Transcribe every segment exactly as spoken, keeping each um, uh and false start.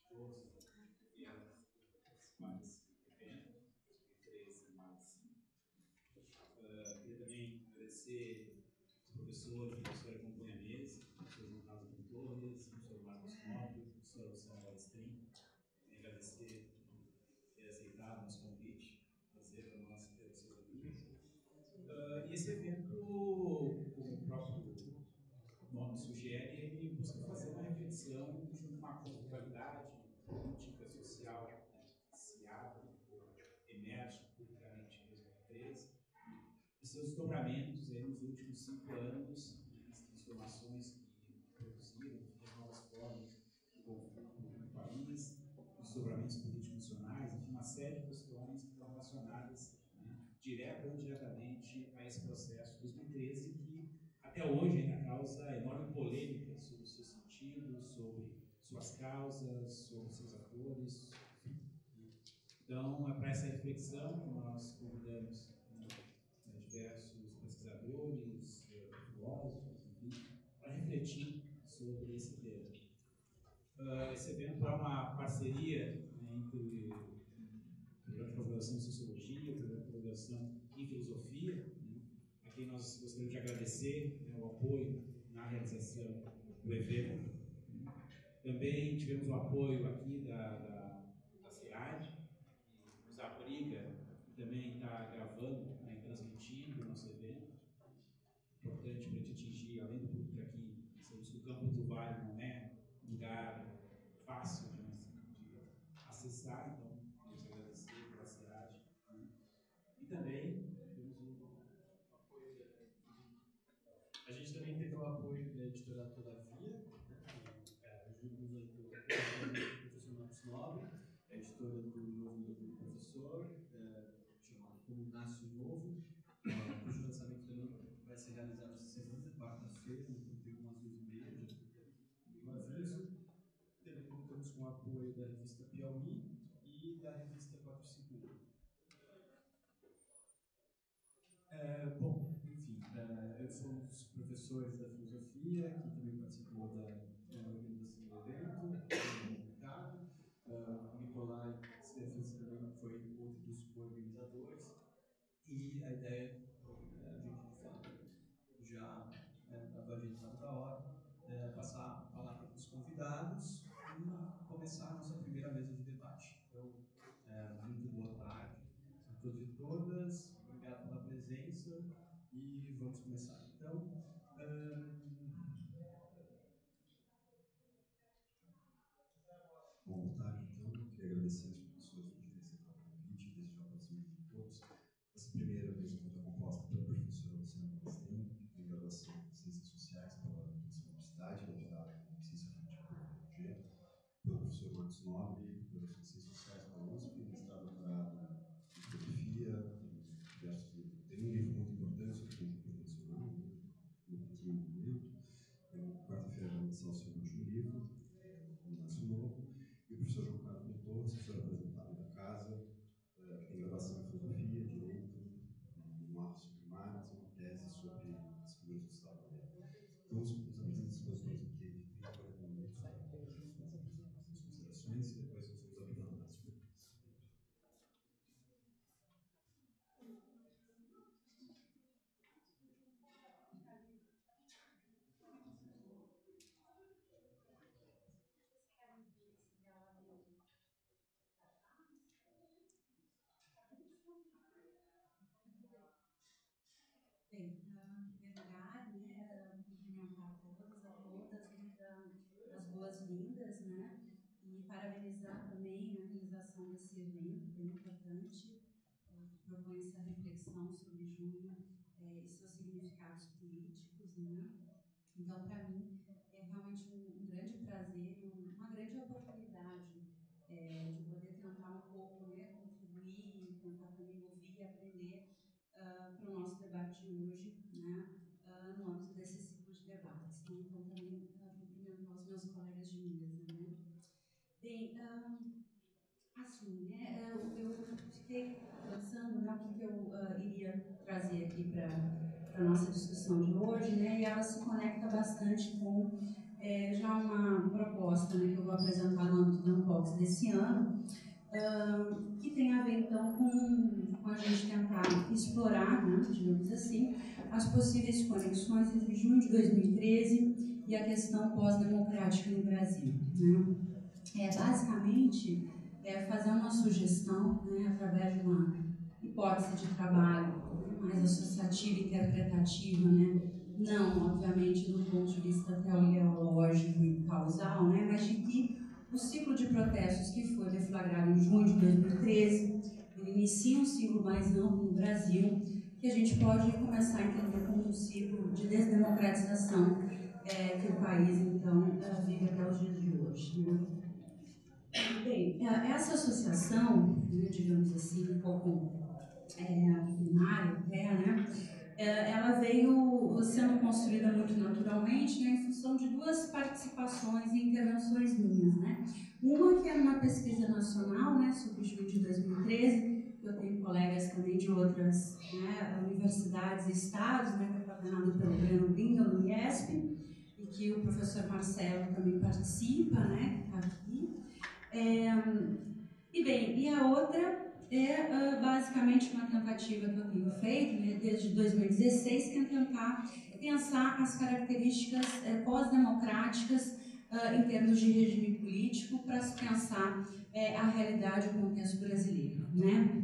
todos que vieram participar desse evento, dois mil e treze, mais. Uh, queria também agradecer os professores, o professor que acompanha a mesa, o professor João Carlos Torres, o professor Marcos Nobre, o professor Luciano Balestrin. Queria agradecer por ter aceitado o nosso convite, prazer para nós ter vocês aqui. Uh, e esse evento, como o próprio nome sugere, ele busca fazer uma reflexão de uma conjunturalidade política, social, né, que se abre, emerge publicamente em dois mil e treze, e seus desdobramentos aí nos últimos cinco anos, né, as transformações que produziram, as novas formas de conflito no país, os desdobramentos político-nacionais, enfim, uma série de questões que estão relacionadas, né, direta ou indiretamente a esse processo de dois mil e treze, que até hoje ainda causa enorme polêmica sobre os seus sentidos, sobre suas causas, sobre seus atores, enfim. Então, é para essa reflexão que nós convidamos, né, diversos pesquisadores, filósofos, enfim, para refletir sobre esse tema. Uh, esse evento é uma parceria, né, entre o Programa de Pós-Graduação em Sociologia, o Programa de Pós-Graduação em Filosofia, né, a quem nós gostaríamos de agradecer, né, o apoio na realização do evento. Também tivemos o apoio aqui da, da, da CEAD, que nos abriga e também está gravando, né, e transmitindo o nosso evento. Importante para a gente atingir, além do público aqui, sabemos que o Campus do Vale não é um lugar fácil de, de acessar, então queremos agradecer pela CEAD. Né? E também temos o apoio da... A gente também teve o apoio da editora Todavia, né? Ajuda nos ajudou o professor Marcos Nobre, a editora do novo livro do professor, é, chamado Como Nasce o Novo, uh, cujo lançamento também vai ser realizado essa semana, quarta-feira, no Contigo umas duas e meia, já fica o aviso. Também contamos com o apoio da revista Piauí e da revista quatro cinquenta. É, bom, enfim, é, eu sou um dos professores da filosofia, que também participou da, da organização do evento, do Ricardo. Uh, o Nicolai Stefans também foi outro dos organizadores. E a ideia, é, a gente de fato já estava é, adiantado da hora, é, passar a palavra para os convidados e começar a nossa primeira mesa de debate. Então, é, muito boa tarde a todos e todas, obrigado pela presença e vamos começar. Então, um... Bom, boa tarde, então. Eu queria agradecer aos professores por terem aceitado o convite e desejar boas noites a todos. Essa primeira mesa está composta pela professora Luciana Balestrin, que tem graduação em Ciências Sociais pela Universidade, doutorado em Ciência Política pela U F G, pelo professor Marcos Nobre, graduação em Ciências Sociais pela U S P, mestrado, doutorado em Filosofia, tem diversos livros. Tem um livro muito importante sobre conjuntura nacional, né, no último momento. Quarta-feira vai lançar o seu último livro, Como Nasce o Novo. E o professor João Carlos Torres, professor apresentado da casa, que tem graduação em Filosofia, Direito, um marco sobre Marx, uma tese sobre as figuras do Estado moderno. Então, os apresentadores aqui de trinta a quarenta minutos para as considerações e depois nós vamos abrir as perguntas. Bem, em primeiro lugar, né, cumprimentar a todos, a todas, dar as boas-vindas, né, e parabenizar também a realização desse evento bem importante, que propõe essa reflexão sobre junho é, e seus significados políticos, né. Então, para mim, é realmente um, um grande prazer e um, uma grande oportunidade é, de poder tentar um pouco, né, contribuir, tentar também ouvir e aprender Uh, para o nosso debate de hoje, né, uh, no âmbito desse ciclo de debates. Né? Então, também uh, cumprimentar os meus colegas de mesa. Né? Bem, um, assim, né, eu, eu fiquei pensando, né, o que, que eu uh, iria trazer aqui para a nossa discussão de hoje, né, e ela se conecta bastante com é já uma proposta, né, que eu vou apresentar no âmbito da Unpox desse ano, uh, que tem a ver, então, com, com a gente tentar explorar, né, digamos assim, as possíveis conexões entre junho de dois mil e treze e a questão pós-democrática no Brasil. Né? É, basicamente, é fazer uma sugestão, né, através de uma hipótese de trabalho, né, mais associativa e interpretativa, né, não, obviamente, do ponto de vista teleológico e causal, né, mas de que o ciclo de protestos que foi deflagrado em junho de dois mil e treze, ele inicia um ciclo mais amplo no Brasil, que a gente pode começar a entender como um ciclo de desdemocratização é, que o país, então, vive até os dias de hoje. Né? Bem, essa associação, né, digamos assim, um pouco é, primária, até, né, ela veio sendo construída muito naturalmente, né, em função de duas participações e intervenções minhas. Né? Uma que era uma pesquisa nacional, né, sobre junho de dois mil e treze, eu tenho colegas também de outras, né, universidades e estados, né, que é coordenado pelo Breno Bringa, no I E S P, e que o professor Marcelo também participa, né, que está aqui. É, e bem, e a outra é uh, basicamente uma tentativa que eu tenho feito, né, desde dois mil e dezesseis, que é tentar pensar as características uh, pós-democráticas uh, em termos de regime político para se pensar uh, a realidade e o contexto brasileiro. Né?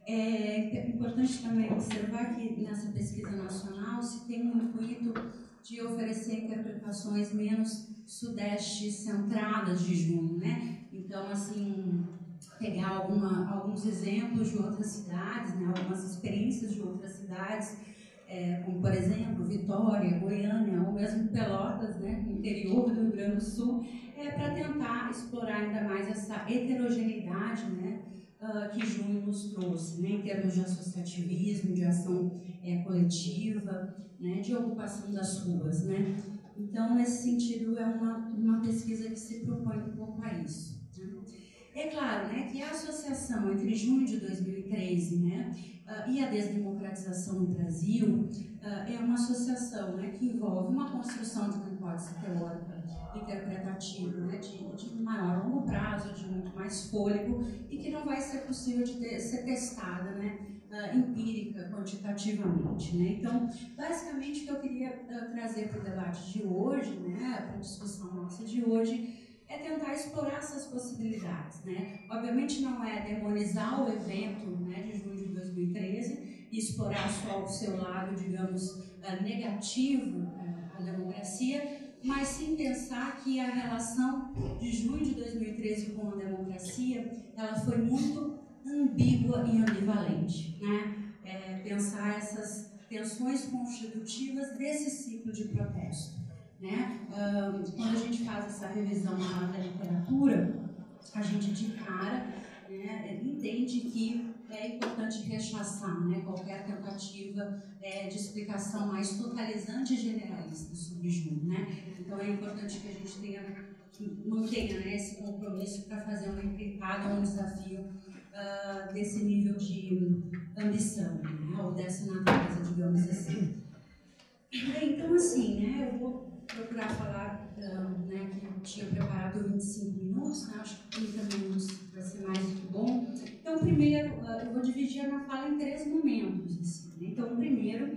É importante também observar que nessa pesquisa nacional se tem um intuito de oferecer interpretações menos sudeste centradas de junho, né? Então, assim, pegar alguma, alguns exemplos de outras cidades, né? Algumas experiências de outras cidades, é, como, por exemplo, Vitória, Goiânia, ou mesmo Pelotas, né? No interior do Rio Grande do Sul, é, para tentar explorar ainda mais essa heterogeneidade, né? Uh, que junho nos trouxe, né, em termos de associativismo, de ação é, coletiva, né, de ocupação das ruas. Né? Então, nesse sentido, é uma, uma pesquisa que se propõe um pouco a isso. Né? É claro, né, que a associação entre junho de dois mil e treze, né, uh, e a desdemocratização no Brasil uh, é uma associação, né, que envolve uma construção de uma hipótese teórica interpretativa, né, de, de maior longo prazo, de muito mais fôlego, e que não vai ser possível de ter, ser testada, né, uh, empírica, quantitativamente. Né? Então, basicamente, o que eu queria uh, trazer para o debate de hoje, né, para a discussão nossa de hoje, é tentar explorar essas possibilidades. Né? Obviamente, não é demonizar o evento, né, de junho de dois mil e treze e explorar só o seu lado, digamos, uh, negativo uh, à democracia, mas sim pensar que a relação de junho de dois mil e treze com a democracia, ela foi muito ambígua e ambivalente, né? É, pensar essas tensões constitutivas desse ciclo de protesto, né? Um, quando a gente faz essa revisão da literatura, a gente de cara, né, entende que é importante rechaçar, né, qualquer tentativa é, de explicação mais totalizante e generalista sobre junho, né? Então é importante que a gente tenha, mantenha, né, esse compromisso para fazer uma empreitada, um desafio uh, desse nível de ambição, né, ou dessa natureza, digamos assim. Bem, então assim, né, eu vou procurar falar, uh, né, que eu tinha preparado vinte e cinco minutos, né, acho que trinta minutos vai ser mais do que bom. Então, primeiro, uh, eu vou dividir a minha fala em três momentos. Assim, né? Então, primeiro,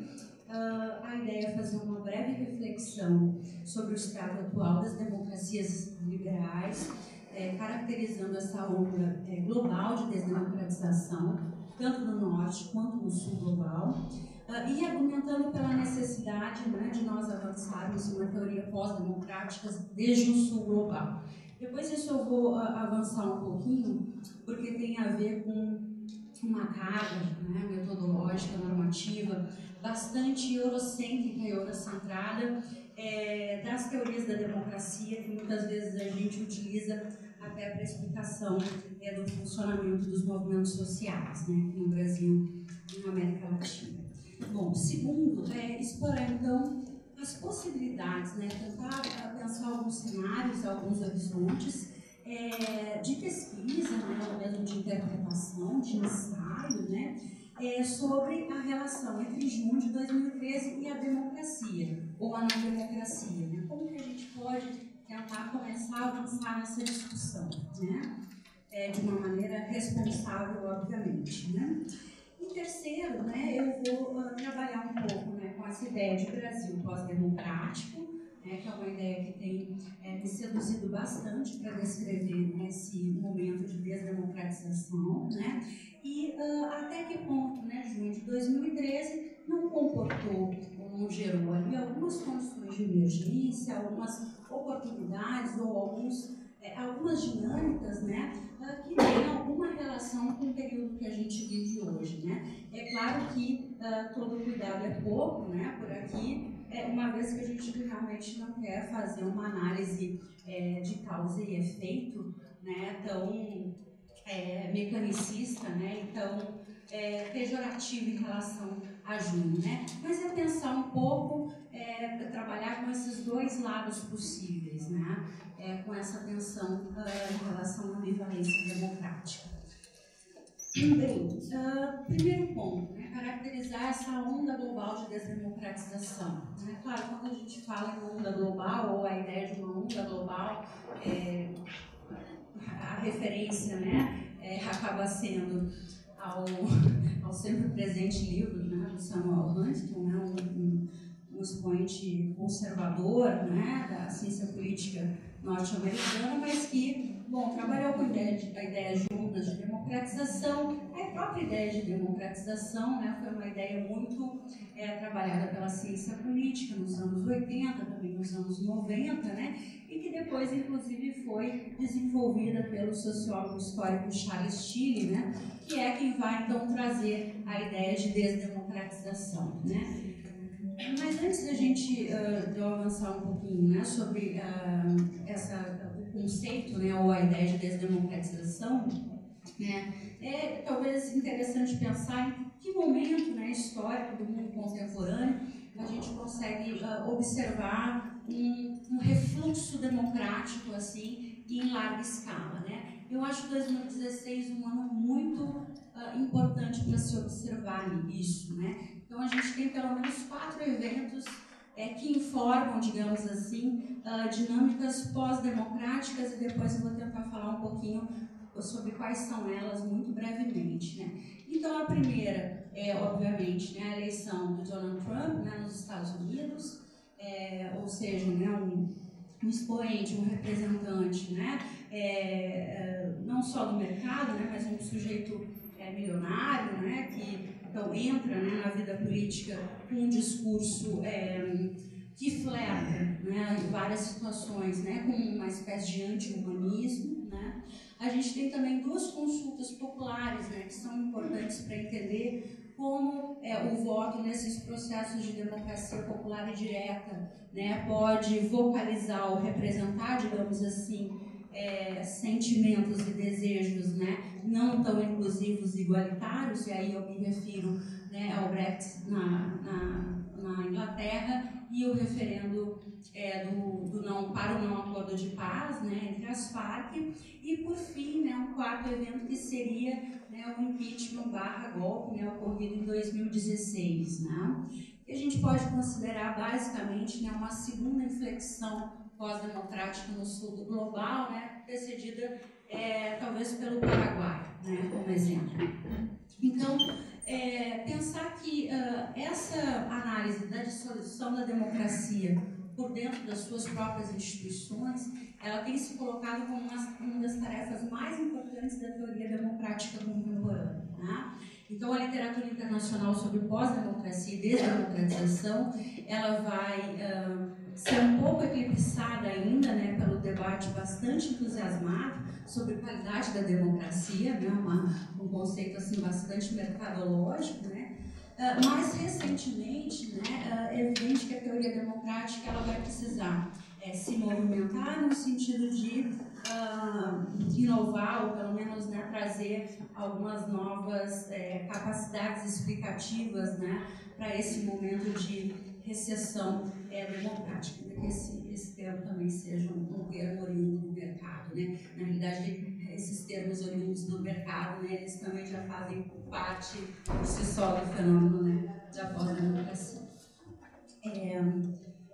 uh, a ideia é fazer uma breve reflexão sobre o estado atual das democracias liberais, é, caracterizando essa onda é, global de desdemocratização, tanto no norte quanto no sul global. Uh, e argumentando pela necessidade, né, de nós avançarmos em uma teoria pós-democrática desde o sul global. Depois disso eu vou uh, avançar um pouquinho, porque tem a ver com uma carga, né, metodológica, normativa, bastante eurocêntrica e eurocentrada é, das teorias da democracia, que muitas vezes a gente utiliza até para a explicação é, do funcionamento dos movimentos sociais, né, no Brasil e na América Latina. Bom, segundo, é explorar então as possibilidades, né, tentar pensar alguns cenários, alguns horizontes é, de pesquisa, né, ou mesmo de interpretação, de ensaio, né, é, sobre a relação entre junho de dois mil e treze e a democracia, ou a não democracia. Né? Como que a gente pode tentar começar a avançar nessa discussão, né? É, de uma maneira responsável, obviamente, né? E terceiro, né, eu vou uh, trabalhar um pouco, né, com essa ideia de Brasil pós-democrático, né, que é uma ideia que tem é, me seduzido bastante para descrever, né, esse momento de desdemocratização, né? E uh, até que ponto, né, junho de dois mil e treze não comportou ou não gerou ali algumas condições de emergência, algumas oportunidades ou alguns, é, algumas dinâmicas, né, uh, que têm alguma relação com o período que a gente vive hoje, né? É claro que uh, todo cuidado é pouco, né, por aqui, é, uma vez que a gente realmente não quer fazer uma análise é, de causa e efeito, né, tão é, mecanicista, né, então é, pejorativo em relação a junho, né? Mas é pensar um pouco, é, trabalhar com esses dois lados possíveis, né? É, com essa tensão uh, em relação à ambivalência democrática. Bem, uh, primeiro ponto, né, caracterizar essa onda global de desdemocratização. Né? Claro, quando a gente fala em onda global, ou a ideia de uma onda global, é, a referência, né, é, acaba sendo ao, ao sempre presente livro, né, do Samuel Huntington, né, um, um, um expoente conservador, né, da ciência política norte-americana, mas que, bom, trabalhou com a ideia de, a ideia de ondas de democratização. A própria ideia de democratização, né, foi uma ideia muito é, trabalhada pela ciência política nos anos oitenta, também nos anos noventa, né, e que depois, inclusive, foi desenvolvida pelo sociólogo histórico Charles Tilly, né, que é quem vai, então, trazer a ideia de desdemocratização, né. Mas antes da gente uh, de eu avançar um pouquinho, né, sobre uh, essa, o conceito, né, ou a ideia de desdemocratização, né, é talvez interessante pensar em que momento, né, histórico do mundo contemporâneo a gente consegue uh, observar um, um refluxo democrático assim em larga escala, né? Eu acho dois mil e dezesseis um ano muito uh, importante para se observar isso, né? Então a gente tem pelo menos quatro eventos é, que informam, digamos assim, uh, dinâmicas pós-democráticas, e depois eu vou tentar falar um pouquinho sobre quais são elas muito brevemente, né? Então a primeira é, obviamente, né, a eleição do Donald Trump, né, nos Estados Unidos, é, ou seja, né, um, um expoente, um representante, né, é, é, não só do mercado, né, mas um sujeito é, milionário, né, que então entra, né, na vida política com um discurso é, que flerta, né, em várias situações, né, com uma espécie de anti-humanismo, né. A gente tem também duas consultas populares, né, que são importantes para entender como é, o voto nesses processos de democracia popular e direta, né, pode vocalizar ou representar, digamos assim, é, sentimentos e desejos, né, não tão inclusivos e igualitários, e aí eu me refiro, né, ao Brexit na, na, na Inglaterra e o referendo é, do, do não, para o não acordo de paz, né, entre as Farc, e por fim, né, um quarto evento que seria, né, o impeachment barra golpe, né, ocorrido em dois mil e dezesseis, né, que a gente pode considerar basicamente, né, uma segunda inflexão pós-democrática no sul do global, né, precedida é, talvez pelo Paraguai, né, como exemplo. Então, é, pensar que uh, essa análise da dissolução da democracia por dentro das suas próprias instituições, ela tem se colocado como uma, uma das tarefas mais importantes da teoria democrática contemporânea, né? Então, a literatura internacional sobre pós-democracia e desdemocratização, ela vai uh, ser um pouco eclipsada ainda, né, pelo debate bastante entusiasmado sobre a qualidade da democracia, né, uma, um conceito assim, bastante mercadológico, né? Uh, mais recentemente, né, uh, é evidente que a teoria democrática ela vai precisar é, se movimentar no sentido de uh, inovar, ou pelo menos, né, trazer algumas novas é, capacidades explicativas, né, para esse momento de recessão é, democrática, né, que esse, esse termo também seja um, um termo oriundo do mercado, né? Na realidade, esses termos oriundos do mercado, né, eles também já fazem parte por si só do fenômeno, né, da pós-democracia. É,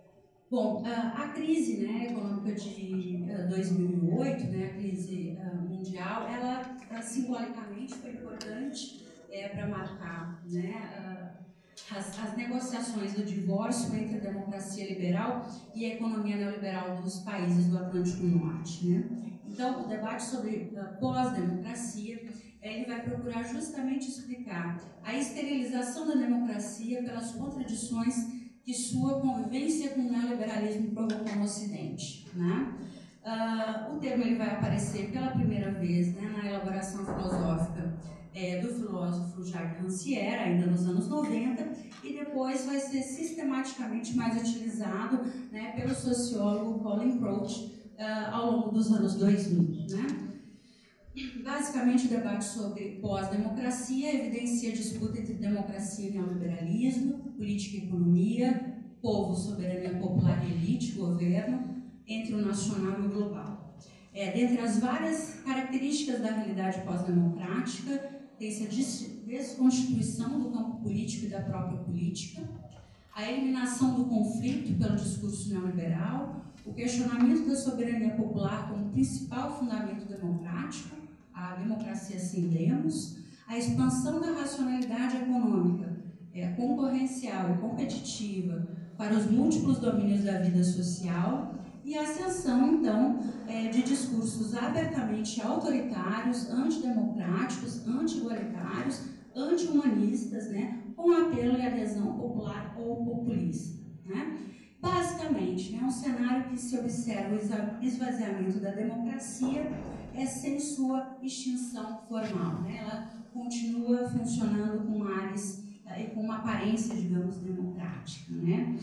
Bom, a crise, né, econômica de dois mil e oito, né, a crise mundial, ela simbolicamente foi importante é, para marcar, né, as, as negociações do divórcio entre a democracia liberal e a economia neoliberal dos países do Atlântico Norte, né? Então, o debate sobre uh, pós-democracia, ele vai procurar justamente explicar a esterilização da democracia pelas contradições que sua convivência com o neoliberalismo provocou no Ocidente, né? Uh, o termo ele vai aparecer pela primeira vez, né, na elaboração filosófica é, do filósofo Jacques Rancière, ainda nos anos noventa, e depois vai ser sistematicamente mais utilizado, né, pelo sociólogo Colin Crouch uh, ao longo dos anos dois mil. Né? Basicamente, o debate sobre pós-democracia evidencia a disputa entre democracia e neoliberalismo, política e economia, povo, soberania popular e elite, governo, entre o nacional e o global. É, dentre as várias características da realidade pós-democrática, tem-se a desconstituição do campo político e da própria política, a eliminação do conflito pelo discurso neoliberal, o questionamento da soberania popular como principal fundamento democrático, a democracia sem demos, a expansão da racionalidade econômica, é, concorrencial e competitiva para os múltiplos domínios da vida social e a ascensão, então, é, de discursos abertamente autoritários, antidemocráticos, anti-igualitários, anti-humanistas, né, com apelo e adesão popular ou populista. Né? Basicamente, é um cenário que se observa o esvaziamento da democracia é sem sua extinção formal. Né? Ela continua funcionando com ares e com uma aparência, digamos, democrática. Né?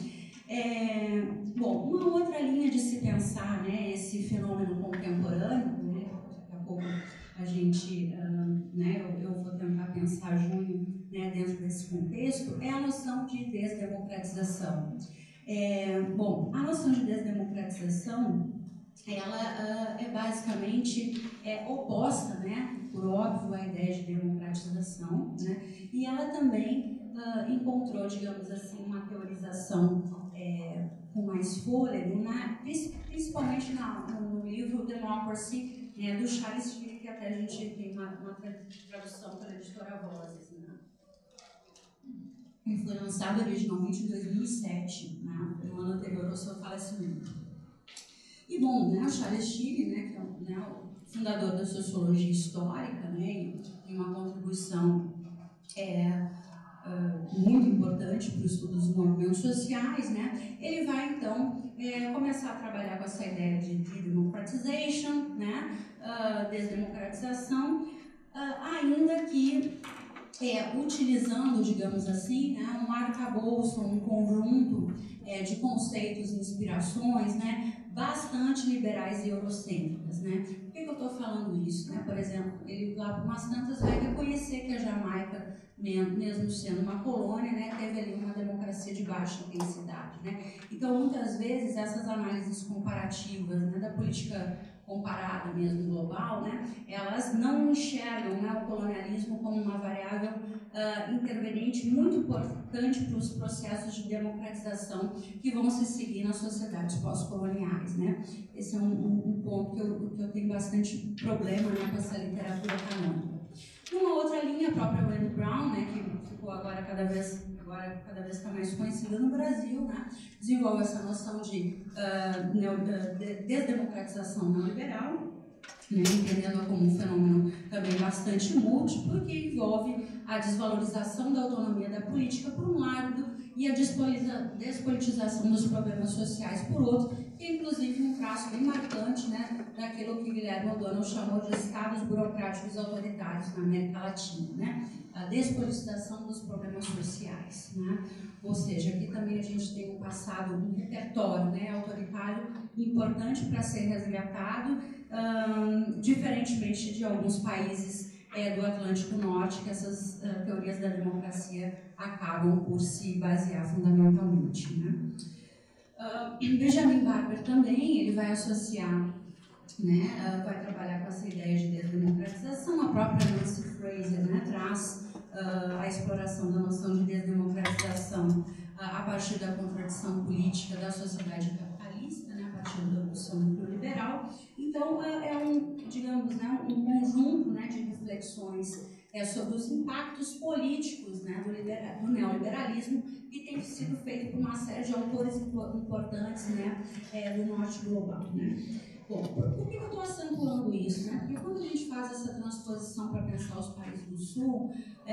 É, bom, uma outra linha de se pensar, né, esse fenômeno contemporâneo, né, daqui a pouco a gente, uh, né, eu, eu vou tentar pensar junho, né, dentro desse contexto, é a noção de desdemocratização. É, bom, a noção de desdemocratização, ela uh, é basicamente é, oposta, né, por óbvio, à ideia de democratização, né, e ela também Uh, encontrou, digamos assim, uma teorização é, com mais fôlego, na, principalmente na, no livro Democracy, né, do Charles Tilly, que até a gente tem uma, uma tradução pela editora Vozes. Né? Ele foi lançado originalmente em dois mil e sete, né, no ano anterior ao seu falecimento. E, bom, né, o Charles Tilly, né, que é o, né, o fundador da sociologia histórica, né, e tem uma contribuição é, Uh, muito importante para o estudo dos movimentos sociais, né? Ele vai, então, é, começar a trabalhar com essa ideia de democratization, né? Uh, desdemocratização, uh, ainda que é, utilizando, digamos assim, né, um arcabouço, um conjunto é, de conceitos e inspirações, né, bastante liberais e eurocêntricas. Né? Por que, que eu estou falando isso? Né? Por exemplo, ele lá por umas tantas vai reconhecer que a Jamaica, mesmo sendo uma colônia, né, teve ali uma democracia de baixa intensidade. Né? Então, muitas vezes, essas análises comparativas, né, da política comparada mesmo global, né, elas não enxergam, né, o colonialismo como uma variável uh, interveniente muito importante para os processos de democratização que vão se seguir nas sociedades pós-coloniais. Né? Esse é um, um, um ponto que eu, que eu tenho bastante problema, né, com essa literatura canônica. Uma outra linha, a própria Wendy Brown, né, que ficou agora cada vez agora cada vez está mais conhecida no Brasil, né, desenvolve essa noção de uh, neo, de desdemocratização neoliberal, né, entendendo-a como um fenômeno também bastante múltiplo, que envolve a desvalorização da autonomia da política por um lado e a despolitização dos problemas sociais por outro, que é inclusive um traço bem marcante, né, daquilo que Guilherme O'Donnell chamou de estados burocráticos autoritários na América Latina, né, a despolitização dos problemas sociais. Né? Ou seja, aqui também a gente tem um passado, um repertório, né, autoritário importante para ser resgatado, hum, diferentemente de alguns países é, do Atlântico Norte, que essas uh, teorias da democracia acabam por se basear fundamentalmente. Né? Uh, Benjamin Barber também, ele vai associar, né, uh, vai trabalhar com essa ideia de desdemocratização. A própria Nancy Fraser, né, traz uh, a exploração da noção de desdemocratização a partir da contradição política da sociedade capitalista, né, a partir do seu núcleo liberal. Então, é um, digamos, né, um conjunto, né, de reflexões é, sobre os impactos políticos, né, do, libera, do neoliberalismo, que tem sido feito por uma série de autores importantes, né, é, do norte global. Né. Bom, por que eu estou acentuando isso? Né? Porque quando a gente faz essa transposição para pensar os países do Sul,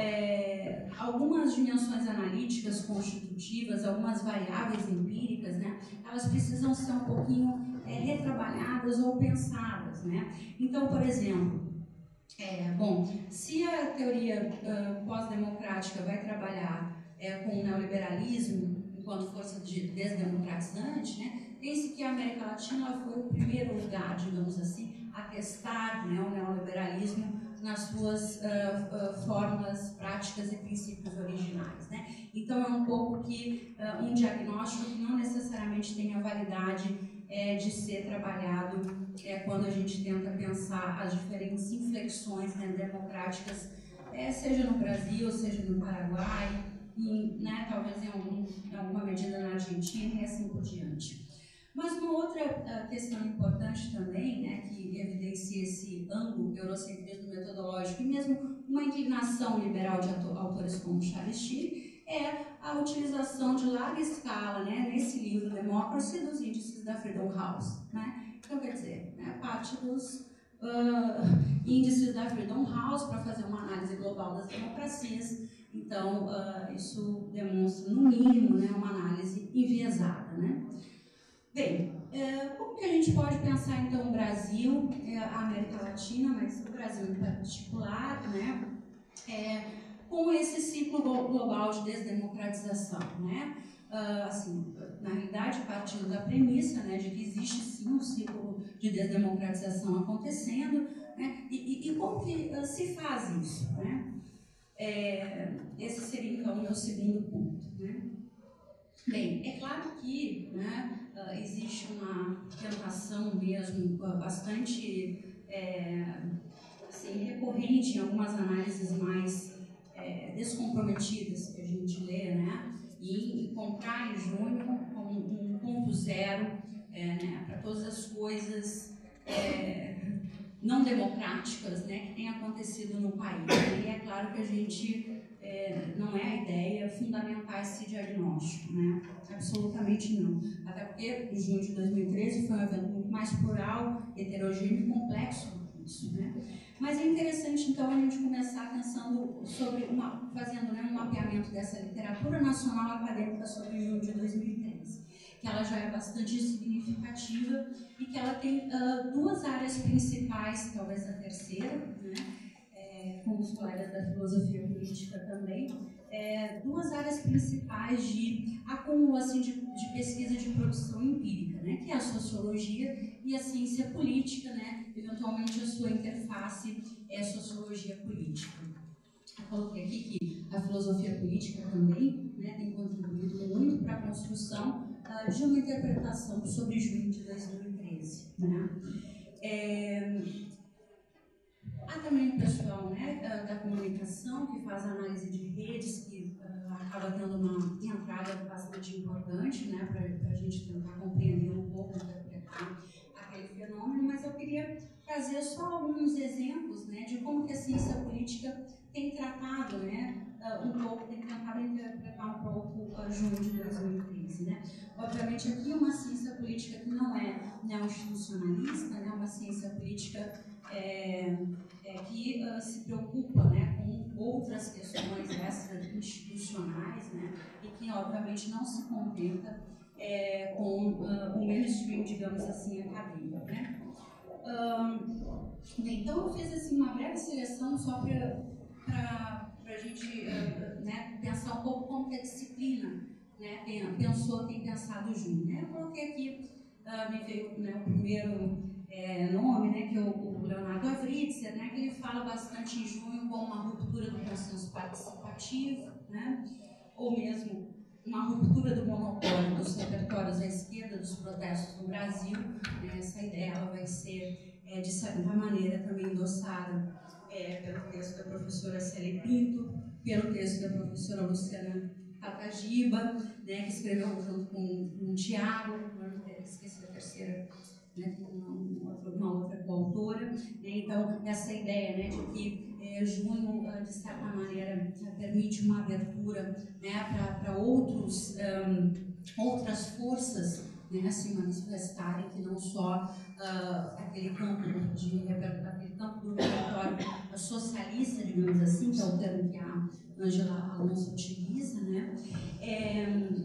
é, algumas dimensões analíticas constitutivas, algumas variáveis empíricas, né, elas precisam ser um pouquinho é, retrabalhadas ou pensadas. Né? Então, por exemplo, é, bom, se a teoria uh, pós-democrática vai trabalhar é, com o neoliberalismo enquanto força de desdemocratizante, né, pense que a América Latina foi o primeiro lugar, digamos assim, a testar, né, o neoliberalismo nas suas uh, uh, formas, práticas e princípios originais. Né? Então, é um pouco que uh, um diagnóstico que não necessariamente tem a validade é, de ser trabalhado é, quando a gente tenta pensar as diferentes inflexões, né, democráticas, é, seja no Brasil, seja no Paraguai, e, né, talvez em, algum, em alguma medida na Argentina e assim por diante. Mas uma outra uh, questão importante também, né, que evidencia esse ângulo eurocentrismo metodológico e mesmo uma inclinação liberal de autores como Charles Schiff, é a utilização de larga escala, né, nesse livro Democracy, dos índices da Freedom House. Né? Então, quer dizer, né, parte dos uh, índices da Freedom House para fazer uma análise global das democracias. Então, uh, isso demonstra, no mínimo, né, uma análise enviesada. Né? Bem, como que a gente pode pensar, então, o Brasil, a América Latina, mas o Brasil em particular, né, é, com esse ciclo global de desdemocratização, né? Assim, na realidade, partindo da premissa, né, de que existe, sim, um ciclo de desdemocratização acontecendo, né, e, e como que se faz isso, né? É, esse seria, então, o meu segundo ponto, né? Bem, é claro que, né, Uh, existe uma tentação mesmo uh, bastante é, assim, recorrente em algumas análises mais é, descomprometidas que a gente lê, né, e encontrar em junho como um ponto zero é, né, para todas as coisas é, não democráticas, né, que têm acontecido no país. E é claro que a gente é, não é a ideia fundamentar esse diagnóstico, né? Absolutamente não. Até porque o junho de dois mil e treze foi um evento muito mais plural, heterogêneo e complexo do que isso, né? Mas é interessante, então, a gente começar pensando sobre, uma, fazendo, né, um mapeamento dessa literatura nacional acadêmica sobre o junho de dois mil e treze, que ela já é bastante significativa e que ela tem uh, duas áreas principais, talvez a terceira, né? Com os colegas da filosofia política também, é, duas áreas principais de acúmulo assim, de, de pesquisa de produção empírica, né, que é a sociologia e a ciência política, né, eventualmente a sua interface é a sociologia política. Eu coloquei aqui que a filosofia política também, né, tem contribuído muito para a construção uh, de uma interpretação sobre junho de dois mil e treze. Né. É, Há também o pessoal, né, da comunicação que faz análise de redes, que uh, acaba tendo uma entrada bastante importante, né, para a gente tentar compreender um pouco, interpretar aquele fenômeno, mas eu queria trazer só alguns exemplos, né, de como que a ciência política tem tratado, né, uh, um pouco, tem tentado interpretar um pouco a junho de dois mil e treze. Né. Obviamente aqui uma ciência política que não é neo-institucionalista, né, uma ciência política é, É, que uh, se preocupa, né, com outras questões extra-institucionais, né, e que, obviamente, não se contenta é, com uh, o mainstream, digamos assim, acadêmico. Né. Um, bem, então, eu fiz assim, uma breve seleção só para a gente uh, né, pensar um pouco como que a disciplina, né, tem, pensou, tem pensado junto. Né. Eu coloquei aqui, uh, me veio, né, o primeiro É, nome, né, que é o, o Leonardo Avritzer, né, que ele fala bastante em junho como uma ruptura do consenso participativo, né, ou mesmo uma ruptura do monopólio dos repertórios à esquerda dos protestos no Brasil. Né, essa ideia ela vai ser, é, de certa maneira, também endossada é, pelo texto da professora Célia Pinto, pelo texto da professora Luciana Catagiba, né, que escreveu junto com, com o Tiago, esqueci a terceira, né, uma, uma outra coautora, né, então essa ideia, né, de que é, junho, de certa maneira, permite uma abertura, né, para outros, um, outras forças, né, se manifestarem, que não só uh, aquele campo de aquele campo do repertório socialista, digamos assim, que é o termo que a Ângela Alonso utiliza, né? É,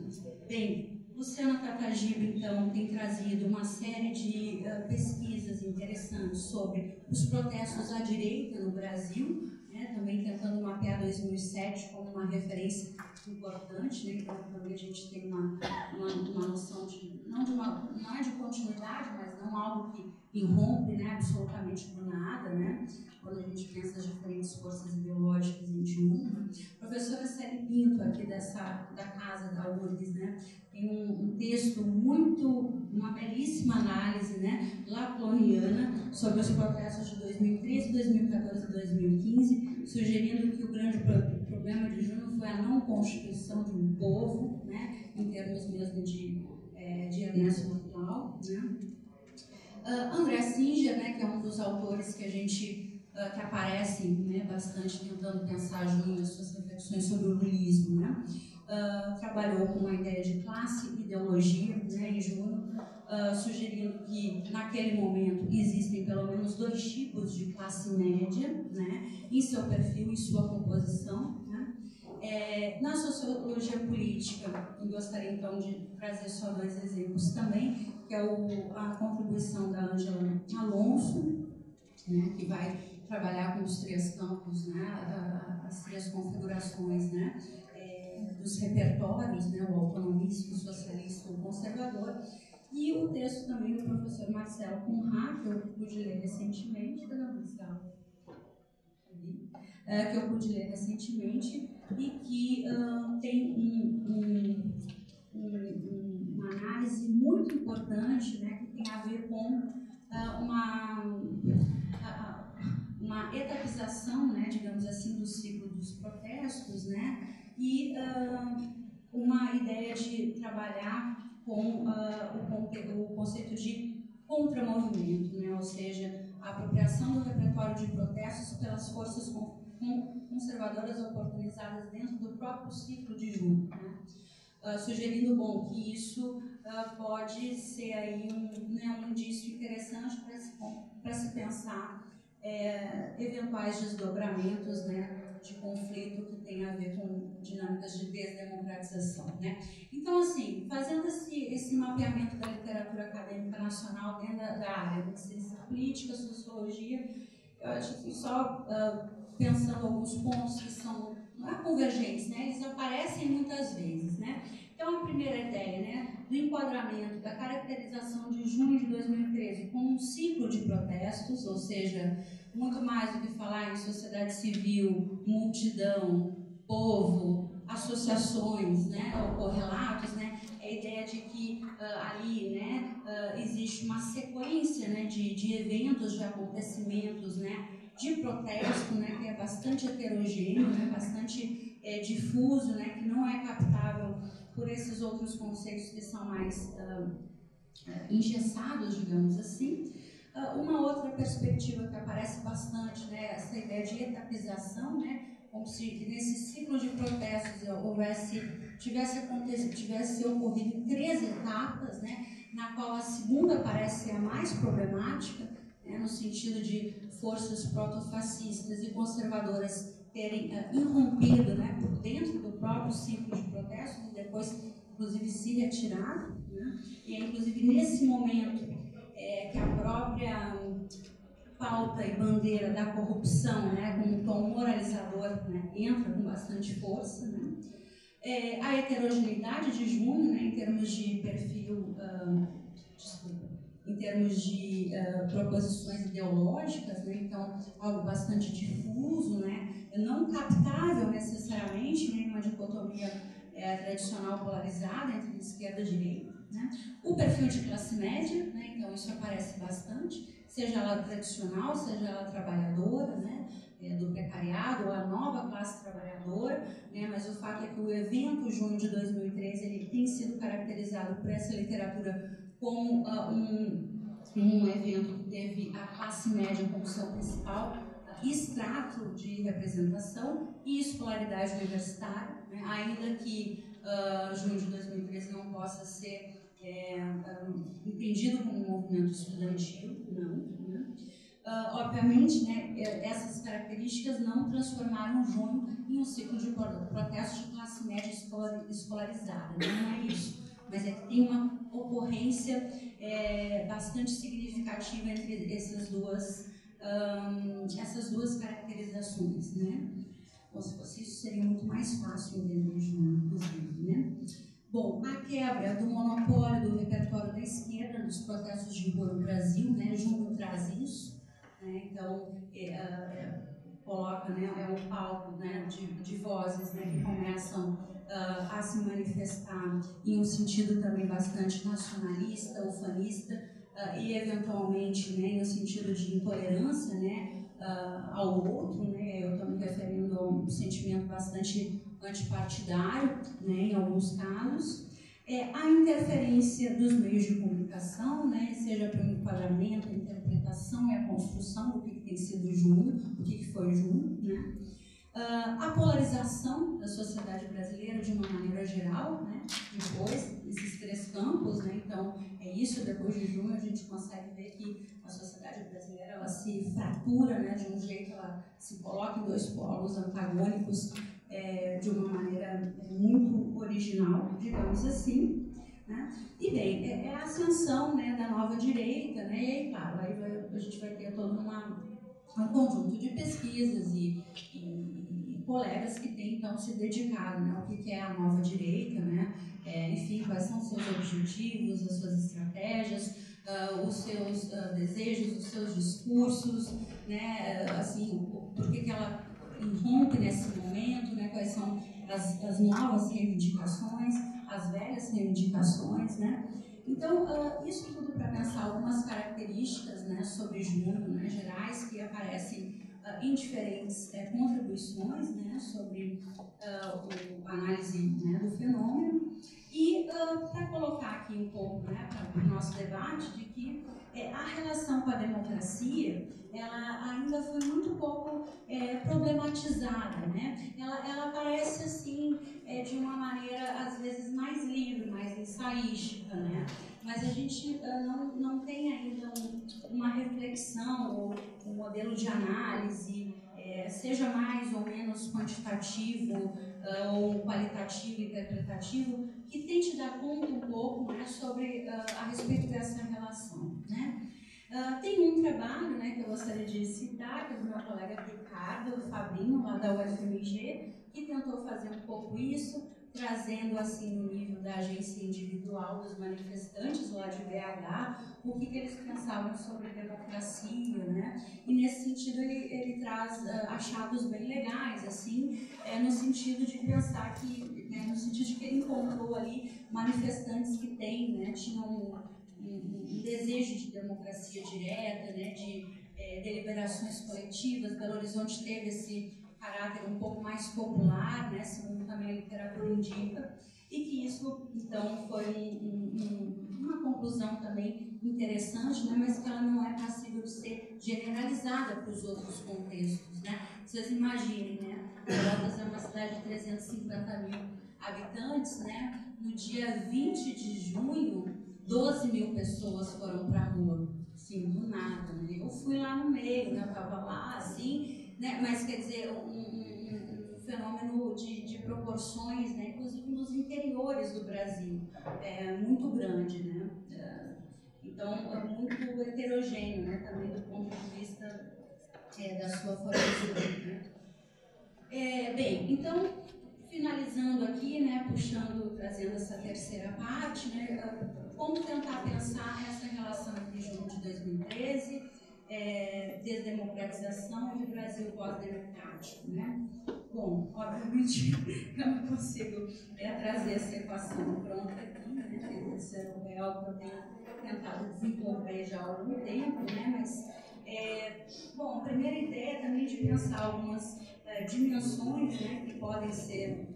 bem, Luciana Catagiba, então, tem trazido uma série de uh, pesquisas interessantes sobre os protestos à direita no Brasil, né, também tentando mapear dois mil e sete como uma referência importante, né, então também a gente tem uma, uma, uma noção de não, de uma, não é de continuidade, mas não algo que irrompe, né, absolutamente do nada, né, quando a gente pensa as diferentes forças ideológicas em Junho. A professora Célia Pinto, aqui dessa, da casa da U R G S, né, tem um, um texto muito, uma belíssima análise, né, lacloniana sobre os protestos de dois mil e treze, dois mil e quatorze e dois mil e quinze, sugerindo que o grande problema de Junho foi a não constituição de um povo, né, em termos mesmo de, é, de Ernesto Laclau, né. Uh, André Singer, né, que é um dos autores que a gente uh, que aparece, né, bastante tentando pensar Junho as suas reflexões sobre o lulismo, né, uh, trabalhou com uma ideia de classe e ideologia, né, em Junho, uh, sugerindo que naquele momento existem pelo menos dois tipos de classe média, né, em seu perfil e sua composição, né. É, na sociologia política, eu gostaria então de trazer só dois exemplos também, que é o, a contribuição da Ângela Alonso, né, que vai trabalhar com os três campos, né, as três configurações, né, é, dos repertórios, né, o autonomista, o socialista, o conservador, e o texto também do professor Marcelo Conrad, que eu pude ler recentemente, da Marcelo, é, que eu pude ler recentemente, e que uh, tem um, um, um, uma análise muito importante, né, que tem a ver com uh, uma, uh, uma etapização, né, digamos assim, do ciclo dos protestos, né, e uh, uma ideia de trabalhar com uh, o, o conceito de contramovimento, né, ou seja, a apropriação do repertório de protestos pelas forças com conservadoras oportunizadas dentro do próprio ciclo de Junho, né? Uh, sugerindo, bom, que isso uh, pode ser aí um, né, um indício interessante para se, para se pensar é, eventuais desdobramentos, né, de conflito que tem a ver com dinâmicas de desdemocratização, né? Então, assim, fazendo esse, esse mapeamento da literatura acadêmica nacional dentro da, da área de ciência política, sociologia, eu acho que só uh, pensando alguns pontos que são não é convergentes, né? Eles aparecem muitas vezes, né? Então, a primeira ideia, né, do enquadramento, da caracterização de junho de dois mil e treze como um ciclo de protestos, ou seja, muito mais do que falar em sociedade civil, multidão, povo, associações, né, ou correlatos, né, é a ideia de que uh, ali, né, uh, existe uma sequência, né, de, de eventos, de acontecimentos, né, de protesto, né, que é bastante heterogêneo, né, bastante é, difuso, né, que não é captável por esses outros conceitos que são mais uh, engessados, digamos assim. Uh, uma outra perspectiva que aparece bastante, né, essa ideia de etapização, né, como se nesse ciclo de protestos houvesse, tivesse, acontecido, tivesse ocorrido em três etapas, né, na qual a segunda parece ser a mais problemática, né, no sentido de forças protofascistas e conservadoras terem uh, irrompido, né, por dentro do próprio ciclo de protestos e depois, inclusive, se retirado, né, e é, inclusive, nesse momento é, que a própria um, pauta e bandeira da corrupção, né, com um tom moralizador, né, entra com bastante força, né. É, a heterogeneidade de Junho, né, em termos de perfil, uh, desculpa, em termos de uh, proposições ideológicas, né, então algo bastante difuso, né, não captável necessariamente, né, uma dicotomia é, tradicional polarizada entre esquerda e direita, né? O perfil de classe média, né? Então isso aparece bastante, seja ela tradicional, seja ela trabalhadora, né? É, do precariado, ou a nova classe trabalhadora, né? Mas o fato é que o evento Junho de dois mil e treze ele tem sido caracterizado por essa literatura como uh, um, um evento que teve a classe média como seu principal extrato de representação e escolaridade universitária, né? Ainda que uh, junho de dois mil e treze não possa ser é, um, entendido como um movimento estudantil, não. Né? Uh, obviamente, né, essas características não transformaram junho em um ciclo de protesto de classe média escolarizada, não é isso, mas é que tem uma ocorrência é, bastante significativa entre essas duas Um, essas duas caracterizações, né? Ou se fosse isso, seria muito mais fácil entender junho, inclusive, né? Bom, a quebra do monopólio do repertório da esquerda nos protestos de rua no Brasil, né? Junho traz isso, né? Então, é, é, coloca, né? É um palco, né? de, de vozes, né? Que começam uh, a se manifestar em um sentido também bastante nacionalista, ufanista, Uh, e eventualmente, né, no sentido de intolerância, né, uh, ao outro, né, eu estou me referindo a um sentimento bastante antipartidário, né, em alguns casos. É, a interferência dos meios de comunicação, né, seja para o enquadramento, a interpretação e a construção do que tem sido junho, o que foi junho, né. Uh, a polarização da sociedade brasileira de uma maneira geral, né? Depois, esses três campos, né? Então, é isso, depois de junho a gente consegue ver que a sociedade brasileira ela se fratura, né? De um jeito, ela se coloca em dois polos antagônicos é, de uma maneira muito original, digamos assim. Né? E bem, é, é a ascensão, né, da nova direita, né? E aí, claro, aí vai, a gente vai ter todo uma, um conjunto de pesquisas e, e colegas que têm, então, se dedicado, né, ao que é a nova direita, né, é, enfim, quais são os seus objetivos, as suas estratégias, uh, os seus uh, desejos, os seus discursos, né, assim, por que que ela irrompe nesse momento, né, quais são as, as novas reivindicações, as velhas reivindicações, né. Então, uh, isso tudo para pensar algumas características, né, sobre junho, né, gerais, que aparecem Uh, em diferentes uh, contribuições, né, sobre uh, o, a análise, né, do fenômeno. E uh, para colocar aqui um pouco, né, para o nosso debate, de que é, a relação com a democracia ela ainda foi muito pouco é, problematizada, né? Ela, ela aparece assim é, de uma maneira às vezes mais livre, mais ensaística, né? Mas a gente uh, não, não tem ainda um, uma reflexão ou um modelo de análise, é, seja mais ou menos quantitativo uh, ou qualitativo, interpretativo, que tente dar conta um pouco, né, sobre uh, a respeito dessa relação, né? Uh, tem um trabalho, né, que eu gostaria de citar, que é do meu colega Ricardo Fabrinho, lá da U F M G, que tentou fazer um pouco isso, trazendo assim no nível da agência individual dos manifestantes lá de B H, o que, que eles pensavam sobre democracia, né? E nesse sentido ele, ele traz uh, achados bem legais, assim, é, no sentido de pensar que, né, no sentido de que ele encontrou ali manifestantes que têm, né, tinham um, um, um desejo de democracia direta, né, de é, deliberações coletivas. Belo Horizonte teve esse caráter um pouco mais popular, né, segundo também a literatura indica, e que isso, então, foi um, um, uma conclusão também interessante, né, mas que ela não é passível de ser generalizada para os outros contextos, né. Vocês imaginem, né, Pelotas é uma cidade de trezentos e cinquenta mil habitantes, né, no dia vinte de junho, doze mil pessoas foram para a rua, assim, do nada, né, eu fui lá no meio, né, eu estava lá, assim, né, mas quer dizer, um, um, um fenômeno de, de proporções, né, inclusive nos interiores do Brasil, é muito grande, né, é, então é muito heterogêneo, né, também do ponto de vista é, da sua formação, né. É, bem, então, finalizando aqui, né, puxando, trazendo essa terceira parte, né, como tentar pensar essa relação entre junho de dois mil e treze, é, desdemocratização e Brasil pós-democrático, né? bom, obviamente eu não consigo é, trazer essa equação pronta aqui, né? Isso é algo que eu tenho tentado desenvolver já há algum tempo, né? Mas, é, bom, a primeira ideia é também de pensar algumas é, dimensões, né, que podem ser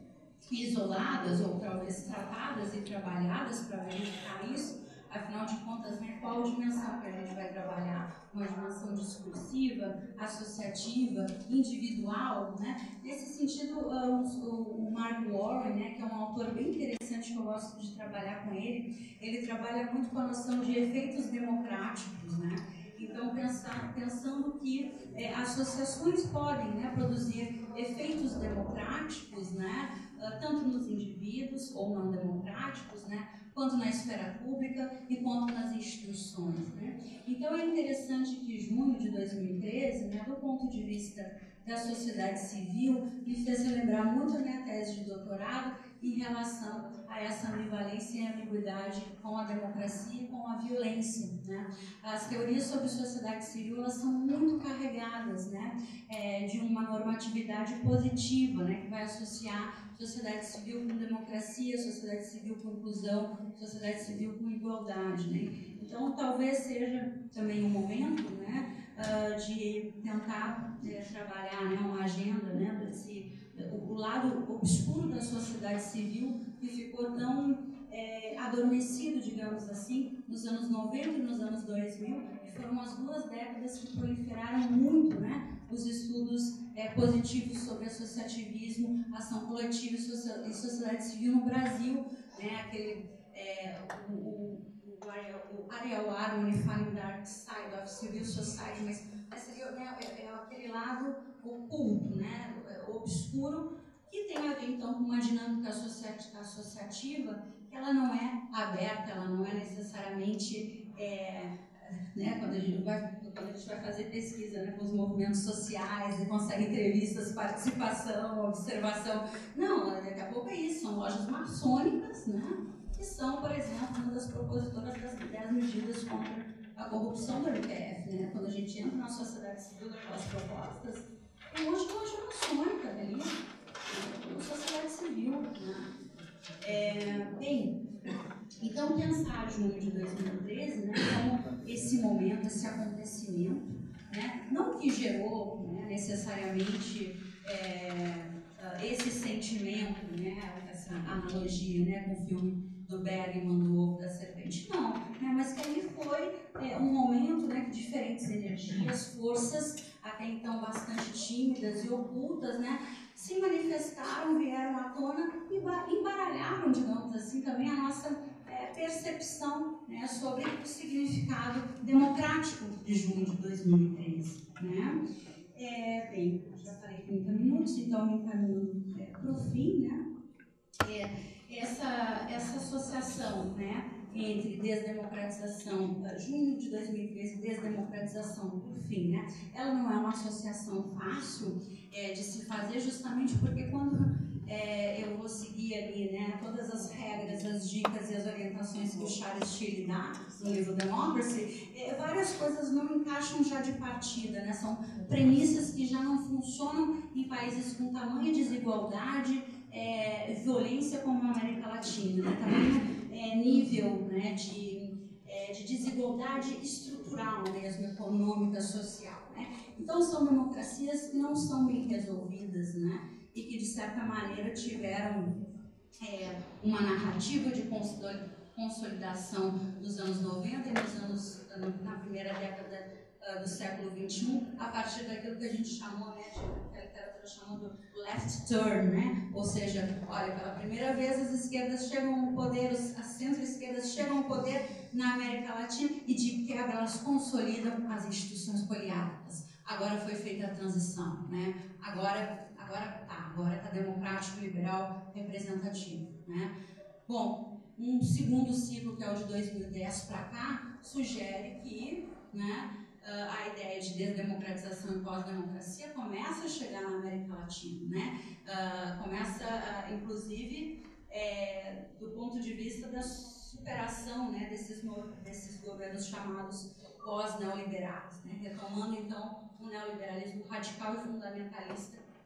isoladas ou talvez tratadas e trabalhadas para verificar isso. Afinal de contas, né, qual dimensão que a gente vai trabalhar? Uma dimensão discursiva, associativa, individual, né? Nesse sentido, uh, o, o Mark Warren, né, que é um autor bem interessante que eu gosto de trabalhar com ele, ele trabalha muito com a noção de efeitos democráticos, né? Então, pensar, pensando que é, associações podem, né, produzir efeitos democráticos, né, tanto nos indivíduos ou não democráticos, né, quanto na esfera pública e quanto nas instituições, né. Então é interessante que junho de dois mil e treze, né, do ponto de vista da sociedade civil, me fez relembrar muito a minha tese de doutorado em relação a essa ambivalência e ambiguidade com a democracia e com a violência, né. As teorias sobre sociedade civil, elas são muito carregadas, né, é, de uma normatividade positiva, né, que vai associar sociedade civil com democracia, sociedade civil com inclusão, sociedade civil com igualdade, né? Então, talvez seja também um momento, né, uh, de tentar né, trabalhar, né, uma agenda, né, desse, o, o lado obscuro da sociedade civil que ficou tão é, adormecido, digamos assim, nos anos noventa e nos anos dois mil, que foram as duas décadas que proliferaram muito, né, os estudos é, positivos sobre associativismo, ação coletiva e sociedade civil no Brasil, né, aquele, é, o, o, o Ariel Harmony, Finding the Dark Side of Civil Society, mas, mas seria, né, é, é aquele lado oculto, né, obscuro, que tem a ver então com uma dinâmica associativa que ela não é aberta, ela não é necessariamente, é, né, quando, a gente vai, quando a gente vai fazer pesquisa, né, com os movimentos sociais e consegue entrevistas, participação, observação. Não, daqui a pouco é isso, são lojas maçônicas, né, que são, por exemplo, uma das propositoras das dez medidas contra a corrupção do M P F. Né? Quando a gente entra na sociedade civil daquelas propostas, tem um monte de loja maçônica ali, na sociedade civil. Né? É, bem, então pensar junho de dois mil e treze, né, como esse momento, esse acontecimento, né, não que gerou, né, necessariamente é, esse sentimento, né, essa analogia, né, com o filme do Bergman, do Ovo da Serpente, não, né, mas que ali foi é, um momento, né, que diferentes energias, forças, até então bastante tímidas e ocultas, né, se manifestaram, vieram à tona e embaralharam, digamos assim, também a nossa é, percepção, né, sobre o significado democrático de junho de dois mil e treze. Né? É, bem, já falei trinta minutos, então me encaminhando é, para o fim, né? É, essa, essa associação, né, entre desdemocratização, junho de dois mil e treze, desdemocratização, por fim, né, ela não é uma associação fácil é, de se fazer, justamente porque quando é, eu vou seguir ali, né, todas as regras, as dicas e as orientações que o Charles Tilly dá no livro Democracy, é, várias coisas não encaixam já de partida, né, são premissas que já não funcionam em países com tamanha desigualdade, É, violência como a América Latina, né? Também é, nível, né, de, é, de desigualdade estrutural mesmo, econômica, social. Né? Então são democracias que não são bem resolvidas, né? E que de certa maneira tiveram é, uma narrativa de consolidação nos anos noventa e nos anos, na primeira década uh, do século vinte e um, a partir daquilo que a gente chamou, né, de, que a literatura chamou do left turn, né? Ou seja, olha, pela primeira vez as esquerdas chegam ao poder, as centro-esquerdas chegam ao poder na América Latina e de quebra elas consolidam as instituições poliárquicas. Agora foi feita a transição, né? Agora agora tá, agora está democrático, liberal, representativo, né? Bom, um segundo ciclo, que é o de dois mil e dez para cá, sugere que, né, a ideia de desdemocratização e pós-democracia começa a chegar na América Latina, né? Uh, começa, uh, inclusive, é, do ponto de vista da superação, né, desses, desses governos chamados pós-neoliberais, né? Retomando, então, um neoliberalismo radical e fundamentalista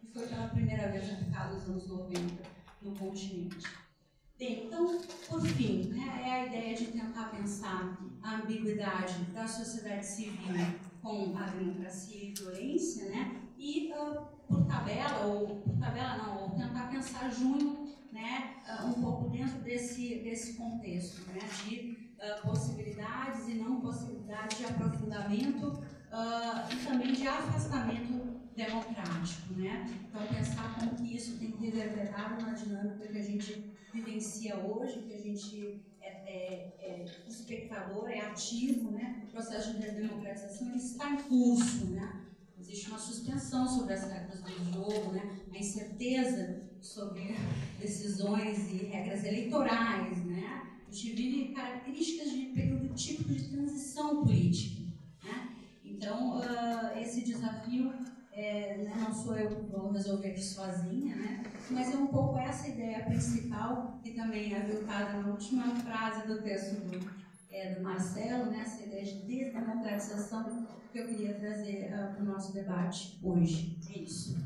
que foi pela primeira vez aplicado nos anos noventa no continente. Bem, então, por fim, né, é a ideia de tentar pensar a ambiguidade da sociedade civil com a democracia e violência, né, e uh, por tabela, ou por tabela não, ou tentar pensar junho, né, uh, um pouco dentro desse, desse contexto, né, de uh, possibilidades e não possibilidades de aprofundamento uh, e também de afastamento democrático, né? Então, pensar como que isso tem reverberado na dinâmica que a gente vivencia hoje, que a gente é, é, é espectador, é ativo, né? O processo de democratização ele está em curso, né? Existe uma suspensão sobre as regras do jogo, né? A incerteza sobre decisões e regras eleitorais, né? A gente vive características de período típico de transição política, né? Então, uh, esse desafio É, né, não sou eu que vou resolver aqui sozinha, né? Mas é um pouco essa ideia principal, que também é adotada na última frase do texto do, é, do Marcelo, né? Essa ideia de desdemocratização que eu queria trazer uh, para o nosso debate hoje. É isso.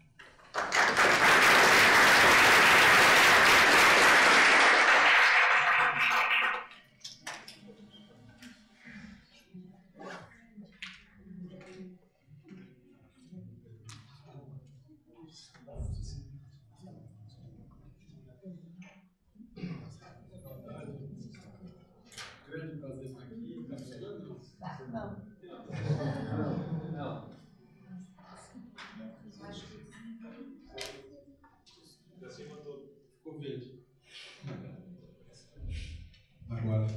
Grande prazer estar aqui. Está funcionando? Tá, não. Não. Acima todo. Ficou verde. Agora.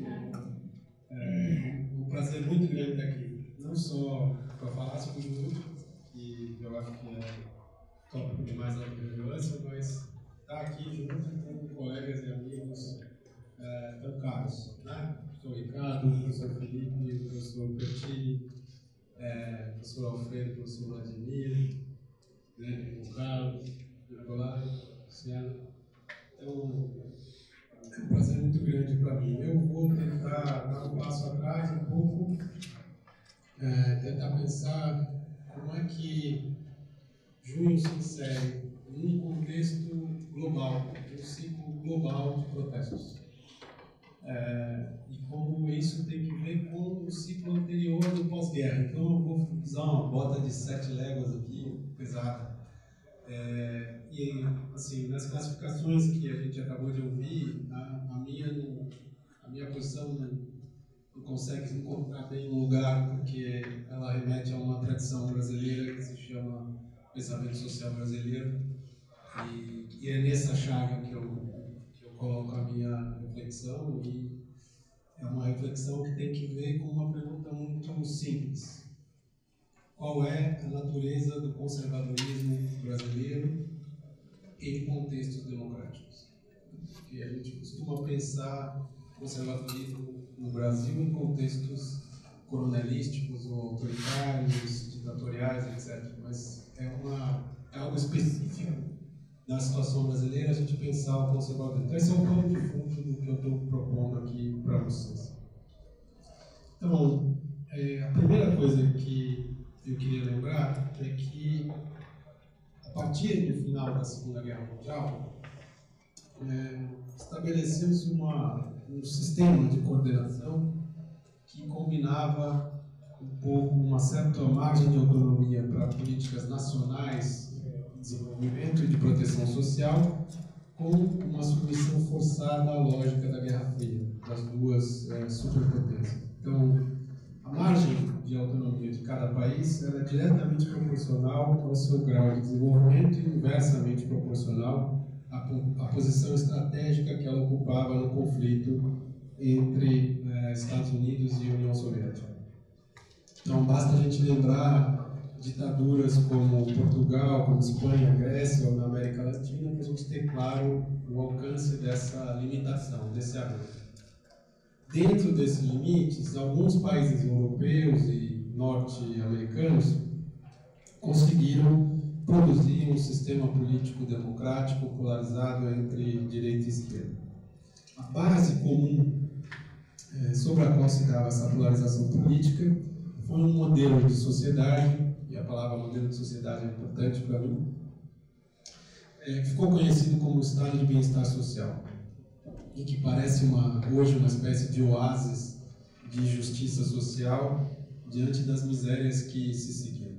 É um prazer muito grande estar aqui. Não só para falar sobre o Junho, que eu acho que é tópico de mais alta relevância, mas estar aqui junto com colegas e amigos é, tão caros, né? O professor Ricardo, o professor Felipe, o professor Pertini, é, o professor Alfredo, o professor Vladimir, né, o Carlos, o Nicolai, o Luciano. Então, é um prazer muito grande para mim. Eu vou tentar dar um passo atrás um pouco, é, tentar pensar como é que junho se insere num contexto global, num ciclo global de protestos. É, e como isso tem que ver com o ciclo anterior do pós-guerra. Então eu vou usar uma bota de sete léguas aqui, pesada. É, e assim, nas classificações que a gente acabou de ouvir, a, a, minha, a minha posição não, não consegue encontrar bem um lugar, porque ela remete a uma tradição brasileira que se chama pensamento social brasileiro. E, e é nessa chave que eu coloco a minha reflexão, e é uma reflexão que tem que ver com uma pergunta muito simples. Qual é a natureza do conservadorismo brasileiro em contextos democráticos? Porque a gente costuma pensar conservadorismo no Brasil em contextos coronelísticos ou autoritários, ditatoriais, etcétera. Mas é, uma, é algo específico na situação brasileira a gente pensar o conservadorismo. Então, esse é o pano de fundo do que eu estou propondo aqui para vocês. Então, é, a primeira coisa que eu queria lembrar é que, a partir do final da Segunda Guerra Mundial, é, estabeleceu-se uma, um sistema de coordenação que combinava um pouco uma certa margem de autonomia para políticas nacionais de desenvolvimento e de proteção social, com uma submissão forçada à lógica da Guerra Fria, das duas é, superpotências. Então, a margem de autonomia de cada país era diretamente proporcional ao seu grau de desenvolvimento e inversamente proporcional à, à posição estratégica que ela ocupava no conflito entre é, Estados Unidos e União Soviética. Então, basta a gente lembrar ditaduras como Portugal, como Espanha, Grécia ou na América Latina, para a gente ter claro o alcance dessa limitação, desse avanço. Dentro desses limites, alguns países europeus e norte-americanos conseguiram produzir um sistema político democrático polarizado entre direita e esquerda. A base comum é, sobre a qual se dava essa polarização política foi um modelo de sociedade, e a palavra modelo de sociedade é importante para mim, é, que ficou conhecido como estado de bem-estar social, e que parece uma, hoje uma espécie de oásis de justiça social diante das misérias que se seguiram.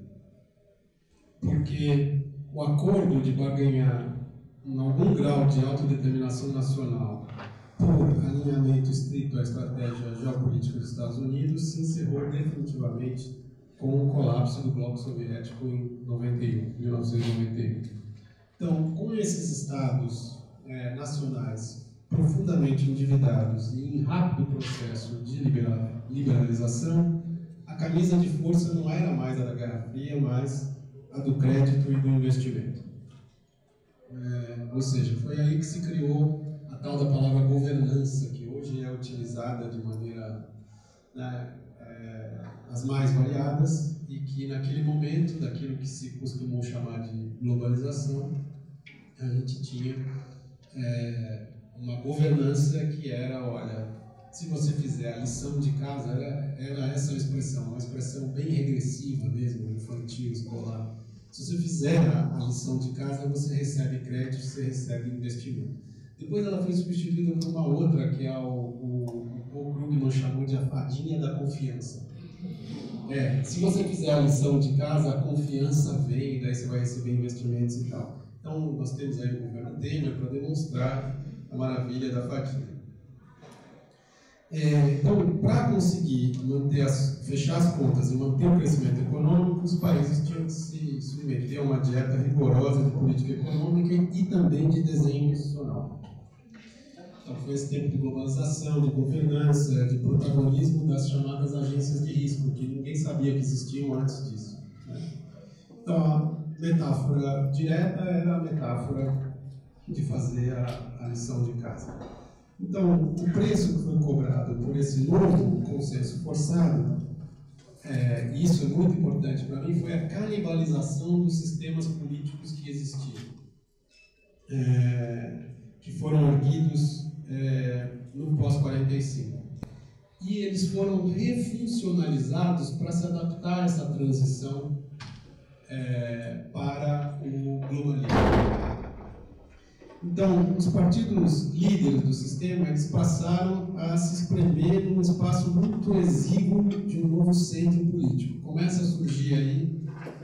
Porque o acordo de barganhar em algum grau de autodeterminação nacional por alinhamento estrito à estratégia geopolítica dos Estados Unidos se encerrou definitivamente com o colapso do bloco soviético em noventa e um, mil novecentos e noventa e um. Então, com esses estados é, nacionais profundamente endividados e em rápido processo de liberalização, a camisa de força não era mais a da Guerra Fria, mas a do crédito e do investimento. É, ou seja, foi aí que se criou a tal da palavra governança, que hoje é utilizada de maneira, né, é, as mais variadas, e que naquele momento, daquilo que se costumou chamar de globalização, a gente tinha é, uma governança que era, olha, se você fizer a lição de casa, era, era essa a expressão, uma expressão bem regressiva mesmo, infantil, escolar. Se você fizer a, a lição de casa, você recebe crédito, você recebe investimento. Depois ela foi substituída por uma outra, que é o, o, o Paul Krugman chamou de a fadinha da confiança. É, se você fizer a lição de casa, a confiança vem, daí você vai receber investimentos e tal. Então, nós temos aí o governo Temer para demonstrar a maravilha da fadinha. É, então, para conseguir manter as, fechar as contas e manter o crescimento econômico, os países tinham que se submeter a uma dieta rigorosa de política econômica e também de desenho institucional. Então, foi esse tempo de globalização, de governança, de protagonismo das chamadas agências de risco, que ninguém sabia que existiam antes disso, né? Então, a metáfora direta era a metáfora de fazer a, a lição de casa. Então, o preço que foi cobrado por esse novo consenso forçado, é, isso é muito importante para mim, foi a canibalização dos sistemas políticos que existiam, é, que foram erguidos é, no pós quarenta e cinco. E eles foram refuncionalizados para se adaptar a essa transição é, para o globalismo. Então, os partidos líderes do sistema, eles passaram a se espremer num espaço muito exíguo de um novo centro político. Começa a surgir aí,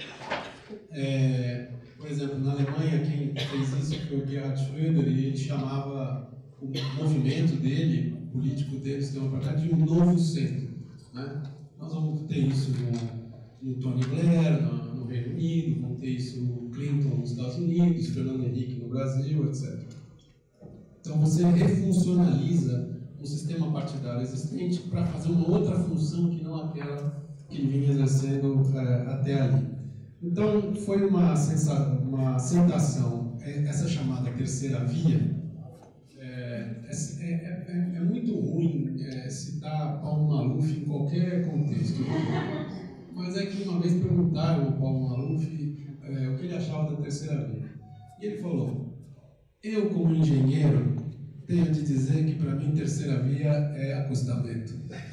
é, por exemplo, na Alemanha, quem fez isso foi o Gerhard Schröder, e ele chamava o movimento dele, o político dele, o sistema partidário, de um novo centro, né? Nós vamos ter isso no, no Tony Blair, no, no Reino Unido, vamos ter isso no Clinton nos Estados Unidos, Fernando Henrique no Brasil, etcétera. Então você refuncionaliza um sistema partidário existente para fazer uma outra função que não aquela que ele vinha exercendo é, até ali. Então foi uma, sensa uma sensação, essa chamada terceira via. É, é, é, é muito ruim é, citar Paulo Maluf em qualquer contexto, mas é que uma vez perguntaram ao Paulo Maluf é, o que ele achava da terceira via. E ele falou: eu, como engenheiro, tenho de dizer que para mim terceira via é acostamento.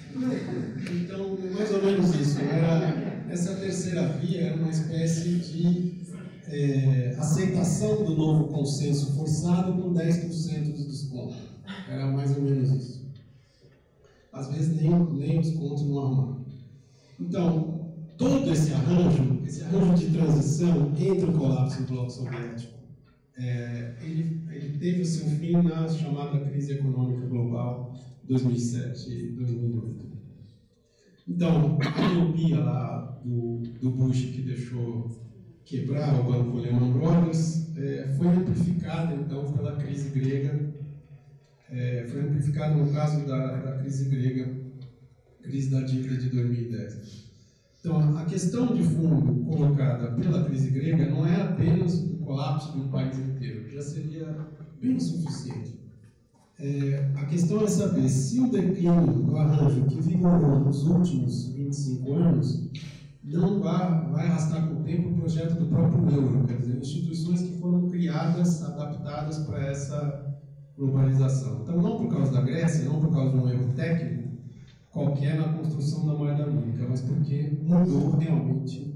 Então, mais ou menos isso. Era, essa terceira via era uma espécie de é, aceitação do novo consenso forçado com dez por cento dos descontos. Era mais ou menos isso. Às vezes nem, nem os descontos não arrumavam. Então, todo esse arranjo, esse arranjo de transição entre o colapso do bloco soviético, é, ele, ele teve o seu fim na chamada crise econômica global dois mil e sete e dois mil e oito. Então, a miopia lá do, do Bush, que deixou quebrar o banco Lehman Brothers, é, foi amplificada então pela crise grega, é, foi amplificada no caso da, da crise grega, crise da dívida de dois mil e dez. Então, a questão de fundo colocada pela crise grega não é apenas o colapso de um país inteiro, que já seria bem suficiente. É, a questão é saber se o declínio do arranjo que vigorou nos últimos vinte e cinco anos não vai, vai arrastar com o tempo o projeto do próprio euro, quer dizer, instituições que foram criadas, adaptadas para essa globalização. Então, não por causa da Grécia, não por causa de um erro técnico qualquer na construção da moeda única, mas porque mudou realmente o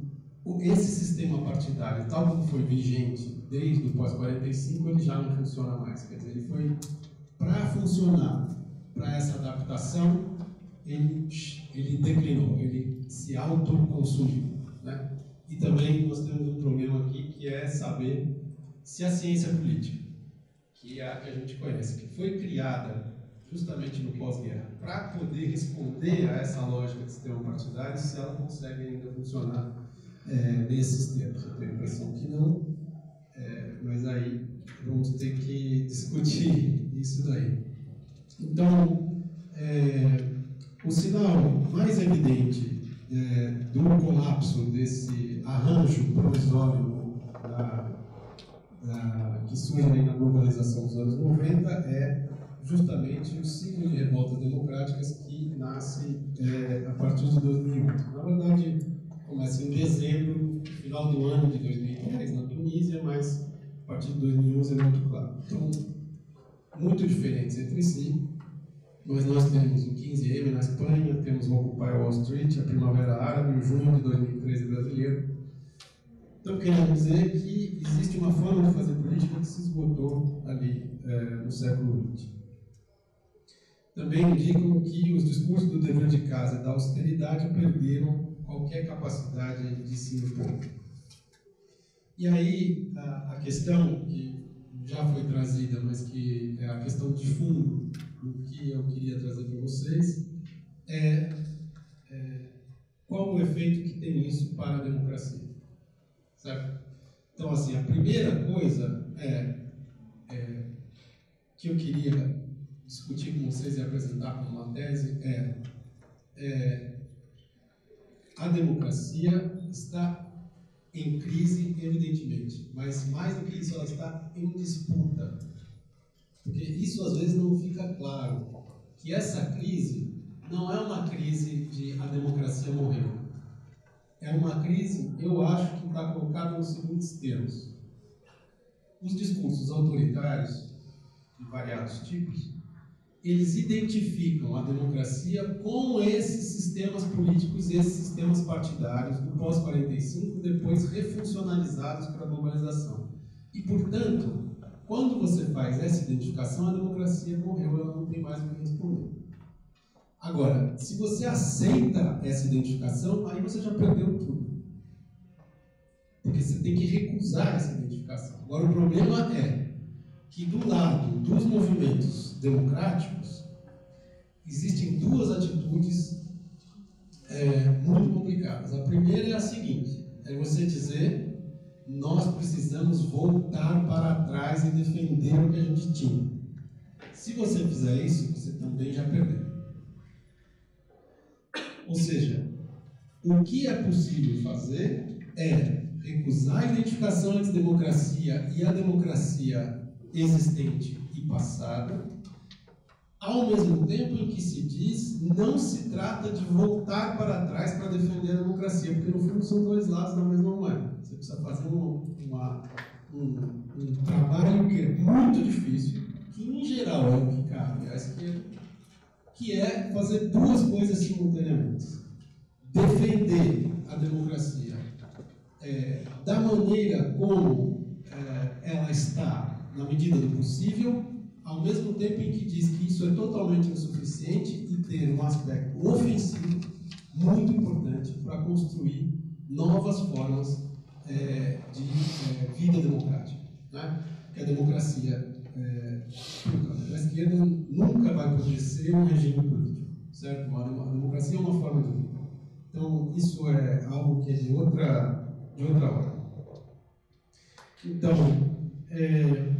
esse sistema partidário, tal como foi vigente desde o pós quarenta e cinco, ele já não funciona mais. Quer dizer, ele foi, para funcionar, para essa adaptação, ele, ele declinou, ele se autoconsumiu, né? E também nós temos um problema aqui, que é saber se a ciência política, que é a que a gente conhece, que foi criada justamente no pós-guerra, para poder responder a essa lógica de sistema partidário, se ela consegue ainda funcionar é, nesses termos. Eu tenho a impressão que não, é, mas aí vamos ter que discutir isso daí. Então, é, o sinal mais evidente é, do colapso desse arranjo provisório da, da, que surge aí na globalização dos anos noventa é justamente o ciclo de revoltas democráticas que nasce é, a partir de dois mil e um. Na verdade, começa em dezembro, final do ano de dois mil e dez, na Tunísia, mas a partir de dois mil e onze é muito claro. Então, muito diferentes entre si, mas nós temos o quinze eme na Espanha, temos o Occupy Wall Street, a Primavera Árabe, o junho de dois mil e treze brasileiro. Então, querendo dizer que existe uma forma de fazer política que se esgotou ali é, no século vinte. Também indicam que os discursos do dever de casa e da austeridade perderam qualquer capacidade de se impor. E aí, a, a questão que já foi trazida, mas que é a questão de fundo do que eu queria trazer para vocês, é, é qual o efeito que tem isso para a democracia. Certo? Então, assim, a primeira coisa é, é, que eu queria discutir com vocês e apresentar como uma tese é, é a democracia está em crise, evidentemente, mas mais do que isso, ela está em disputa. Porque isso às vezes não fica claro, que essa crise não é uma crise de a democracia morreu. É uma crise, eu acho, que está colocada nos seguintes termos. Os discursos autoritários, de variados tipos, eles identificam a democracia com esses sistemas políticos e esses sistemas partidários do pós quarenta e cinco, depois refuncionalizados para a globalização. E, portanto, quando você faz essa identificação, a democracia morreu, ela não tem mais o que responder. Agora, se você aceita essa identificação, aí você já perdeu tudo. Porque você tem que recusar essa identificação. Agora, o problema é que do lado dos movimentos democráticos existem duas atitudes é, muito complicadas. A primeira é a seguinte, é você dizer: nós precisamos voltar para trás e defender o que a gente tinha. Se você fizer isso, você também já perdeu. Ou seja, o que é possível fazer é recusar a identificação entre democracia e a democracia existente e passada, ao mesmo tempo em que se diz não se trata de voltar para trás para defender a democracia, porque no fundo são dois lados da mesma moeda. Você precisa fazer uma, uma, um, um trabalho que é muito difícil, que em geral é o que cabe à esquerda, que é fazer duas coisas simultaneamente. Defender a democracia é, da maneira como é, ela está, na medida do possível, ao mesmo tempo em que diz que isso é totalmente insuficiente e ter um aspecto ofensivo muito importante para construir novas formas é, de é, vida democrática. Né? Que a democracia é, a esquerda nunca vai poder ser um regime político, certo? A democracia é uma forma de vida. Então, isso é algo que é de outra, de outra ordem. Então, é,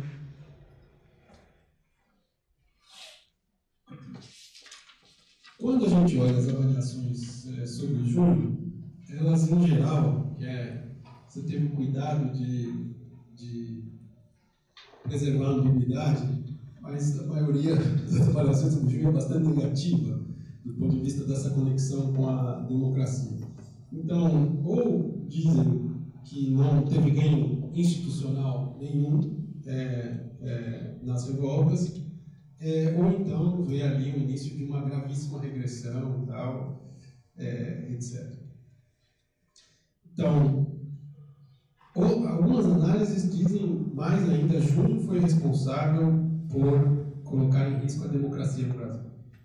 quando a gente olha as avaliações é, sobre junho, elas em geral, que é, você teve o cuidado de, de preservar a ambiguidade, mas a maioria das avaliações sobre junho é bastante negativa do ponto de vista dessa conexão com a democracia. Então, ou dizem que não teve ganho institucional nenhum é, é, nas revoltas, é, ou então vê ali o início de uma gravíssima regressão e tal, é, etcétera. Então, Ou, algumas análises dizem mais ainda, junho foi responsável por colocar em risco a democracia no Brasil.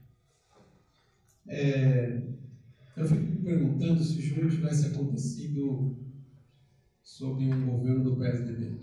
É, eu fico me perguntando se junho tivesse acontecido sob um governo do P S D B.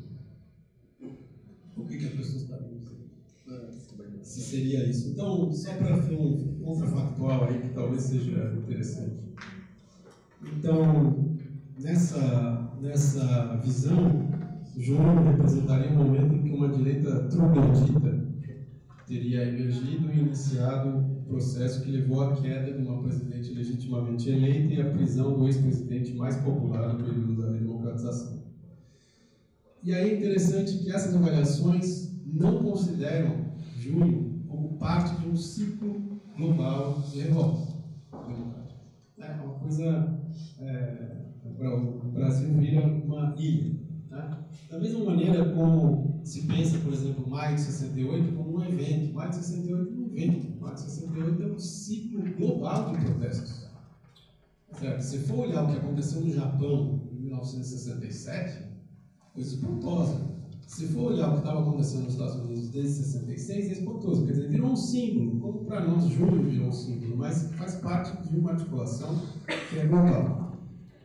O que, que as pessoas estariam dizendo? Se seria isso. Então, só para ter um contrafactual aí que talvez seja interessante. Então, nessa, nessa visão, junho representaria um momento em que uma direita troglodita teria emergido e iniciado o processo que levou à queda de uma presidente legitimamente eleita e à prisão do ex-presidente mais popular no período da redemocratização. E aí é interessante que essas avaliações não consideram junho como parte de um ciclo global de revolta democrática. É uma coisa... É, o Brasil vira uma ilha. Né? Da mesma maneira como se pensa, por exemplo, Maio de sessenta e oito como um evento. Maio de sessenta e oito é um evento. Maio de sessenta e oito é um ciclo global de protestos. Certo? Se for olhar o que aconteceu no Japão em mil novecentos e sessenta e sete, foi espantosa. Se for olhar o que estava acontecendo nos Estados Unidos desde sessenta e seis, é espantoso. Quer dizer, virou um símbolo, como para nós junho virou um símbolo, mas faz parte de uma articulação que é global.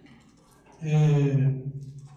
É...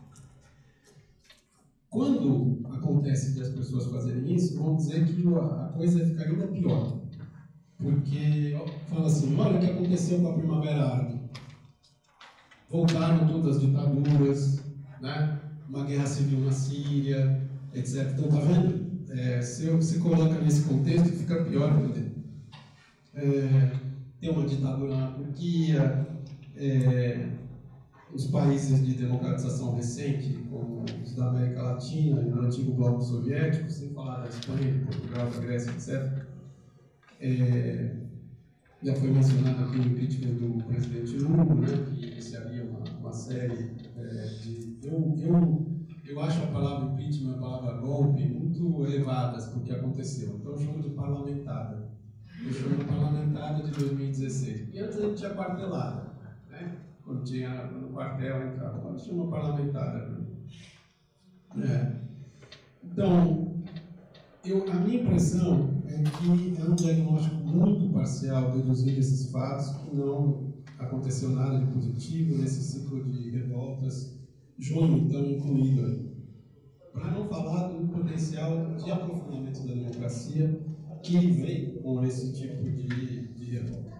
Quando acontece de as pessoas fazerem isso, vão dizer que a coisa fica ainda pior. Porque fala assim, olha o que aconteceu com a Primavera Árabe. Voltaram todas as ditaduras, né? Uma guerra civil na Síria, etcétera. Então, tá vendo? É, se se coloca nesse contexto, fica pior ainda. É, tem uma ditadura na Turquia, é, os países de democratização recente, como os da América Latina e do antigo bloco soviético, sem falar da Espanha, de Portugal, da Grécia, etcétera. É, já foi mencionado aqui o impeachment do presidente Lula, né, que iniciaria uma, uma série é, de... Eu, eu, eu acho a palavra impeachment, a palavra golpe, muito elevadas para o que aconteceu. Então eu chamo de parlamentada. Eu chamo de parlamentada de dois mil e dezesseis. E antes a gente tinha quartelada, né? Quando tinha no quartel entrava. Agora chama parlamentada. É. Então, eu, a minha impressão é que é um diagnóstico muito parcial deduzir desses fatos, que não aconteceu nada de positivo nesse ciclo de revoltas, junho então incluído aí. Para não falar do potencial de aprofundamento da democracia que vem com esse tipo de, de revolta.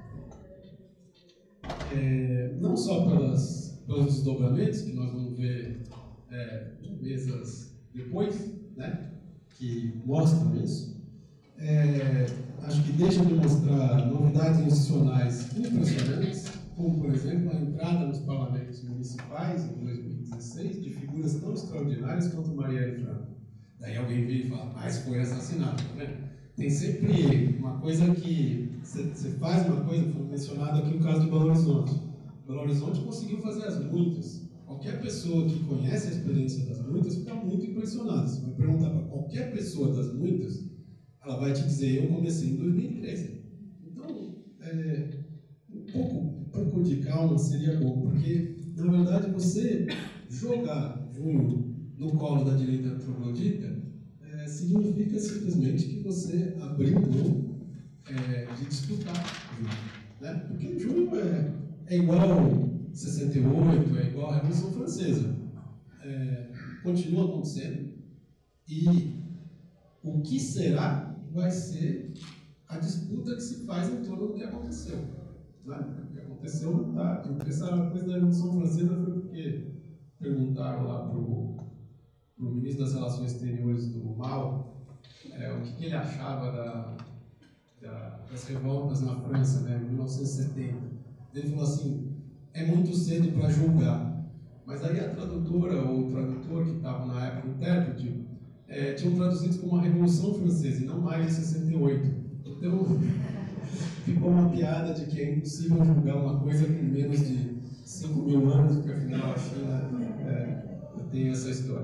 É, não só pelas, pelos desdobramentos, que nós vamos ver é, mesas depois, né, que mostram isso, é, acho que deixa de mostrar novidades institucionais impressionantes, como, por exemplo, a entrada nos parlamentos municipais em dois mil e dezesseis de figuras tão extraordinárias quanto Marielle Franco. Daí alguém vem e fala, mas foi assassinado, tá vendo? Tem sempre uma coisa que você faz uma coisa, foi mencionado aqui o caso de Belo Horizonte. Belo Horizonte conseguiu fazer as muitas. Qualquer pessoa que conhece a experiência das muitas fica muito impressionada. Você vai perguntar para qualquer pessoa das muitas, ela vai te dizer, eu comecei em dois mil e treze. Então, é, um, pouco, um pouco de calma seria bom, porque, na verdade, você jogar junho no colo da direita troglodita é, significa simplesmente que você abriu mão é, de disputar junho. Né? Porque junho é, é igual sessenta e oito, é igual a Revolução Francesa. É, continua acontecendo e o que será vai ser a disputa que se faz em torno do que aconteceu. Né? O que aconteceu não está. Essa coisa da Revolução Francesa foi porque perguntaram lá para o ministro das Relações Exteriores do Mao é, o que, que ele achava da, da, das revoltas na França, né, em mil novecentos e setenta. Ele falou assim, é muito cedo para julgar. Mas aí a tradutora ou o tradutor que estava na época, o intérprete, é, tinham traduzido como a Revolução Francesa e não mais de sessenta e oito. Então, ficou uma piada de que é impossível julgar uma coisa com menos de cinco mil anos, porque afinal a China é, tem essa história.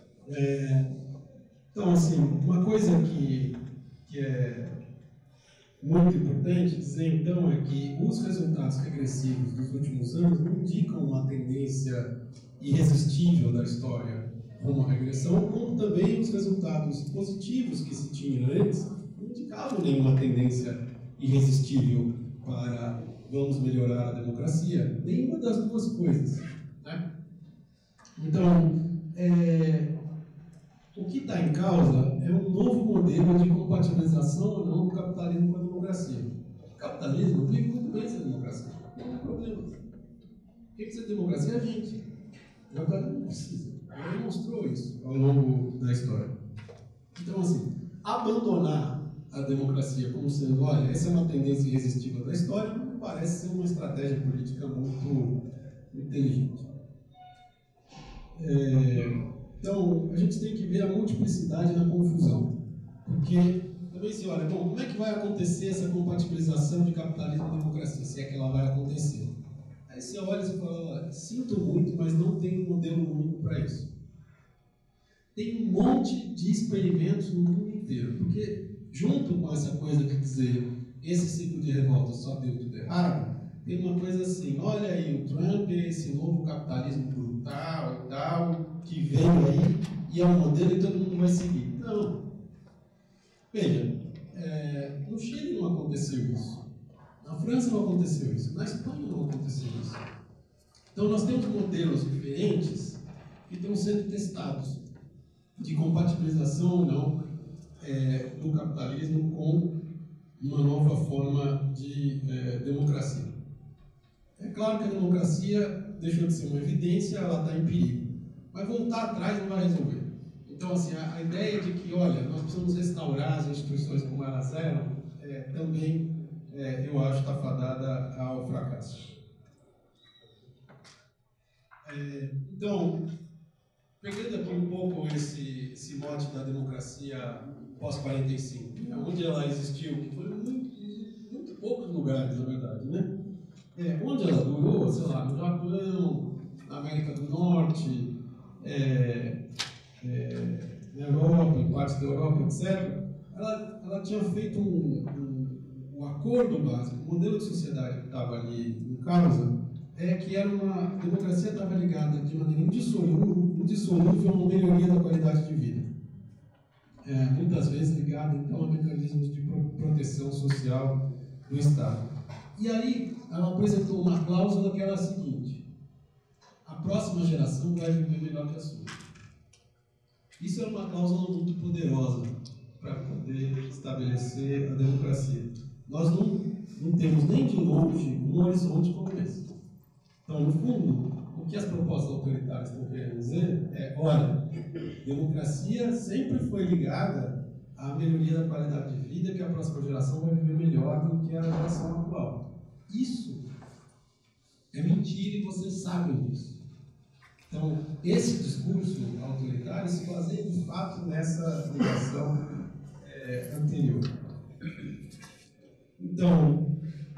É, então, assim, uma coisa que, que é muito importante dizer, então, é que os resultados regressivos dos últimos anos não indicam uma tendência irresistível da história rumo à regressão, como também os resultados positivos que se tinha antes não indicavam nenhuma tendência irresistível para vamos melhorar a democracia, nenhuma das duas coisas. Né? Então, é, o que está em causa é um novo modelo de compatibilização ou não do capitalismo com a democracia. O capitalismo vive muito bem sem democracia, não tem problema. Quem precisa de democracia é a gente. O capitalismo não precisa. Ele demonstrou isso ao longo da história. Então, assim, abandonar a democracia como sendo, olha, essa é uma tendência irresistível da história, não parece ser uma estratégia política muito inteligente. É, então, a gente tem que ver a multiplicidade na confusão. Porque também se olha, bom, como é que vai acontecer essa compatibilização de capitalismo e democracia, se é que ela vai acontecer? Aí você olha e fala, olha, sinto muito, mas não tem um modelo único para isso. Tem um monte de experimentos no mundo inteiro, porque junto com essa coisa de dizer esse ciclo de revolta só deu tudo errado, tem uma coisa assim, olha aí, o Trump é esse novo capitalismo brutal e tal, que veio aí e é um modelo e todo mundo vai seguir. Não. Veja, é, no Chile não aconteceu isso. Na França não aconteceu isso. Na Espanha não aconteceu isso. Então nós temos modelos diferentes que estão sendo testados de compatibilização ou não é, do capitalismo com uma nova forma de é, democracia. É claro que a democracia deixou de ser uma evidência, ela está em perigo. Mas voltar atrás não vai resolver. Então, assim, a, a ideia de que, olha, nós precisamos restaurar as instituições como elas eram, é, também, é, eu acho, está fadada ao fracasso. É, então, pegando aqui um pouco esse, esse mote da democracia pós-quarenta e cinco, né, onde ela existiu, que foi muito, muito poucos lugares, na verdade, né? É, onde ela durou, sei lá, no Japão, na América do Norte, é, é, na Europa, em partes da Europa, etcétera, ela, ela tinha feito um, um, um acordo básico, o modelo de sociedade que estava ali em causa, é que era uma a democracia estava ligada de maneira indissolúvel, indissolúvel a uma melhoria da qualidade de vida. É, muitas vezes ligada, então, a mecanismos de pro, proteção social do Estado. E aí, ela apresentou uma cláusula que era a seguinte: a próxima geração vai viver melhor que a sua. Isso é uma cláusula muito poderosa para poder estabelecer a democracia. Nós não, não temos nem de longe um horizonte como esse. Então, no fundo, o que as propostas autoritárias estão querendo dizer é, olha, democracia sempre foi ligada à melhoria da qualidade de vida, que a próxima geração vai viver melhor do que a geração atual. Isso é mentira e vocês sabem disso. Então, esse discurso autoritário se baseia, de fato, nessa ligação é, anterior. Então,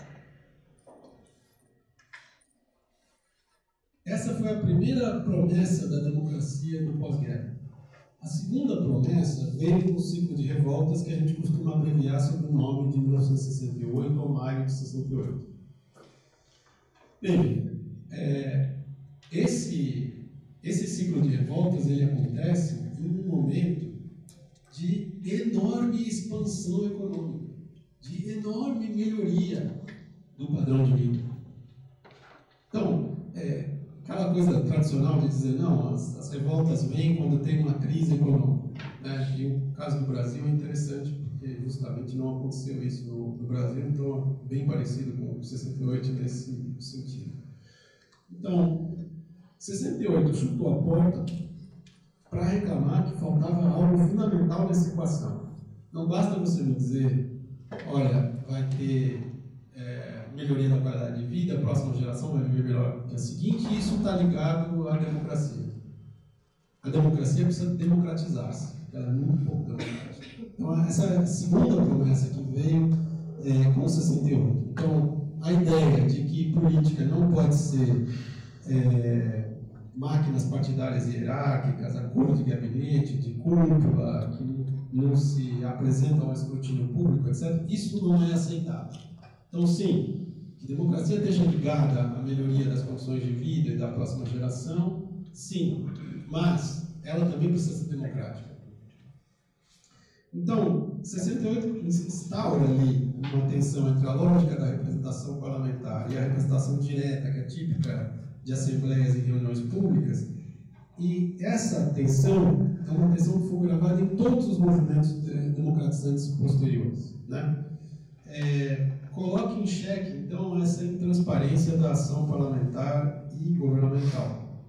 essa foi a primeira promessa da democracia no pós-guerra. A segunda promessa veio com o ciclo de revoltas que a gente costuma abreviar sob o nome de mil novecentos e sessenta e oito ou maio de sessenta e oito. Bem, é, esse, esse ciclo de revoltas ele acontece em um momento de enorme expansão econômica, de enorme melhoria do padrão de vida. Então, é, aquela coisa tradicional de dizer, não, as, as revoltas vêm quando tem uma crise econômica. Né? E o caso do Brasil é interessante, porque justamente não aconteceu isso no, no Brasil, então é bem parecido com sessenta e oito nesse sentido. Então, sessenta e oito chutou a porta para reclamar que faltava algo fundamental nessa equação. Não basta você me dizer, olha, vai ter é, melhoria da qualidade de vida, a próxima geração vai viver melhor que a seguinte, e isso está ligado à democracia. A democracia precisa democratizar-se, ela é muito pouco democrática. Então, essa é a segunda promessa que veio é, com sessenta e oito. Então, a ideia de que política não pode ser é, máquinas partidárias hierárquicas, acordo de gabinete, de cúpula, que não se apresentam ao escrutínio público, etcétera, isso não é aceitável. Então, sim, que a democracia esteja ligada à melhoria das condições de vida e da próxima geração, sim, mas ela também precisa ser democrática. Então, sessenta e oito instaura ali uma tensão entre a lógica da representação parlamentar e a representação direta, que é típica de assembleias e reuniões públicas, e essa tensão é uma tensão que foi gravada em todos os movimentos democratizantes posteriores, né? É, coloca em xeque, então, essa intransparência da ação parlamentar e governamental.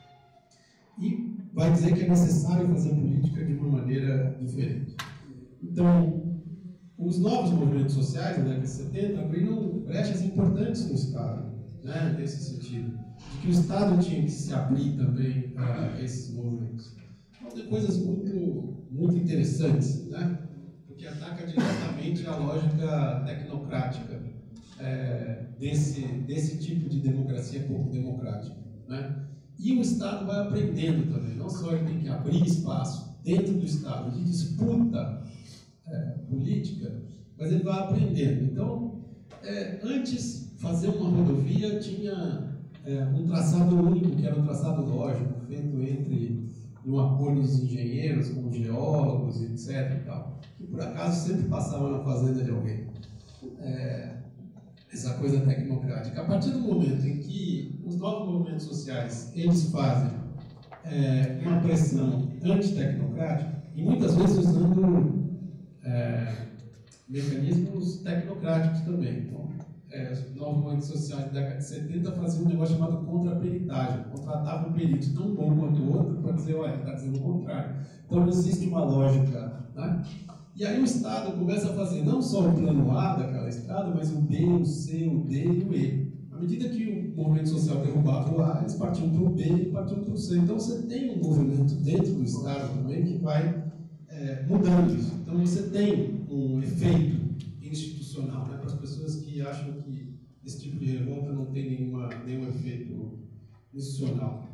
E vai dizer que é necessário fazer política de uma maneira diferente. Então, os novos movimentos sociais, na década de setenta, abriram brechas importantes no Estado, né, nesse sentido, de que o Estado tinha que se abrir também a esses movimentos. Então, tem coisas muito, muito interessantes, né, porque ataca diretamente a lógica tecnocrática é, desse, desse tipo de democracia pouco democrática, né? E o Estado vai aprendendo também, não só ele tem que abrir espaço dentro do Estado de disputa é, política, mas ele vai aprendendo. Então, é, antes, fazer uma rodovia tinha é, um traçado único, que era um traçado lógico, feito entre um acordo dos engenheiros com geólogos, etcétera e tal, que por acaso sempre passava na fazenda de alguém. É, essa coisa tecnocrática. A partir do momento em que os novos movimentos sociais eles fazem é, uma pressão antitecnocrática, e muitas vezes usando é, mecanismos tecnocráticos também. Então, é, os novos movimentos sociais da década de setenta faziam um negócio chamado contraperitagem, contratavam peritos tão bom quanto o outro para dizer, olha, está dizendo o contrário. Então não existe uma lógica, né? E aí o Estado começa a fazer não só o plano A daquela estrada, mas o B, o C, o D e o E. À medida que o movimento social derrubava o A, eles partiam para o B e partiam para o C. Então você tem um movimento dentro do Estado também que vai é, mudando isso. Então você tem um efeito institucional, né, para as pessoas que acham que esse tipo de revolta não tem nenhuma, nenhum efeito institucional.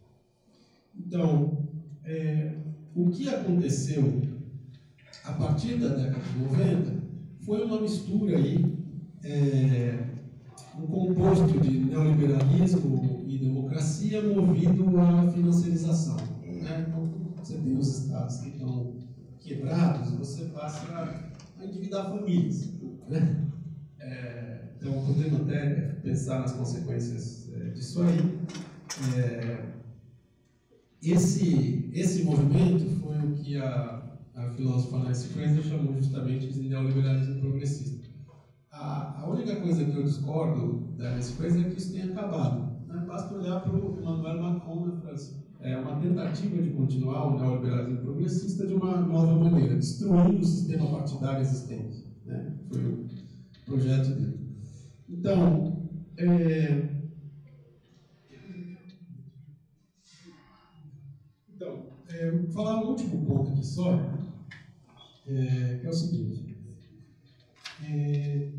Então, é, o que aconteceu a partir da década de noventa foi uma mistura aí, é, um composto de neoliberalismo e democracia movido à financiarização, né? Então, você tem os estados que estão quebrados, você passa a endividar famílias, né? É, então, podemos até pensar nas consequências é, disso aí. É, esse, esse movimento foi o que a A filósofa Nancy Fraser chamou justamente de neoliberalismo progressista. A, a única coisa que eu discordo da Nancy Fraser é que isso tenha acabado, né? Basta olhar para o Emmanuel Macron na França. É uma tentativa de continuar o neoliberalismo progressista de uma nova maneira, destruindo o sistema partidário existente, né? Foi o projeto dele. Então, é... então é, vou falar um último ponto aqui só. É, que é o seguinte, é,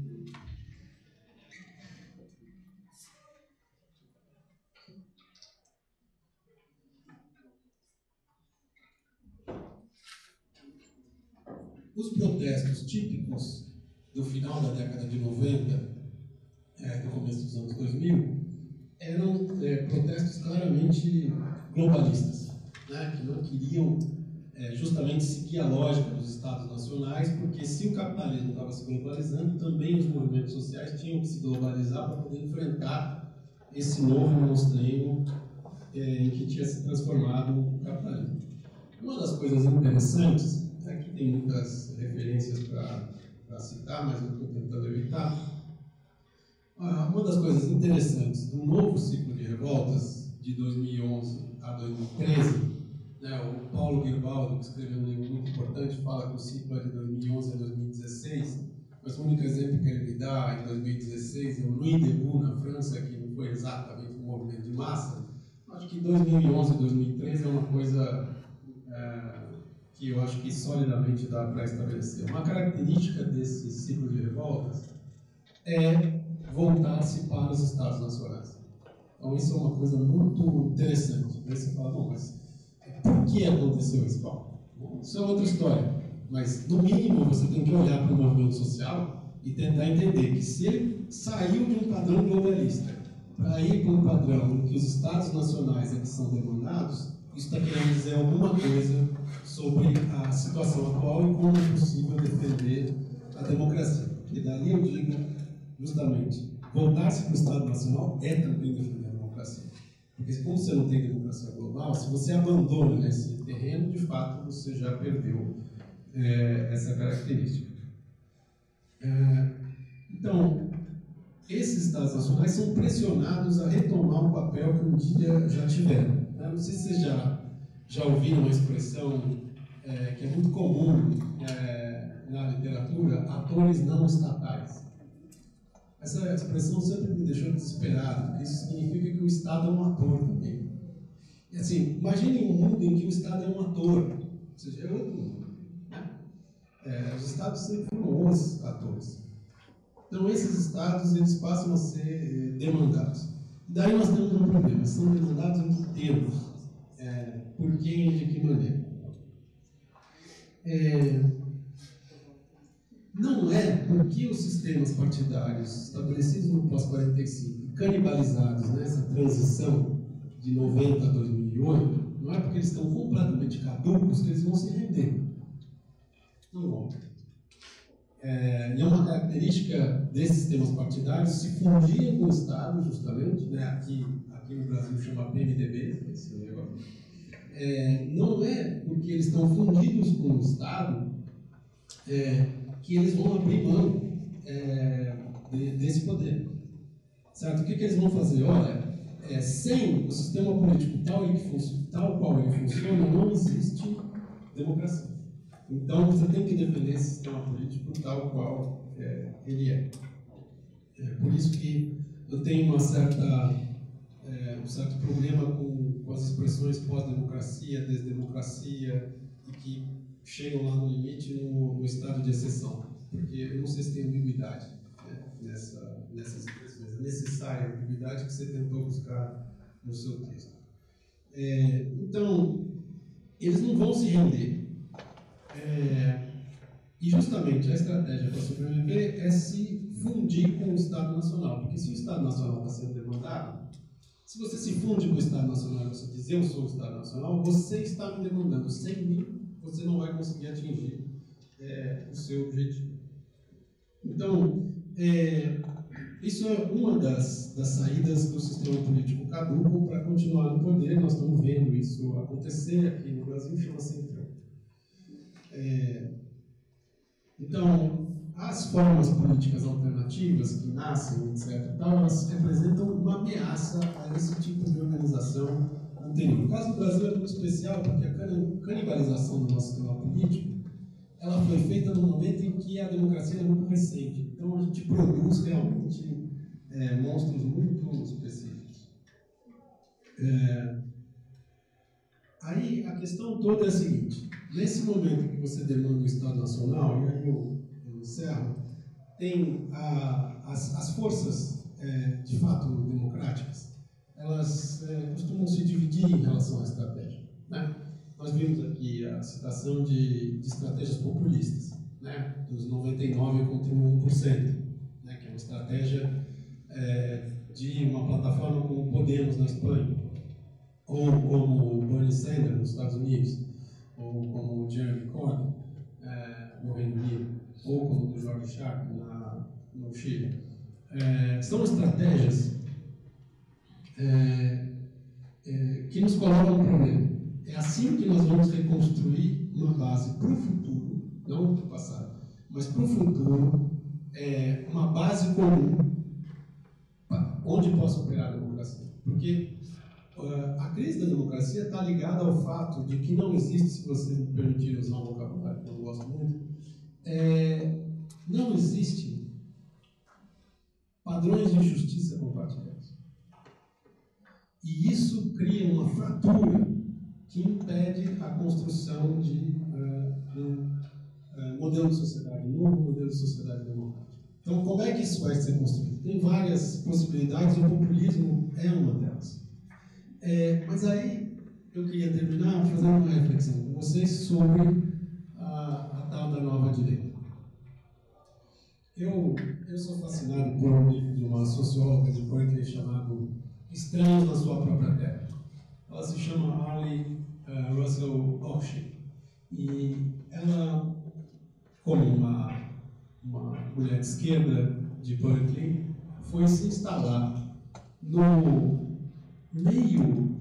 os protestos típicos do final da década de noventa, é, do começo dos anos dois mil, eram é, protestos claramente globalistas, né, que não queriam É, justamente seguir a lógica dos Estados nacionais, porque se o capitalismo estava se globalizando, também os movimentos sociais tinham que se globalizar para poder enfrentar esse novo monstrengo é, em que tinha se transformado o capitalismo. Uma das coisas interessantes, aqui tem muitas referências para citar, mas eu estou tentando evitar. Uma das coisas interessantes do novo ciclo de revoltas de dois mil e onze a dois mil e treze, né, o Paulo Guirbaldo, que escreveu um livro muito importante, fala que o ciclo é de dois mil e onze a dois mil e dezesseis, mas o único exemplo que ele me dá em dois mil e dezesseis é o Nuit Debout na França, que não foi exatamente um movimento de massa. Acho que dois mil e onze e dois mil e treze é uma coisa é, que eu acho que solidamente dá para estabelecer. Uma característica desse ciclo de revoltas é voltar-se para os Estados nacionais. Então isso é uma coisa muito interessante. Aí você fala, bom, mas por que aconteceu isso? Bom, isso é outra história. Mas, no mínimo, você tem que olhar para o movimento social e tentar entender que se ele saiu de um padrão globalista para ir para um padrão em que os estados nacionais é que são demandados, isso está querendo dizer alguma coisa sobre a situação atual e como é possível defender a democracia. Porque daí eu digo, justamente, voltar-se para o Estado Nacional é também defender a democracia. Porque como você não tem democracia global, se você abandona esse terreno, de fato, você já perdeu é, essa característica. É, então, esses Estados Nacionais são pressionados a retomar um papel que um dia já tiveram. Não sei se vocês já, já ouviram uma expressão é, que é muito comum é, na literatura, atores não estatais. Essa expressão sempre me deixou desesperado, porque isso significa que o Estado é um ator também. E assim, imagine um mundo em que o Estado é um ator, ou seja, é outro mundo. Né? É, os Estados sempre foram os atores. Então, esses Estados, eles passam a ser demandados. E daí nós temos um problema, são demandados em que termos, é, por quem e de que maneira. É, não é porque os sistemas partidários estabelecidos no pós quarenta e cinco, canibalizados nessa transição de noventa a dois mil e oito, não é porque eles estão completamente caducos que eles vão se render. Não vão. É, e é uma característica desses sistemas partidários se fundirem com o Estado, justamente, né? aqui, aqui no Brasil chama P M D B, esse negócio. É, não é porque eles estão fundidos com o Estado é, que eles vão abrir mão é, de, desse poder. Certo? O que, que eles vão fazer? Olha, é, sem o sistema político tal, ele, tal qual ele funciona, não existe democracia. Então, você tem que defender esse sistema político tal qual é, ele é. É por isso que eu tenho uma certa, é, um certo problema com, com as expressões pós-democracia, desdemocracia, e que chegam lá no limite no, no estado de exceção. Porque eu não sei se tem ambiguidade, né, nessa, nessas expressões. É necessária a ambiguidade que você tentou buscar no seu texto. É, então, eles não vão se render. É, e justamente a estratégia para sobreviver é se fundir com o Estado Nacional, porque se o Estado Nacional está sendo demandado, se você se funde com o Estado Nacional e você diz eu sou o Estado Nacional, você está me demandando. Sem mim, você não vai conseguir atingir é, o seu objetivo. Então, é, isso é uma das, das saídas do sistema político caduco para continuar no poder. Nós estamos vendo isso acontecer aqui no Brasil, chama-se Centrão. É, então, as formas políticas alternativas que nascem, etcétera, tal, elas representam uma ameaça a esse tipo de organização anterior. No caso do Brasil é muito especial porque a canibalização do nosso sistema político ela foi feita no momento em que a democracia é muito recente. Então, a gente produz realmente é, monstros muito específicos. É, aí, a questão toda é a seguinte. Nesse momento que você demanda o Estado Nacional, e aí eu, eu encerro, tem a, as, as forças, é, de fato, democráticas, elas é, costumam se dividir em relação à estratégia. Né? Nós vimos aqui a citação de, de estratégias populistas, né? Dos noventa e nove vírgula um por cento, né? Que é uma estratégia é, de uma plataforma como o Podemos na Espanha, ou como o Bernie Sanders nos Estados Unidos, ou como o Jeremy Corbyn é, no Reino Unido, ou como o George Sharp na, no Chile. É, são estratégias é, é, que nos colocam um problema. É assim que nós vamos reconstruir uma base para o futuro, não para o passado, mas para o futuro, é, uma base comum onde possa operar a democracia. Porque uh, a crise da democracia está ligada ao fato de que não existe, se vocês me permitirem usar um vocabulário que eu não gosto muito, é, não existe padrões de justiça compartilhados. E isso cria uma fratura que impede a construção de uh, um uh, modelo de sociedade, um novo modelo de sociedade democrática. Então, como é que isso vai ser construído? Tem várias possibilidades, o populismo é uma delas. É, mas aí, eu queria terminar fazendo uma reflexão com vocês sobre a, a tal nova direita. Eu, eu sou fascinado por um livro de uma socióloga de Berkeley chamado Estranhos na Sua Própria Terra. Ela se chama Ali uh, Russell Hochschild. E ela, como uma, uma mulher de esquerda de Berkeley, foi se instalar no meio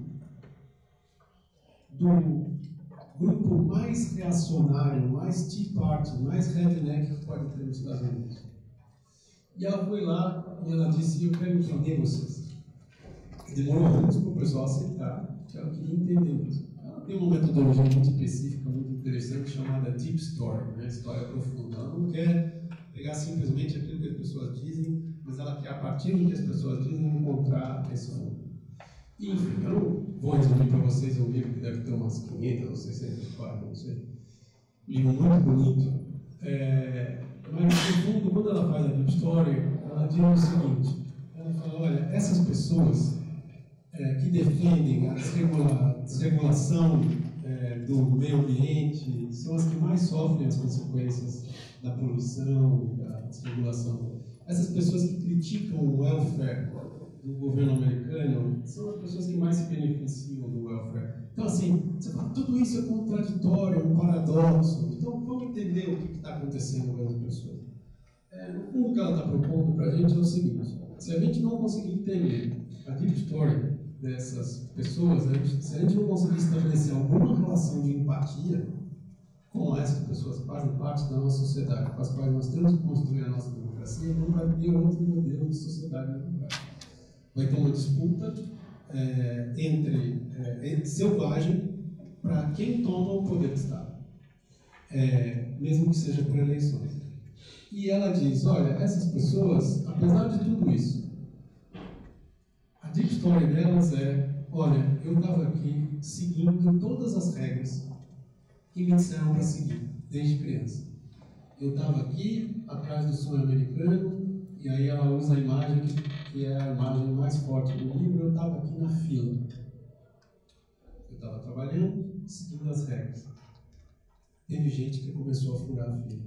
do grupo mais reacionário, mais Tea Party, mais redneck que pode ter nos Estados Unidos. E ela foi lá e ela disse: eu quero entender vocês. Demorou anos para o pessoal aceitar que ela queria entender isso. Ela tem uma metodologia muito específica, muito interessante, chamada Deep Story, né? História profunda. Ela não quer pegar simplesmente aquilo que as pessoas dizem, mas ela quer, a partir do que as pessoas dizem, encontrar esse fundo. Enfim, eu não vou resumir para vocês um livro que deve ter umas quinhentas ou seiscentas páginas, não sei. Um livro muito bonito. É, mas, no fundo, quando ela faz a Deep Story, ela diz o seguinte: ela fala, olha, essas pessoas é, que defendem a desregula, desregulação é, do meio ambiente são as que mais sofrem as consequências da poluição, da desregulação. Essas pessoas que criticam o welfare do governo americano são as pessoas que mais se beneficiam do welfare. Então, assim, você fala, tudo isso é contraditório, é um paradoxo. Então, vamos entender o que está acontecendo com as pessoas. É, no fundo, o que ela está propondo para a gente é o seguinte: se a gente não conseguir entender a deep story dessas pessoas, a gente, se a gente não conseguir estabelecer alguma relação de empatia com essas pessoas que fazem parte da nossa sociedade, com as quais nós temos que construir a nossa democracia, não vai ter outro modelo de sociedade no lugar. Vai ter uma disputa é, entre, é, entre selvagem para quem toma o poder do Estado, é, mesmo que seja por eleições. E ela diz, olha, essas pessoas, apesar de tudo isso, a deep story delas é, olha, eu estava aqui seguindo todas as regras que me disseram para seguir, desde criança. Eu estava aqui, atrás do sonho americano, e aí ela usa a imagem que, que é a imagem mais forte do livro, eu estava aqui na fila. Eu estava trabalhando, seguindo as regras. Teve gente que começou a furar a fila.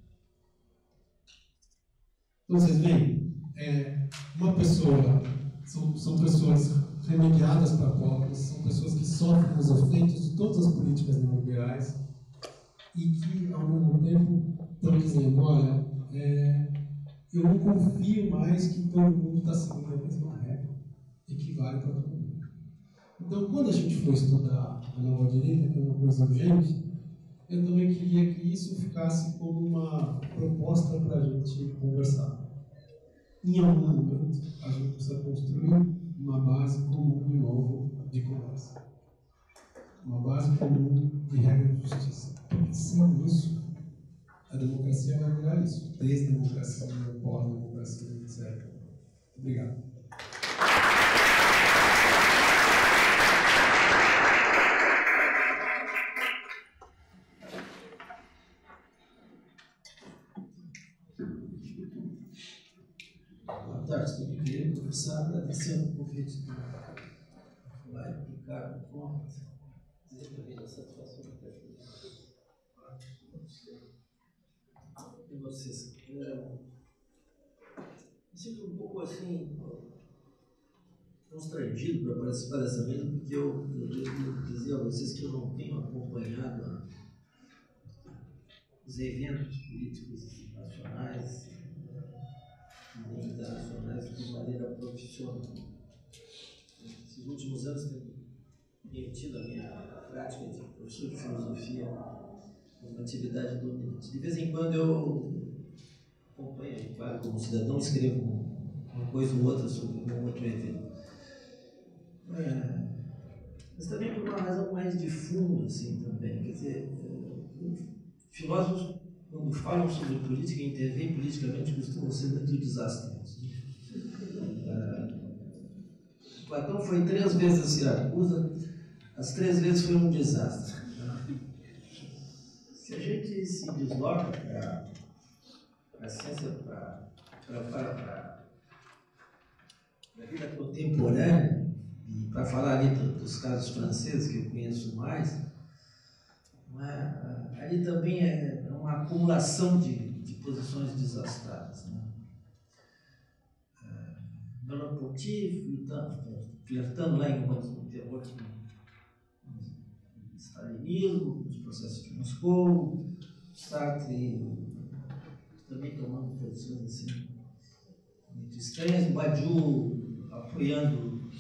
Então, vocês veem, é, uma pessoa, são, são pessoas remediadas para pobres, são pessoas que sofrem os efeitos de todas as políticas neoliberais e que, ao mesmo tempo, estão dizendo, olha, é, eu não confio mais que todo mundo está seguindo a mesma regra e que vale para todo mundo. Então, quando a gente for estudar a nova direita, que é uma coisa urgente, eu também queria que isso ficasse como uma proposta para a gente conversar. Em algum momento, a gente precisa construir uma base comum de novo de conversa. Uma base comum de regra de justiça. Porque sem isso, a democracia vai virar isso. Desdemocracia, pós-democracia, etcétera. Obrigado. Boa tarde, eu queria começar agradecendo o convite do Vai Ricardo Conte, dizer também da satisfação de ter e vocês. É, me sinto um pouco assim, constrangido para participar dessa mesa, porque eu, eu, eu dizia a vocês que eu não tenho acompanhado a, os eventos políticos nacionais nem internacionais de maneira profissional. Nesses últimos anos tenho tido a minha prática de professor de filosofia como uma atividade dominante. De vez em quando eu acompanho, claro, como cidadão, escrevo uma coisa ou outra sobre um outro evento. É, mas também por uma razão mais de fundo, assim, também. Quer dizer, filósofos, quando falam sobre política e intervêm politicamente, costumam ser muito desastrosos. Uh, Platão foi três vezes a Siracusa, as três vezes foi um desastre. Se a gente se desloca para a ciência, para a vida contemporânea, e para falar ali do, dos casos franceses que eu conheço mais, é, ali também é uma uma acumulação de, de posições desastradas. Né? Merleau-Ponty, flertando lá em terror do stalinismo, os processos de Moscou, Sartre também tomando posições assim, muito estranhas, Badiou apoiando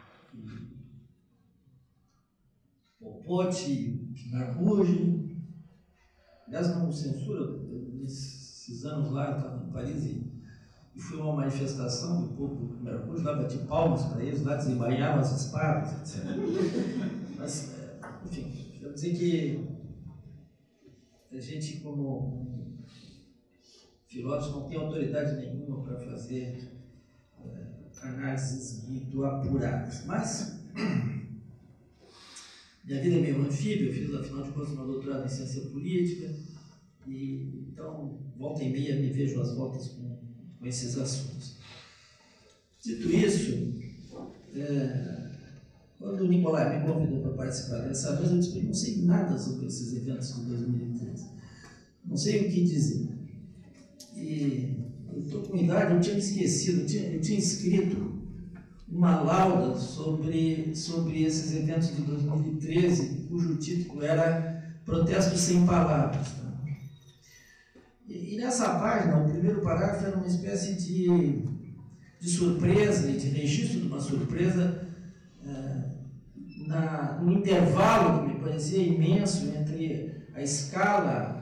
Pol Pot, Khmer Rouge. Aliás, não censura, nesses anos lá eu estava em Paris e, e fui a uma manifestação do povo do Khmer Rouge, lá bati palmas para eles, lá desembainhavam as espadas, etcétera. Mas, enfim, quero dizer que a gente, como filósofo, não tem autoridade nenhuma para fazer é, análises muito apuradas. Mas minha vida é meio anfíbia, eu fiz, afinal de contas, uma doutorado em ciência política, e então, volta e meia, me vejo às voltas com, com esses assuntos. Dito isso, é, quando o Nicolai me convidou para participar dessa vez, eu disse que eu não sei nada sobre esses eventos de dois mil e treze. Não sei o que dizer. E eu estou com idade, eu tinha esquecido, eu tinha, eu tinha escrito uma lauda sobre, sobre esses eventos de dois mil e treze, cujo título era Protestos Sem Palavras. Tá? E, e nessa página, o primeiro parágrafo era uma espécie de, de surpresa e de registro de uma surpresa é, na, no intervalo que me parecia imenso entre a escala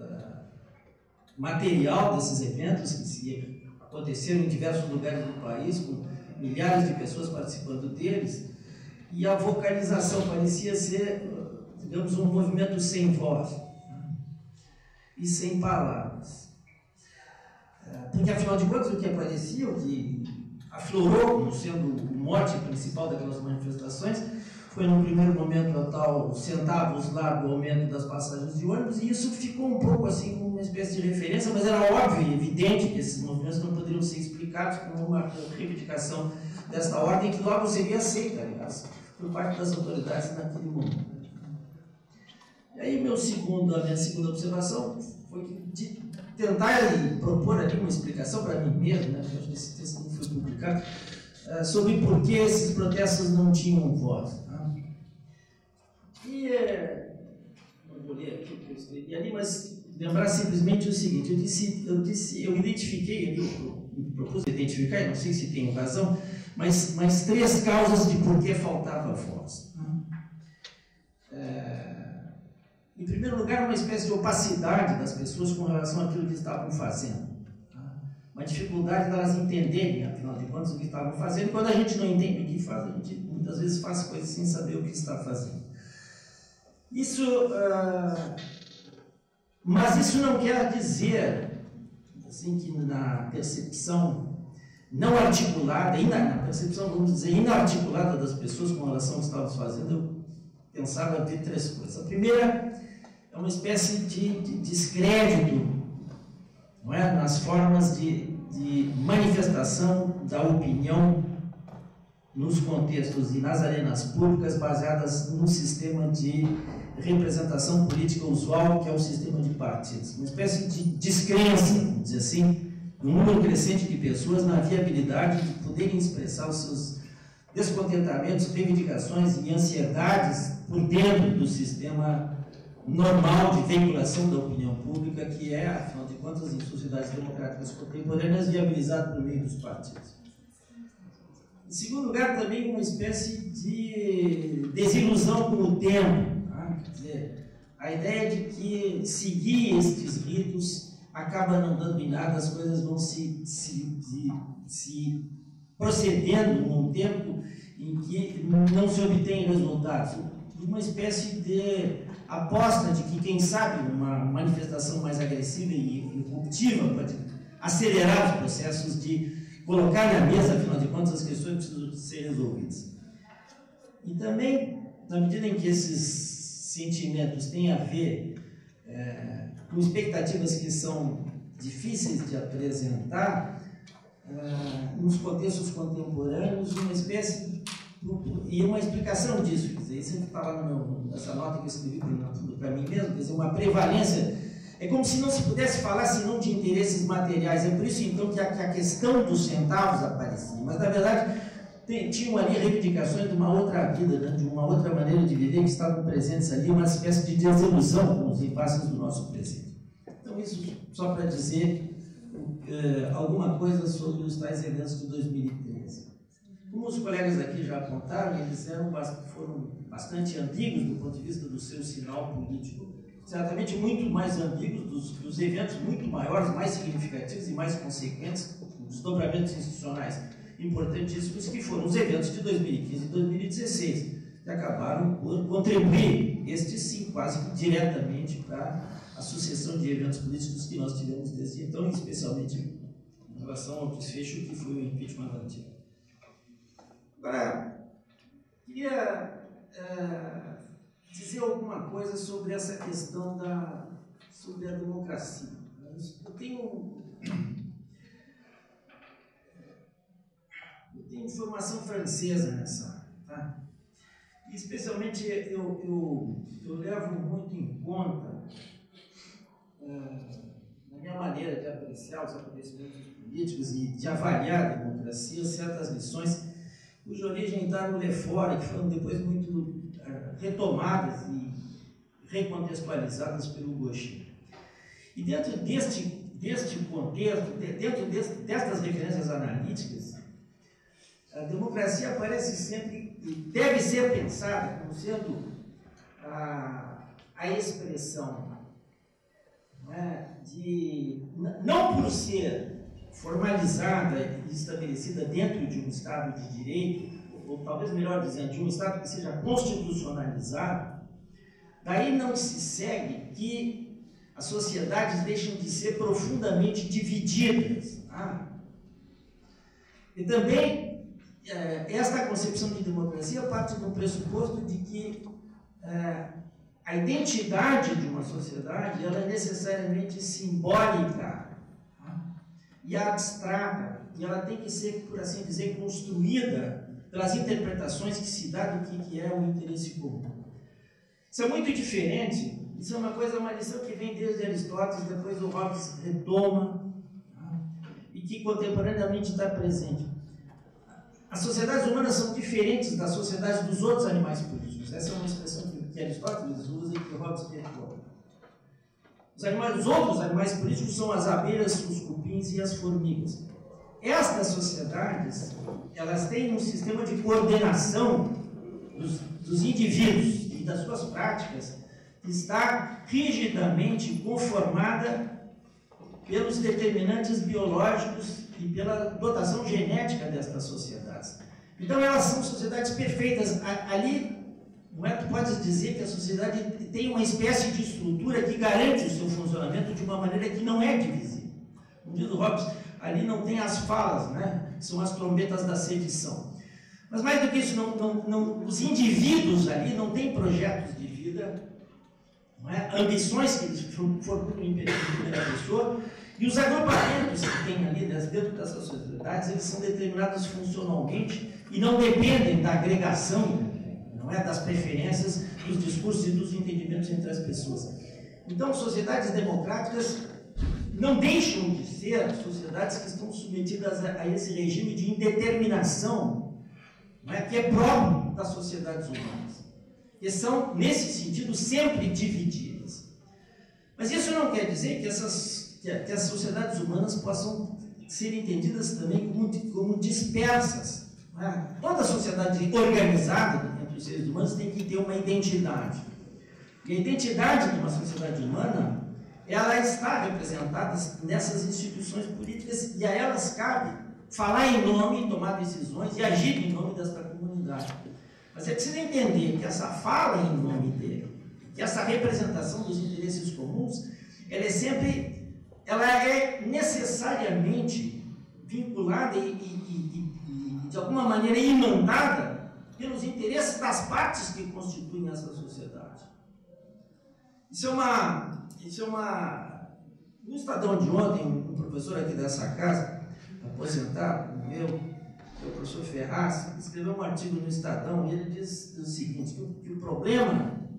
material desses eventos, que se aconteceram em diversos lugares do país, com milhares de pessoas participando deles, e a vocalização parecia ser, digamos, um movimento sem voz e sem palavras. Porque, afinal de contas, o que aparecia, o que aflorou como sendo o mote principal daquelas manifestações, foi, no primeiro momento, a tal centavos lá do aumento das passagens de ônibus, e isso ficou um pouco assim como uma espécie de referência, mas era óbvio e evidente que esses movimentos não poderiam ser explicados como uma reivindicação desta ordem, que logo seria aceita, aliás, por parte das autoridades naquele momento. E aí, meu segundo, a minha segunda observação foi de tentar e propor ali uma explicação para mim mesmo, né, porque esse texto não foi publicado, sobre por que esses protestos não tinham voz. E, não vou ler aqui o que eu escrevi ali, mas lembrar simplesmente o seguinte, eu disse, eu, disse, eu identifiquei ali, eu me propus identificar, e não sei se tenho razão, mas, mas três causas de por que faltava voz. É, em primeiro lugar, uma espécie de opacidade das pessoas com relação àquilo que estavam fazendo. Uma dificuldade delas entenderem, afinal de contas, o que estavam fazendo. Quando a gente não entende o que faz, a gente muitas vezes faz coisas sem saber o que está fazendo. Isso, uh, mas isso não quer dizer, assim, que na percepção não articulada, na percepção, vamos dizer, inarticulada das pessoas com relação ao que estavam fazendo, eu pensava ter três coisas. A primeira é uma espécie de, de descrédito, não é? Nas formas de, de manifestação da opinião nos contextos e nas arenas públicas baseadas num sistema de representação política usual, que é o sistema de partidos. Uma espécie de descrença, vamos dizer assim, de um número crescente de pessoas na viabilidade de poderem expressar os seus descontentamentos, reivindicações e ansiedades por dentro do sistema normal de veiculação da opinião pública, que é, afinal de contas, em sociedades democráticas contemporâneas, viabilizado por meio dos partidos. Em segundo lugar, também uma espécie de desilusão com o tempo. Tá? Quer dizer, a ideia de que seguir estes ritos acaba não dando em nada, as coisas vão se, se, se, se procedendo num tempo em que não se obtém resultados. Uma espécie de aposta de que, quem sabe, uma manifestação mais agressiva e irruptiva pode acelerar os processos de colocar na mesa, afinal de contas, as questões precisam ser resolvidas. E também, na medida em que esses sentimentos têm a ver é, com expectativas que são difíceis de apresentar, é, nos contextos contemporâneos, uma espécie de, e uma explicação disso, quer dizer, isso está lá no meu, nessa nota que eu escrevi para mim mesmo, quer dizer, uma prevalência É como se não se pudesse falar senão de interesses materiais. É por isso, então, que a, que a questão dos centavos aparecia. Mas, na verdade, tem, tinham ali reivindicações de uma outra vida, né? De uma outra maneira de viver, que estavam presentes ali, uma espécie de desilusão com os impasses do nosso presente. Então, isso só para dizer uh, alguma coisa sobre os tais eventos de dois mil e treze. Como os colegas aqui já apontaram, eles eram, foram bastante ambíguos do ponto de vista do seu sinal político, certamente muito mais ambíguos dos, dos eventos muito maiores, mais significativos e mais consequentes, desdobramentos institucionais importantíssimos, que foram os eventos de dois mil e quinze e dois mil e dezesseis, que acabaram por contribuir, estes sim, quase que diretamente para a sucessão de eventos políticos que nós tivemos desde então, especialmente em relação ao desfecho que foi o impeachment antigo. Agora, queria uh, dizer alguma coisa sobre essa questão da sobre a democracia. Eu tenho, eu tenho formação francesa nessa área, tá? E especialmente eu, eu, eu levo muito em conta, uh, na minha maneira de apreciar os acontecimentos políticos e de avaliar a democracia, certas lições cuja origem está no Lefort, que foram depois muito uh, retomadas e recontextualizadas pelo Gauchet. E dentro deste, deste contexto, dentro deste, destas referências analíticas, a democracia aparece sempre e deve ser pensada como sendo a, a expressão, né, de, não por ser formalizada e estabelecida dentro de um Estado de direito, ou, ou talvez melhor dizendo, de um Estado que seja constitucionalizado, daí não se segue que as sociedades deixam de ser profundamente divididas. Tá? E também, eh, esta concepção de democracia parte do pressuposto de que eh, a identidade de uma sociedade ela é necessariamente simbólica e abstrata, e ela tem que ser, por assim dizer, construída pelas interpretações que se dá do que é o interesse comum. Isso é muito diferente, isso é uma coisa, uma lição que vem desde Aristóteles, depois o Hobbes retoma, e que contemporaneamente está presente. As sociedades humanas são diferentes das sociedades dos outros animais políticos. Essa é uma expressão que Aristóteles usa e que Hobbes retoma. Os, animais, os outros animais políticos são as abelhas, os cupins e as formigas. Estas sociedades, elas têm um sistema de coordenação dos, dos indivíduos e das suas práticas que está rigidamente conformada pelos determinantes biológicos e pela dotação genética destas sociedades. Então, elas são sociedades perfeitas. Ali, não é? Tu podes dizer que a sociedade tem uma espécie de estrutura que garante o seu funcionamento de uma maneira que não é divisível. Como diz o Hobbes, ali não tem as falas, né? São as trombetas da sedição. Mas mais do que isso, não, não, não, os indivíduos ali não têm projetos de vida, não é? Ambições que eles formulam em primeira pessoa, e os agrupamentos que tem ali dentro dessas sociedades, eles são determinados funcionalmente e não dependem da agregação, não é, das preferências, dos discursos e dos entendimentos entre as pessoas. Então, sociedades democráticas não deixam de ser sociedades que estão submetidas a, a esse regime de indeterminação, não é, que é próprio das sociedades humanas, que são, nesse sentido, sempre divididas. Mas isso não quer dizer que, essas, que, que as sociedades humanas possam ser entendidas também como, como dispersas. Não é? Toda sociedade organizada os seres humanos têm que ter uma identidade. E a identidade de uma sociedade humana, ela está representada nessas instituições políticas e a elas cabe falar em nome, tomar decisões e agir em nome desta comunidade. Mas é preciso entender que essa fala em nome dele, que essa representação dos interesses comuns, ela é sempre, ela é necessariamente vinculada e, e, e, e de alguma maneira imandada pelos interesses das partes que constituem essa sociedade. Isso é uma... Isso é uma... No Estadão de ontem, um professor aqui dessa casa, aposentado, meu, que é o professor Ferraz, escreveu um artigo no Estadão e ele diz o seguinte, que o, que o problema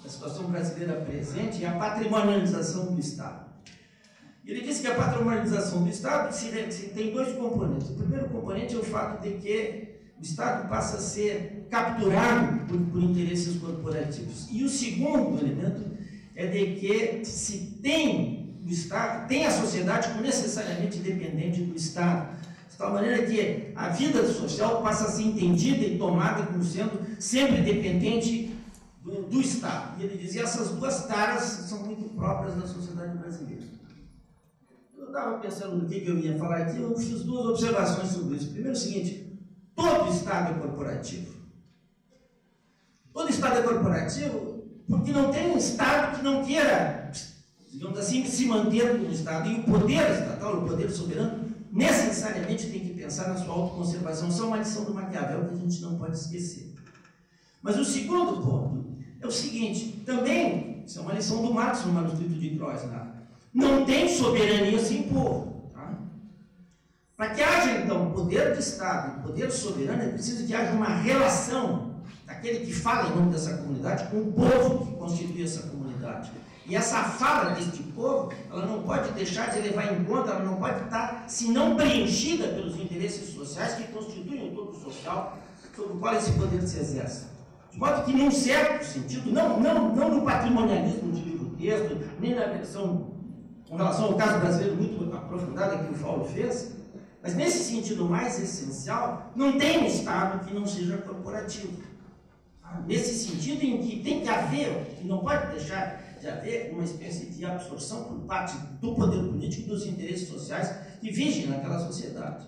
da situação brasileira presente é a patrimonialização do Estado. Ele disse que a patrimonialização do Estado se, se tem dois componentes. O primeiro componente é o fato de que o Estado passa a ser capturado por, por interesses corporativos. E o segundo elemento é de que se tem o Estado, tem a sociedade como necessariamente dependente do Estado. De tal maneira que a vida social passa a ser entendida e tomada como sendo sempre dependente do, do Estado. E ele dizia que essas duas taras são muito próprias da sociedade brasileira. Eu estava pensando no que, que eu ia falar aqui, eu fiz duas observações sobre isso. Primeiro, o seguinte: todo Estado é corporativo. Todo Estado é corporativo porque não tem um Estado que não queira, digamos assim, se manter como Estado. E o poder estatal, o poder soberano, necessariamente tem que pensar na sua autoconservação. Isso é uma lição do Maquiavel que a gente não pode esquecer. Mas o segundo ponto é o seguinte, também, isso é uma lição do Marx no manuscrito de Kreuznach, não tem soberania sem povo. Tá? Para que haja, então, poder de Estado e poder soberano, é preciso que haja uma relação daquele que fala em nome dessa comunidade com o povo que constitui essa comunidade. E essa fala deste povo, ela não pode deixar de levar em conta, ela não pode estar, se não preenchida pelos interesses sociais que constituem o todo social sobre o qual esse poder se exerce. De modo que, num certo sentido, não, não, não no patrimonialismo de livro-texto, nem na versão com relação ao caso brasileiro muito aprofundada que o Paulo fez, mas nesse sentido mais essencial, não tem um Estado que não seja corporativo. Nesse sentido em que tem que haver, e não pode deixar de haver, uma espécie de absorção por parte do poder político e dos interesses sociais que vigem naquela sociedade.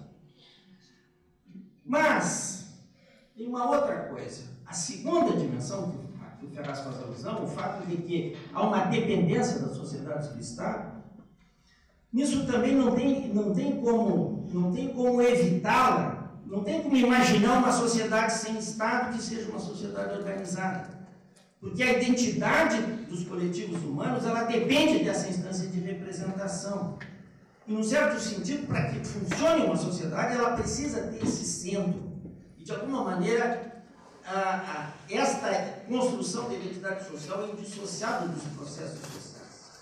Mas, tem uma outra coisa. A segunda dimensão que o Ferraz faz alusão, o fato de que há uma dependência das sociedades do Estado, nisso também não tem, não tem como, não tem como evitá-la, não tem como imaginar uma sociedade sem Estado que seja uma sociedade organizada. Porque a identidade dos coletivos humanos, ela depende dessa instância de representação. E, num certo sentido, para que funcione uma sociedade, ela precisa ter esse centro. E, de alguma maneira, a, a, esta construção da identidade social é indissociável dos processos sociais.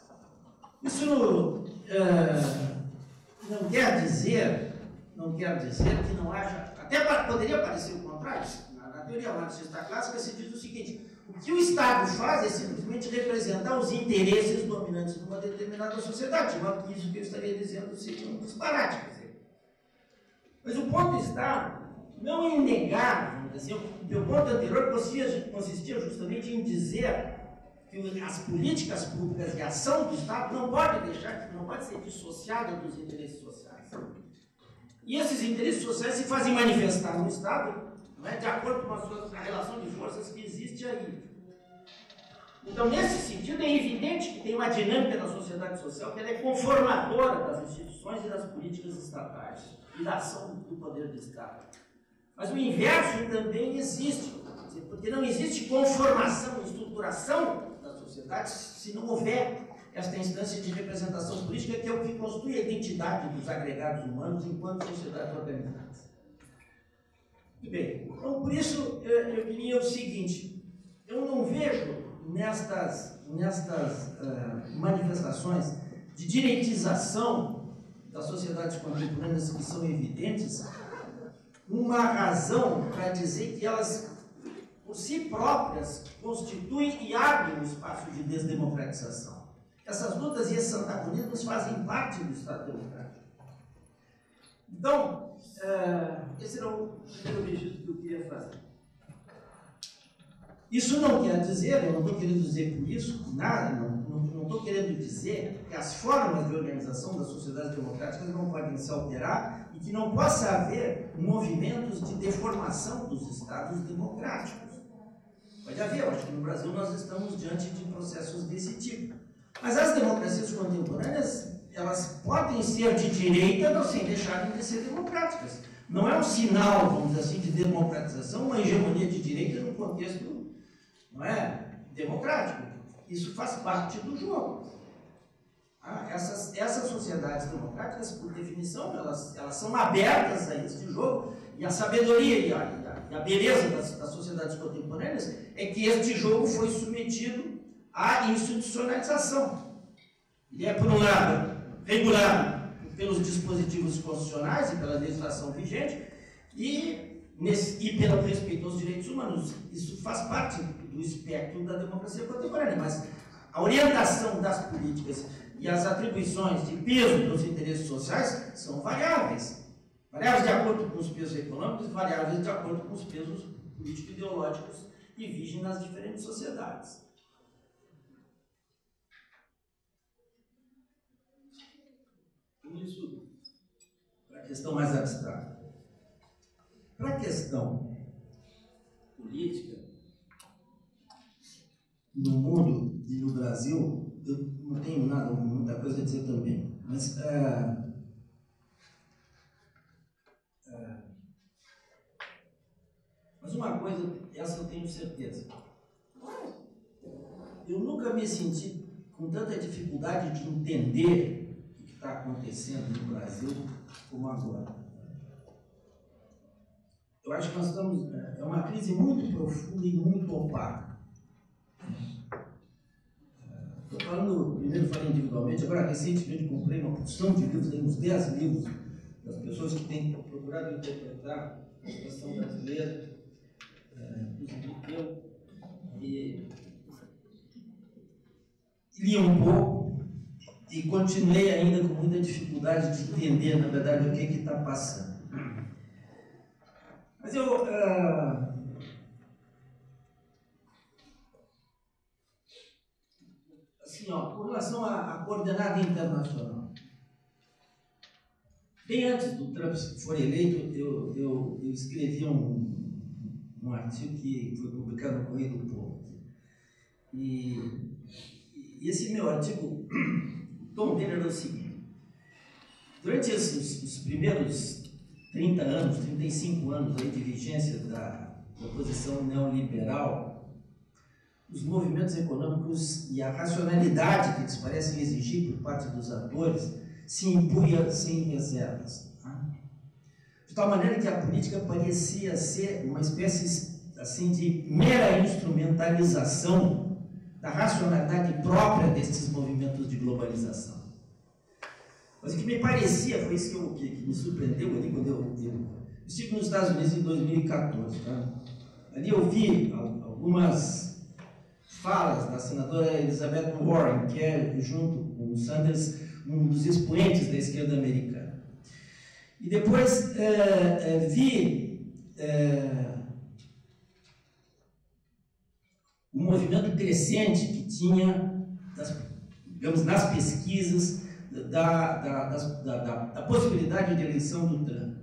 Isso uh, não quer dizer, não quer dizer que não haja, até poderia parecer o contrário. Na, na teoria marxista clássica se diz o seguinte: o que o Estado faz é simplesmente representar os interesses dominantes de uma determinada sociedade, de modo que isso que eu estaria dizendo seria um disparate. Mas o ponto está não em negar, vamos dizer, o meu ponto anterior consistia, consistia justamente em dizer que as políticas públicas e a ação do Estado não pode deixar, não pode ser dissociada dos interesses sociais. E esses interesses sociais se fazem manifestar no Estado, não é, de acordo com a, sua, a relação de forças que existe aí. Então, nesse sentido, é evidente que tem uma dinâmica da sociedade social que ela é conformadora das instituições e das políticas estatais e da ação do poder do Estado. Mas o inverso também existe, porque não existe conformação, estruturação da sociedade se não houver esta instância de representação política, que é o que constitui a identidade dos agregados humanos enquanto sociedade organizada. Muito bem, então por isso eu, eu diria o seguinte: eu não vejo nestas, nestas uh, manifestações de direitização das sociedades contemporâneas que são evidentes, uma razão para dizer que elas, por si próprias, constituem e abrem um espaço de desdemocratização. Essas lutas e esses antagonismos fazem parte do Estado democrático. Então, uh, esse era o primeiro registro que eu queria fazer. Isso não quer dizer, eu não estou querendo dizer por isso nada, não estou querendo dizer que as formas de organização das sociedades democráticas não podem se alterar e que não possa haver movimentos de deformação dos Estados democráticos. Pode haver, eu acho que no Brasil nós estamos diante de processos desse tipo. Mas as democracias contemporâneas, elas podem ser de direita, não sem deixarem de ser democráticas. Não é um sinal, vamos dizer assim, de democratização, uma hegemonia de direita no contexto, não é, democrático. Isso faz parte do jogo. Ah, essas, essas sociedades democráticas, por definição, elas, elas são abertas a esse jogo, e a sabedoria e a, e a beleza das, das sociedades contemporâneas é que este jogo foi submetido à institucionalização. Ele é, por um lado, regulado pelos dispositivos constitucionais e pela legislação vigente e, nesse, e pelo respeito aos direitos humanos. Isso faz parte do espectro da democracia contemporânea, mas a orientação das políticas e as atribuições de peso dos interesses sociais são variáveis. Variáveis de acordo com os pesos econômicos e variáveis de acordo com os pesos político-ideológicos que vigem nas diferentes sociedades. Isso para a questão mais abstrata. Para a questão política, no mundo e no Brasil, eu não tenho nada, muita coisa a dizer também, mas é, é, mas uma coisa, essa eu tenho certeza. Eu nunca me senti com tanta dificuldade de entender o que está acontecendo no Brasil como agora. Eu acho que nós estamos, é uma crise muito profunda e muito opaca. Estou falando, primeiro falei individualmente, agora recentemente comprei uma porção de livros, uns dez livros, das pessoas que têm procurado interpretar a situação brasileira, inclusive eu, e li um pouco e continuei ainda com muita dificuldade de entender, na verdade, o que que está passando. Mas eu... Uh, assim, ó, com relação à, à coordenada internacional, bem antes do Trump for eleito, eu, eu, eu escrevi um, um artigo que foi publicado no Correio do Povo. E, e esse meu artigo, o tom dele era o seguinte: durante esses, os primeiros trinta anos, trinta e cinco anos aí de vigência da oposição neoliberal, os movimentos econômicos e a racionalidade que eles parecem exigir por parte dos atores se impunha sem reservas. Tá? De tal maneira que a política parecia ser uma espécie assim, de mera instrumentalização da racionalidade própria desses movimentos de globalização. Mas o que me parecia, foi isso que, eu, que, que me surpreendeu ali quando eu, eu estive nos Estados Unidos em dois mil e quatorze. Tá? Ali eu vi algumas falas da senadora Elizabeth Warren, que é, junto com o Sanders, um dos expoentes da esquerda americana. E depois é, é, vi é, um movimento crescente que tinha, das, digamos, nas pesquisas, Da, da, da, da, da possibilidade de eleição do Trump.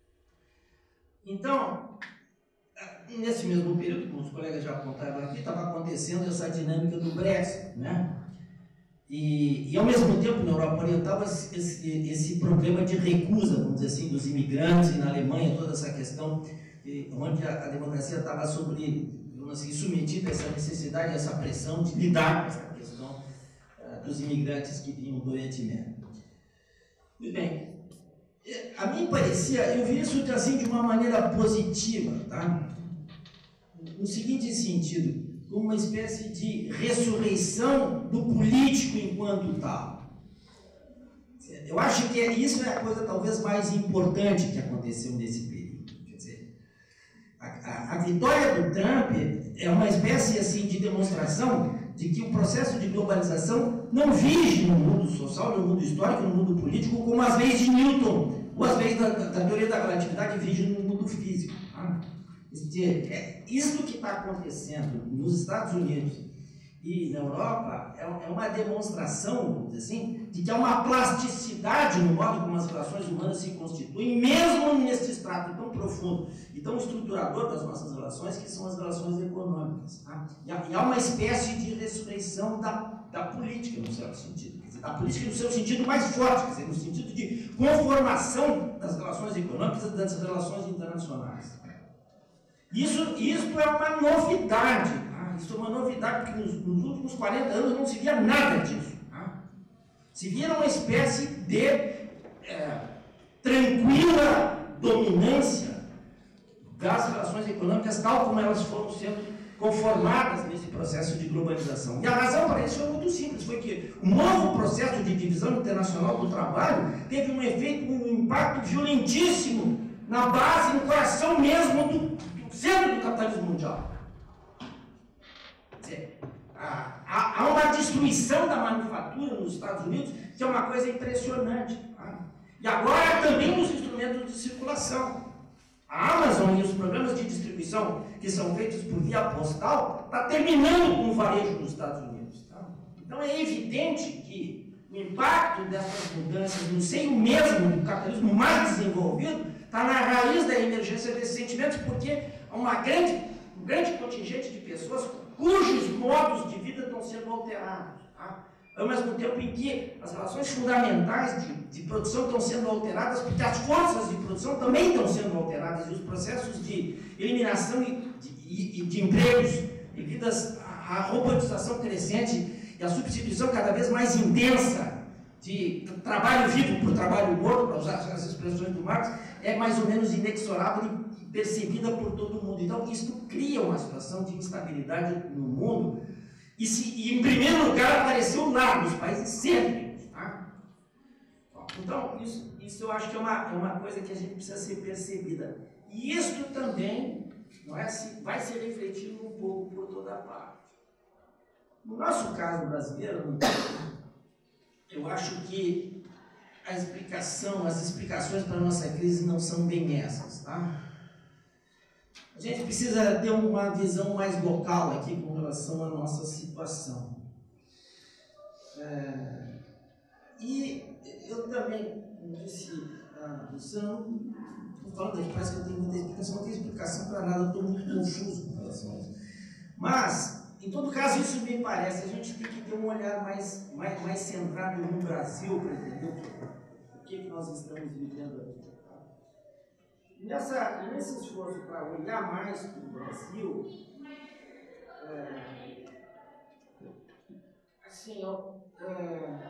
Então, nesse mesmo período, como os colegas já apontaram aqui, estava acontecendo essa dinâmica do Brexit, né? E, e ao mesmo tempo, na Europa Oriental, esse, esse problema de recusa, vamos dizer assim, dos imigrantes, e na Alemanha, toda essa questão, onde a, a democracia estava sobre, assim, submetida a essa necessidade, a essa pressão de lidar com essa questão dos imigrantes que vinham do Oriente Médio. Muito bem, a mim parecia, eu vi isso assim de uma maneira positiva, tá? No seguinte sentido, como uma espécie de ressurreição do político enquanto tal. Eu acho que isso é a coisa talvez mais importante que aconteceu nesse período. Quer dizer, a, a, a vitória do Trump é uma espécie assim de demonstração de que o processo de globalização não vige no mundo social, no mundo histórico, no mundo político, como as leis de Newton, ou as leis da, da teoria da relatividade vigem no mundo físico. Tá? É, isso que está acontecendo nos Estados Unidos e na Europa é, é uma demonstração, vamos dizer assim, de que há uma plasticidade no modo como as relações humanas se constituem, mesmo nesse extrato tão profundo e tão estruturador das nossas relações, que são as relações econômicas. Tá? E, há, e há uma espécie de ressurreição da, da política, no certo sentido. Quer dizer, da política no seu sentido mais forte, quer dizer, no sentido de conformação das relações econômicas e das relações internacionais. Isso, isso é uma novidade. Tá? Isso é uma novidade, porque nos, nos últimos quarenta anos não se via nada disso. Tá? Se via uma espécie de é, tranquila dominância das relações econômicas tal como elas foram sendo conformadas nesse processo de globalização. E a razão para isso foi muito simples, foi que o novo processo de divisão internacional do trabalho teve um efeito, um impacto violentíssimo na base, no coração mesmo do, do centro do capitalismo mundial. Quer dizer, há, há uma destruição da manufatura nos Estados Unidos que é uma coisa impressionante. Tá? E agora também os instrumentos de circulação. A Amazon e os programas de distribuição que são feitos por via postal está terminando com o varejo nos Estados Unidos. Tá? Então é evidente que o impacto dessas mudanças no seio mesmo do capitalismo mais desenvolvido está na raiz da emergência desses sentimentos, porque há uma grande, um grande contingente de pessoas cujos modos de vida estão sendo alterados. Tá? Ao mesmo tempo em que as relações fundamentais de, de produção estão sendo alteradas, porque as forças de produção também estão sendo alteradas, e os processos de eliminação e de, e, e de empregos, devido à robotização crescente e à substituição cada vez mais intensa de trabalho vivo por trabalho morto, para usar as expressões do Marx, é mais ou menos inexorável e percebida por todo mundo. Então, isso cria uma situação de instabilidade no mundo. E, se, e, em primeiro lugar, apareceu lá, nos países cêntricos. Tá? Então, isso, isso eu acho que é uma, é uma coisa que a gente precisa ser percebida. E isso também não é, se, vai ser refletido um pouco por toda a parte. No nosso caso brasileiro, eu acho que a explicação, as explicações para a nossa crise não são bem essas. Tá? A gente precisa ter uma visão mais local aqui com relação à nossa situação. É, e eu também, como disse a Luciano, estou falando aqui, parece que eu tenho muita explicação, não tenho explicação para nada, estou muito confuso com relação a isso. Mas, em todo caso, isso me parece, a gente tem que ter um olhar mais, mais, mais centrado no Brasil para entender o que, que nós estamos vivendo aqui. Nessa, nesse esforço para olhar mais para o Brasil, é, assim, eu, é,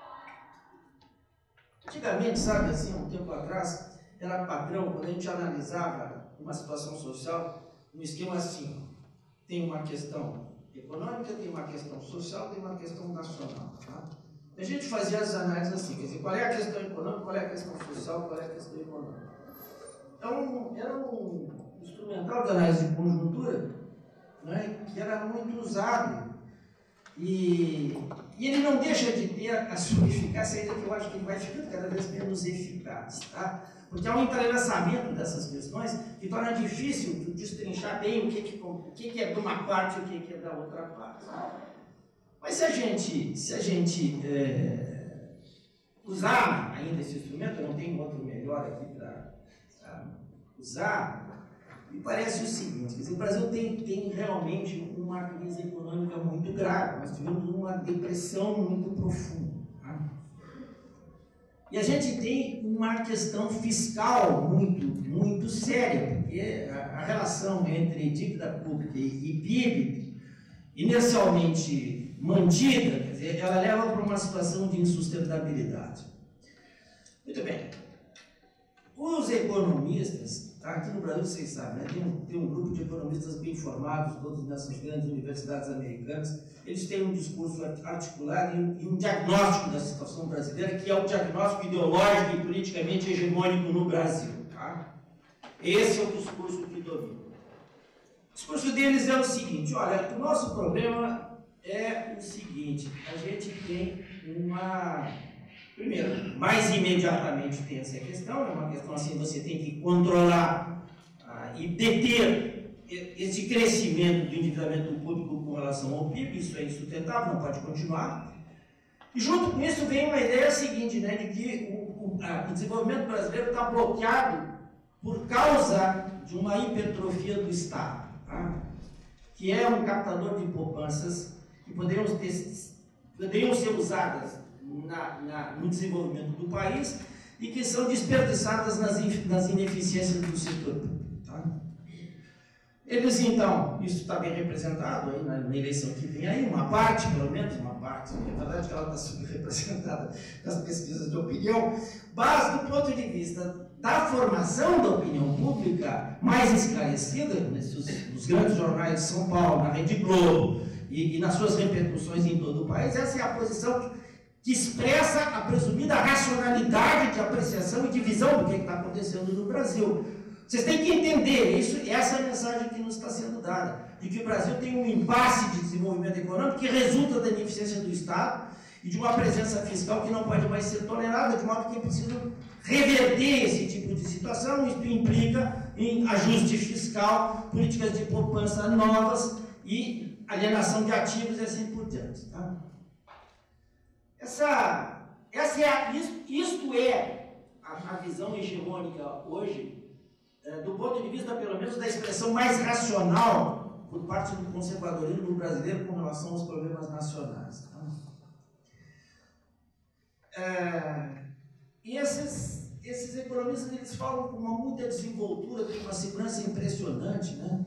antigamente, sabe, assim, um tempo atrás, era padrão, quando a gente analisava uma situação social, um esquema assim, tem uma questão econômica, tem uma questão social, tem uma questão nacional. Tá? A gente fazia as análises assim, quer dizer, qual é a questão econômica, qual é a questão social, qual é a questão econômica. Então, era um instrumental de análise de conjuntura, né, que era muito usado. E, e ele não deixa de ter a sua eficácia, ainda que eu acho que ele vai ficando cada vez menos eficaz. Tá? Porque há um entrelaçamento dessas questões que torna difícil destrinchar bem o que, que, o que, que é de uma parte e o que, que é da outra parte. Mas se a gente, se a gente é, usar ainda esse instrumento, eu não tenho outro melhor aqui para usar, me parece o seguinte, quer dizer, o Brasil tem, tem realmente uma crise econômica muito grave, nós tivemos uma depressão muito profunda. Tá? E a gente tem uma questão fiscal muito, muito séria, porque a, a relação entre dívida pública e, e P I B, inicialmente mantida, quer dizer, ela leva para uma situação de insustentabilidade. Muito bem. Os economistas, tá? Aqui no Brasil, vocês sabem, né? tem, um, tem um grupo de economistas bem formados, todos nessas grandes universidades americanas, eles têm um discurso articulado e um, e um diagnóstico da situação brasileira, que é o diagnóstico ideológico e politicamente hegemônico no Brasil. Tá? Esse é o discurso que domina. O discurso deles é o seguinte, olha, o nosso problema é o seguinte, a gente tem uma... Primeiro, mais imediatamente tem essa questão, é uma questão assim, você tem que controlar ah, e deter esse crescimento do endividamento público com relação ao P I B, isso é insustentável, não pode continuar. E junto com isso vem uma ideia seguinte, né, de que o, o, a, o desenvolvimento brasileiro está bloqueado por causa de uma hipertrofia do Estado, tá? Que é um captador de poupanças que poderiam, ter, poderiam ser usadas Na, na, no desenvolvimento do país e que são desperdiçadas nas, nas ineficiências do setor público. Tá? Eles, então, isso está bem representado aí na, na eleição que vem aí, uma parte, pelo menos, uma parte, é verdade que ela está subrepresentada nas pesquisas de opinião, mas do ponto de vista da formação da opinião pública mais esclarecida, nesses, nos grandes jornais de São Paulo, na Rede Globo e, e nas suas repercussões em todo o país, essa é a posição que expressa a presumida racionalidade de apreciação e de visão do que está acontecendo no Brasil. Vocês têm que entender, isso, essa é a mensagem que nos está sendo dada, de que o Brasil tem um impasse de desenvolvimento econômico que resulta da ineficiência do Estado e de uma presença fiscal que não pode mais ser tolerada, de modo que é preciso reverter esse tipo de situação. Isso implica em ajuste fiscal, políticas de poupança novas e alienação de ativos e assim por diante. Tá? Essa, essa é a, isto, isto é a, a visão hegemônica hoje, é, do ponto de vista, pelo menos, da expressão mais racional por parte do conservadorismo brasileiro com relação aos problemas nacionais. Tá? É, e esses, esses economistas, eles falam com uma muita desenvoltura, com uma segurança impressionante, né?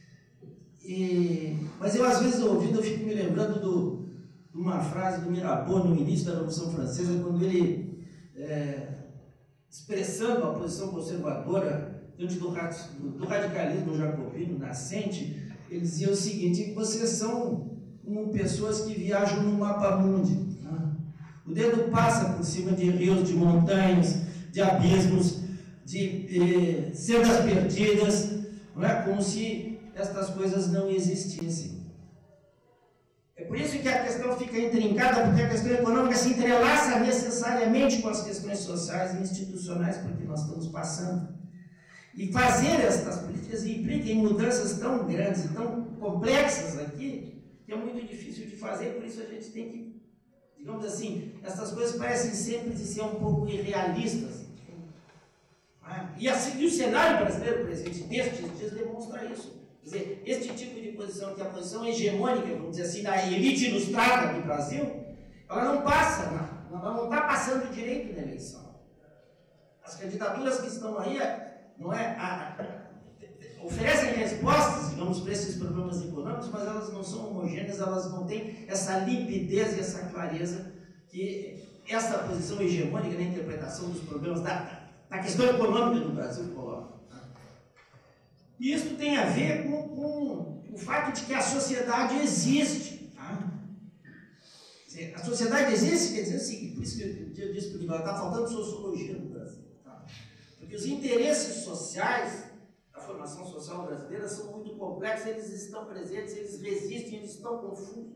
E, mas eu, às vezes, ouvindo, eu fico me lembrando do, de uma frase do Mirabeau no início da Revolução Francesa, quando ele, é, expressando a posição conservadora diante do, do, do radicalismo jacobino nascente, ele dizia o seguinte: vocês são como pessoas que viajam no mapa mundi. O dedo passa por cima de rios, de montanhas, de abismos, de eh, sendas perdidas, não é? Como se estas coisas não existissem. É por isso que a questão fica intrincada, porque a questão econômica se entrelaça necessariamente com as questões sociais e institucionais por que nós estamos passando. E fazer estas políticas implica em mudanças tão grandes e tão complexas aqui, que é muito difícil de fazer, por isso a gente tem que, digamos assim, essas coisas parecem sempre ser um pouco irrealistas. E, assim, e o cenário brasileiro presente destes dias demonstra isso. Quer dizer, este tipo de posição, que é a posição hegemônica, vamos dizer assim, da elite ilustrada do Brasil, ela não passa, ela não está passando direito na eleição. As candidaturas que estão aí, não é, a, a, oferecem respostas, digamos, para esses problemas econômicos, mas elas não são homogêneas, elas não têm essa limpidez e essa clareza que essa posição hegemônica na interpretação dos problemas da, da questão econômica do Brasil coloca. E isso tem a ver com, com o fato de que a sociedade existe. Tá? Dizer, a sociedade existe, quer dizer o seguinte, por isso que eu disse para o Nicolau, está faltando sociologia no Brasil. Tá? Porque os interesses sociais da formação social brasileira são muito complexos, eles estão presentes, eles resistem, eles estão confusos.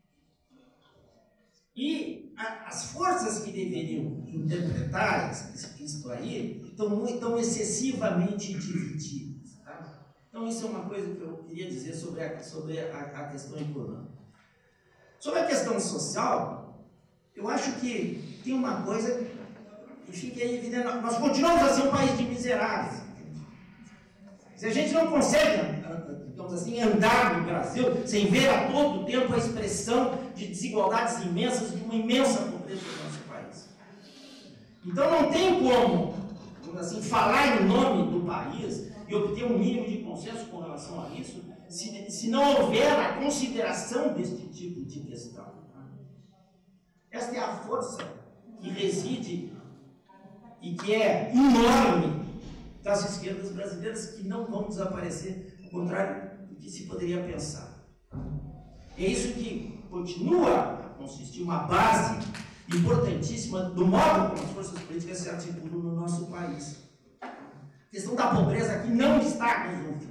E a, as forças que deveriam interpretar isso aí estão, estão excessivamente divididas. Então, isso é uma coisa que eu queria dizer sobre a, sobre a, a questão econômica. Sobre a questão social, eu acho que tem uma coisa que fica aí evidente. Nós continuamos a ser um país de miseráveis. Se a gente não consegue, digamos assim, andar no Brasil sem ver a todo tempo a expressão de desigualdades imensas, de uma imensa pobreza do nosso país. Então, não tem como, digamos assim, falar em nome do país e obter um mínimo de consenso com relação a isso, se, se não houver a consideração deste tipo de questão. Esta é a força que reside e que é enorme das esquerdas brasileiras, que não vão desaparecer, ao contrário do que se poderia pensar. É isso que continua a consistir uma base importantíssima do modo como as forças políticas se articulam no nosso país. A questão da pobreza aqui não está resolvida.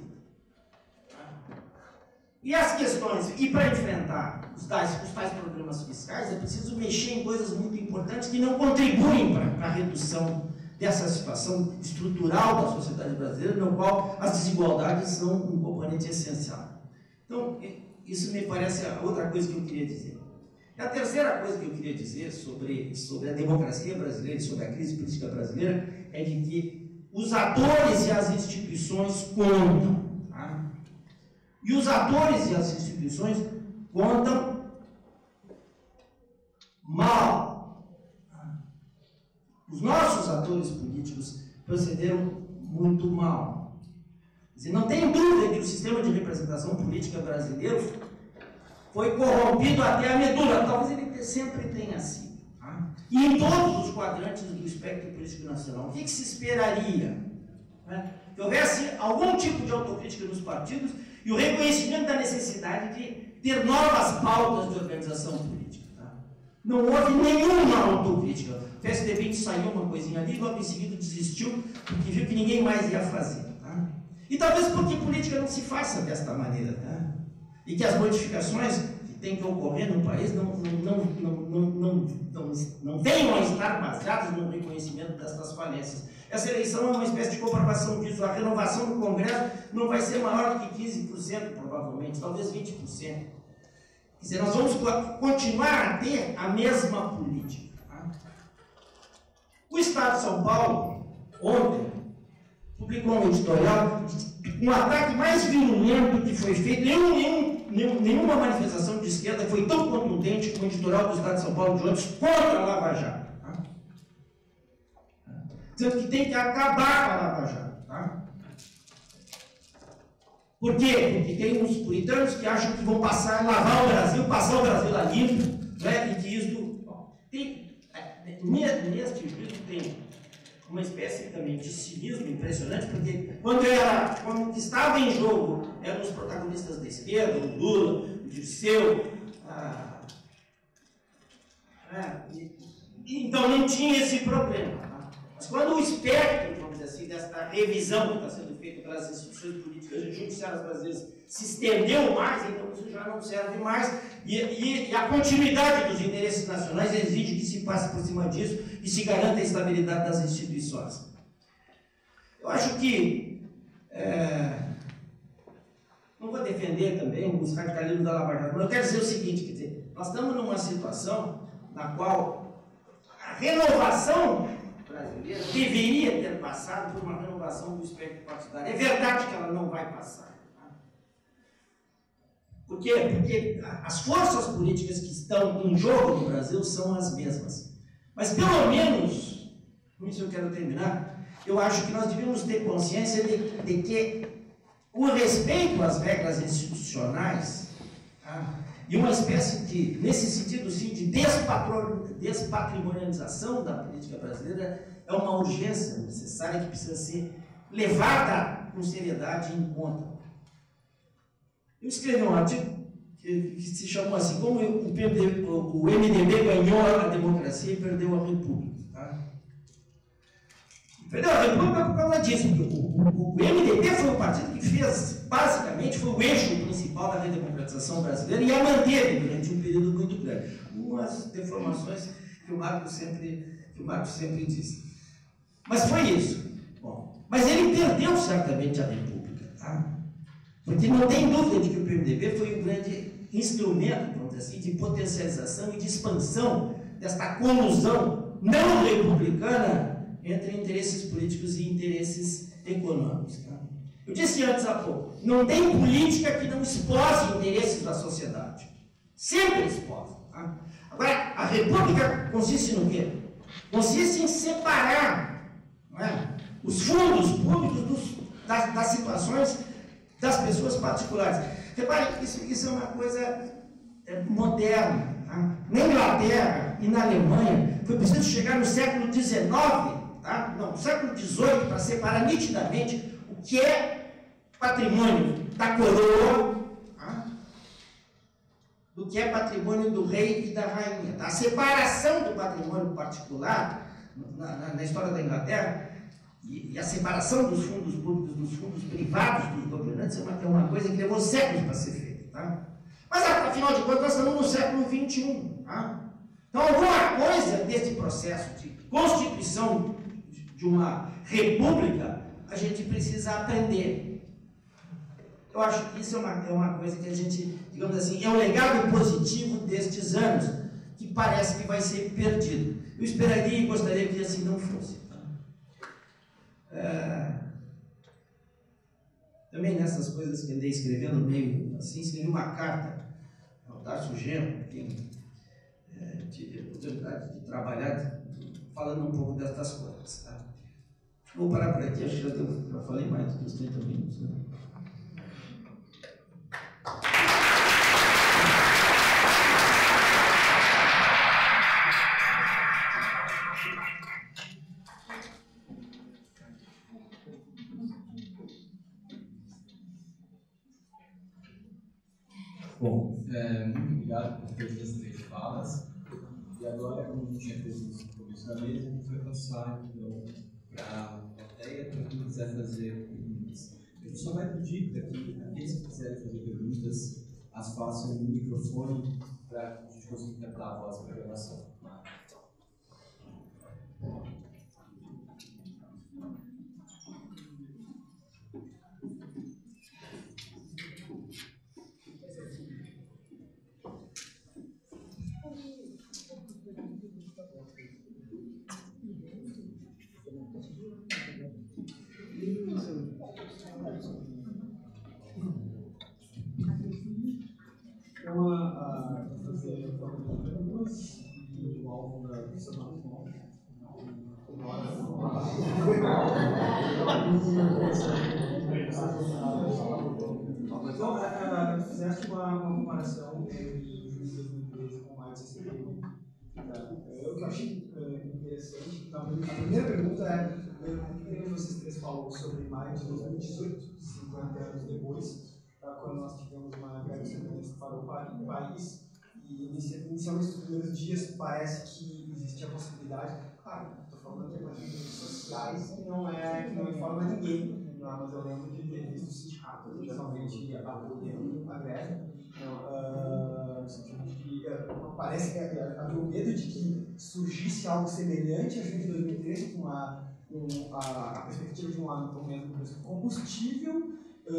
E as questões, e para enfrentar os tais, os tais problemas fiscais, é preciso mexer em coisas muito importantes que não contribuem para, para a redução dessa situação estrutural da sociedade brasileira, no qual as desigualdades são um componente essencial. Então, isso me parece a outra coisa que eu queria dizer. E a terceira coisa que eu queria dizer sobre, sobre a democracia brasileira e sobre a crise política brasileira é de que os atores e as instituições contam. Tá? E os atores e as instituições contam mal. Tá? Os nossos atores políticos procederam muito mal. Quer dizer, não tem dúvida que o sistema de representação política brasileiro foi corrompido até a medula. Talvez ele sempre tenha sido. Tá? e em todos os quadrantes do espectro político nacional. O que, que se esperaria? Né? Que houvesse algum tipo de autocrítica nos partidos e o reconhecimento da necessidade de ter novas pautas de organização política. Tá? Não houve nenhuma autocrítica. O P S D B saiu uma coisinha ali e logo em seguida desistiu, porque viu que ninguém mais ia fazer. Tá? E talvez porque política não se faça desta maneira. Tá? E que as modificações que têm que ocorrer no país não, não, não, não, não, não, não venham a estar baseadas no reconhecimento destas falências. Essa eleição é uma espécie de comprovação disso. A renovação do Congresso não vai ser maior do que quinze por cento, provavelmente, talvez vinte por cento. Quer dizer, nós vamos continuar a ter a mesma política. Tá? O Estado de São Paulo, ontem, publicou um editorial, um ataque mais virulento que foi feito. Nenhum, nenhum, nenhum, nenhuma manifestação de esquerda foi tão contundente como o editorial do Estado de São Paulo de ontem contra a Lava Jato. Dizendo que tem que acabar com a Lava Jato. Tá? Por quê? Porque tem uns puritanos que acham que vão passar, lavar o Brasil, passar o Brasil a limpo, né? E que isso... Bom, tem, neste juízo tem uma espécie também de cinismo impressionante, porque quando, era, quando estava em jogo eram os protagonistas da esquerda, o Lula, o Dirceu, a, é, e, então não tinha esse problema. Mas quando o espectro, vamos dizer assim, desta revisão que está sendo feita pelas instituições políticas e judiciárias brasileiras se estendeu mais, então isso já não serve mais, e, e, e a continuidade dos interesses nacionais exige que se passe por cima disso e se garanta a estabilidade das instituições. Eu acho que, é, não vou defender também os radicalismos da Lava Jato, mas eu quero dizer o seguinte, quer dizer, nós estamos numa situação na qual a renovação brasileira deveria ter passado por uma renovação do espectro partidário. É verdade que ela não vai passar. Tá? Por quê? Porque as forças políticas que estão em jogo no Brasil são as mesmas. Mas pelo menos, com isso eu quero terminar, eu acho que nós devemos ter consciência de, de que o respeito às regras institucionais, tá? E uma espécie de, nesse sentido sim, de despatrimonialização da política brasileira é uma urgência necessária que precisa ser levada com seriedade em conta. Eu escrevi um artigo que, que se chamou assim, como o, P D, o M D B ganhou a democracia e perdeu a república. Tá? Perdeu a república por causa disso, porque o, o, o M D B foi o partido que fez, basicamente, foi o eixo principal da redemocratização brasileira e a manteve durante um período muito grande. Umas deformações que o Marco sempre, que o Marco sempre diz. Mas foi isso. Bom, mas ele perdeu certamente a república, tá? Porque não tem dúvida de que o P M D B foi um grande instrumento, vamos dizer assim, de potencialização e de expansão desta colusão não republicana entre interesses políticos e interesses econômicos. Tá? Eu disse antes há pouco, não tem política que não expose interesses da sociedade. Sempre expose. Tá? Agora, a república consiste no quê? Consiste em separar, não é, os fundos públicos dos, das, das situações das pessoas particulares. Repare, isso, isso é uma coisa é, moderna. Tá? Na Inglaterra e na Alemanha, foi preciso chegar no século dezenove, tá? Não, no século dezoito, para separar nitidamente o que é patrimônio da coroa, tá? Do que é patrimônio do rei e da rainha. Tá? A separação do patrimônio particular na, na, na história da Inglaterra e, e a separação dos fundos públicos dos fundos privados dos governantes é uma, é uma coisa que levou séculos para ser feita. Tá? Mas, afinal de contas, nós estamos no século vinte e um. Tá? Então, alguma coisa desse processo de constituição de uma república, a gente precisa aprender. Eu acho que isso é uma, é uma coisa que a gente, digamos assim, é um legado positivo destes anos, que parece que vai ser perdido. Eu esperaria e gostaria que assim não fosse. É, também nessas coisas que andei escrevendo meio assim, escrevi uma carta ao Tarso Genro, que é, tive a oportunidade de trabalhar falando um pouco dessas coisas. Tá? Vou parar por aqui, acho que já, deu, já falei mais do que os trinta minutos. Né? Bom, é, muito obrigado por todas as três falas. E agora, como a gente tinha feito no começo da mesa, a gente vai passar então para a plateia, para quem quiser fazer perguntas. A gente só vai pedir para que aqueles que quiserem fazer perguntas as façam no microfone para a gente conseguir captar a voz para a gravação. Então, a fazer a forma de perguntas e o alvo da funcionária Então, uh, fizeste uma, uma comparação entre junho de dois mil e treze com maio de sessenta e um. Uh, o que eu achei uh, interessante, na, a primeira pergunta é uh, o que nenhum de vocês três falou sobre maio de dois mil e dezoito, cinquenta anos depois, uh, quando nós tivemos uma greve estudantil que parou o país, e inicialmente nos primeiros dias parece que existia a possibilidade, claro, estou falando aqui de redes sociais, que não é, que não informa ninguém, não, mas eu lembro de ter visto sindicatos geralmente apoiando a greve, não, uh, no sentido de que uh, parece que havia o medo de que surgisse algo semelhante a junho de dois mil e treze, com uma, um, a, a perspectiva de um aumento do preço do combustível.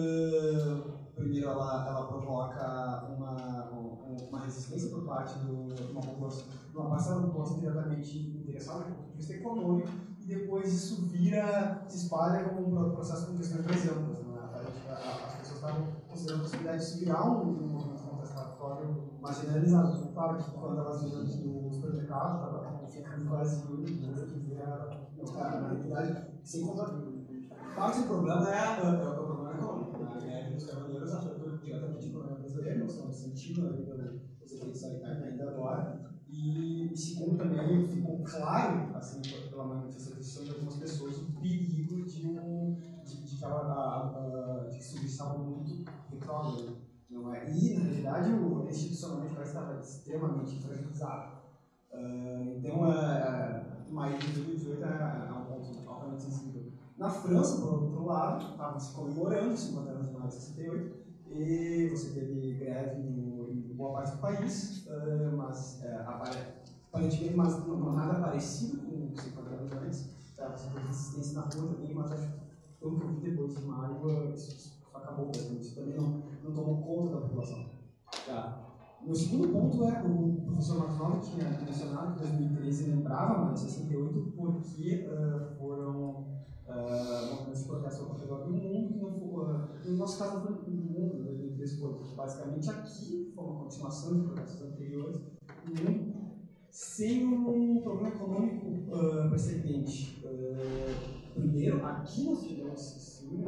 Uh, primeiro, ela, ela provoca uma, uma resistência por parte do, de uma população, de uma parcela da população diretamente interessada do ponto de vista econômico, e depois isso vira, se espalha como um processo com questões mais amplas. Né? As pessoas estavam considerando a possibilidade de se virar um, um movimento contestatório mais generalizado. Claro que quando elas viram que o supermercado estava ficando vazio, que vira, na realidade, sem contar. Claro que o problema é, é, é o problema econômico. A greve dos caminhoneiros afetou diretamente a economia brasileira, nós estamos sentindo ainda os efeitos sanitários ainda agora. E, e segundo, também ficou claro, assim, pela manifestação de algumas pessoas, o perigo de, um, de, de que ela, a, a, de que surgisse algo muito retrógrado. Não é? E, na realidade, o, institucionalmente parece que estava extremamente fragilizado. Uh, então, uh, maio de dois mil e dezoito é, é um ponto altamente sensível. Na França, por outro lado, estavam se comemorando os cinquenta anos de maio de sessenta e oito, e você teve greve no, em boa parte do país, uh, mas uh, aparentemente mas não, nada parecido com os cinquenta anos antes. Uh, você teve resistência na rua também, mas acho que, pelo que eu vi depois de maio, isso, isso acabou, isso também não, não tomou conta da população. Tá. O segundo ponto é, o professor Martinoli tinha mencionado que dois mil e treze lembrava mais de sessenta e oito porque uh, foram uh, movimentos de protesto ao redor do mundo, que não foi, uh, no nosso caso, não foi no mundo, dois mil e treze foi basicamente aqui, foi uma continuação de protestos anteriores, no mundo, sem um problema econômico uh, precedente. Uh, primeiro, aqui nós tivemos, sim,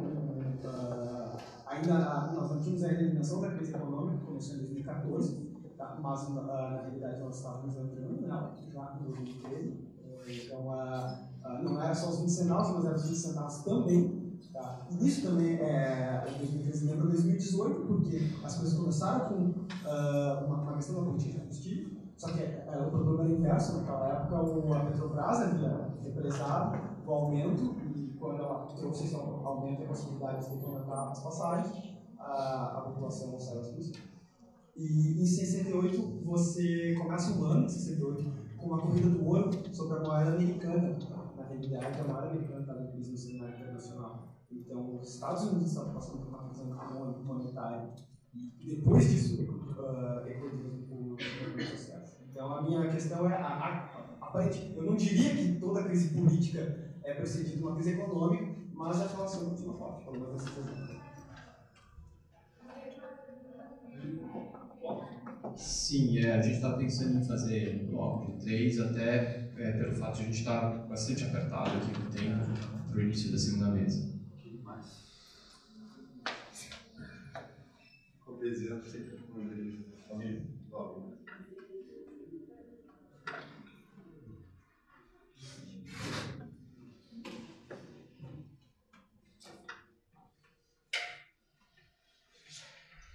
uh, ainda nós não tínhamos ainda a dimensão da crise econômica, que começou em dois mil e quatorze, tá? Mas uh, na realidade nós estávamos entrando nela já em dois mil e treze. Uh, então, uh, uh, não era só os vinte centavos, mas eram os vinte centavos também. Tá? E isso também é dois mil e treze lembra dois mil e dezoito, porque as coisas começaram com uh, uma, uma questão da política de combustível, só que uh, o problema era inverso. Naquela época, o, a Petrobras havia represado o aumento, e quando ela trouxe esse aumento e a possibilidade de aumentar as passagens, a, a população saiu às ruas. E em sessenta e oito, você começa um ano, em sessenta e oito, com uma corrida do ouro sobre a moeda americana. Na realidade, a moeda americana estava em crise no cenário internacional. Então, os Estados Unidos estavam passando por uma crise monetária. E depois disso, uh, eclodiu por movimentos sociais. Então, a minha questão é, a, a, aparente, eu não diria que toda crise política é precedida de uma crise econômica, mas a relação continua forte, pelo menos nesse exemplo. Sim, é, a gente está pensando em fazer um bloco de três, até é, pelo fato de a gente estar tá bastante apertado aqui no tempo para o início da segunda mesa. Como exemplo, sempre com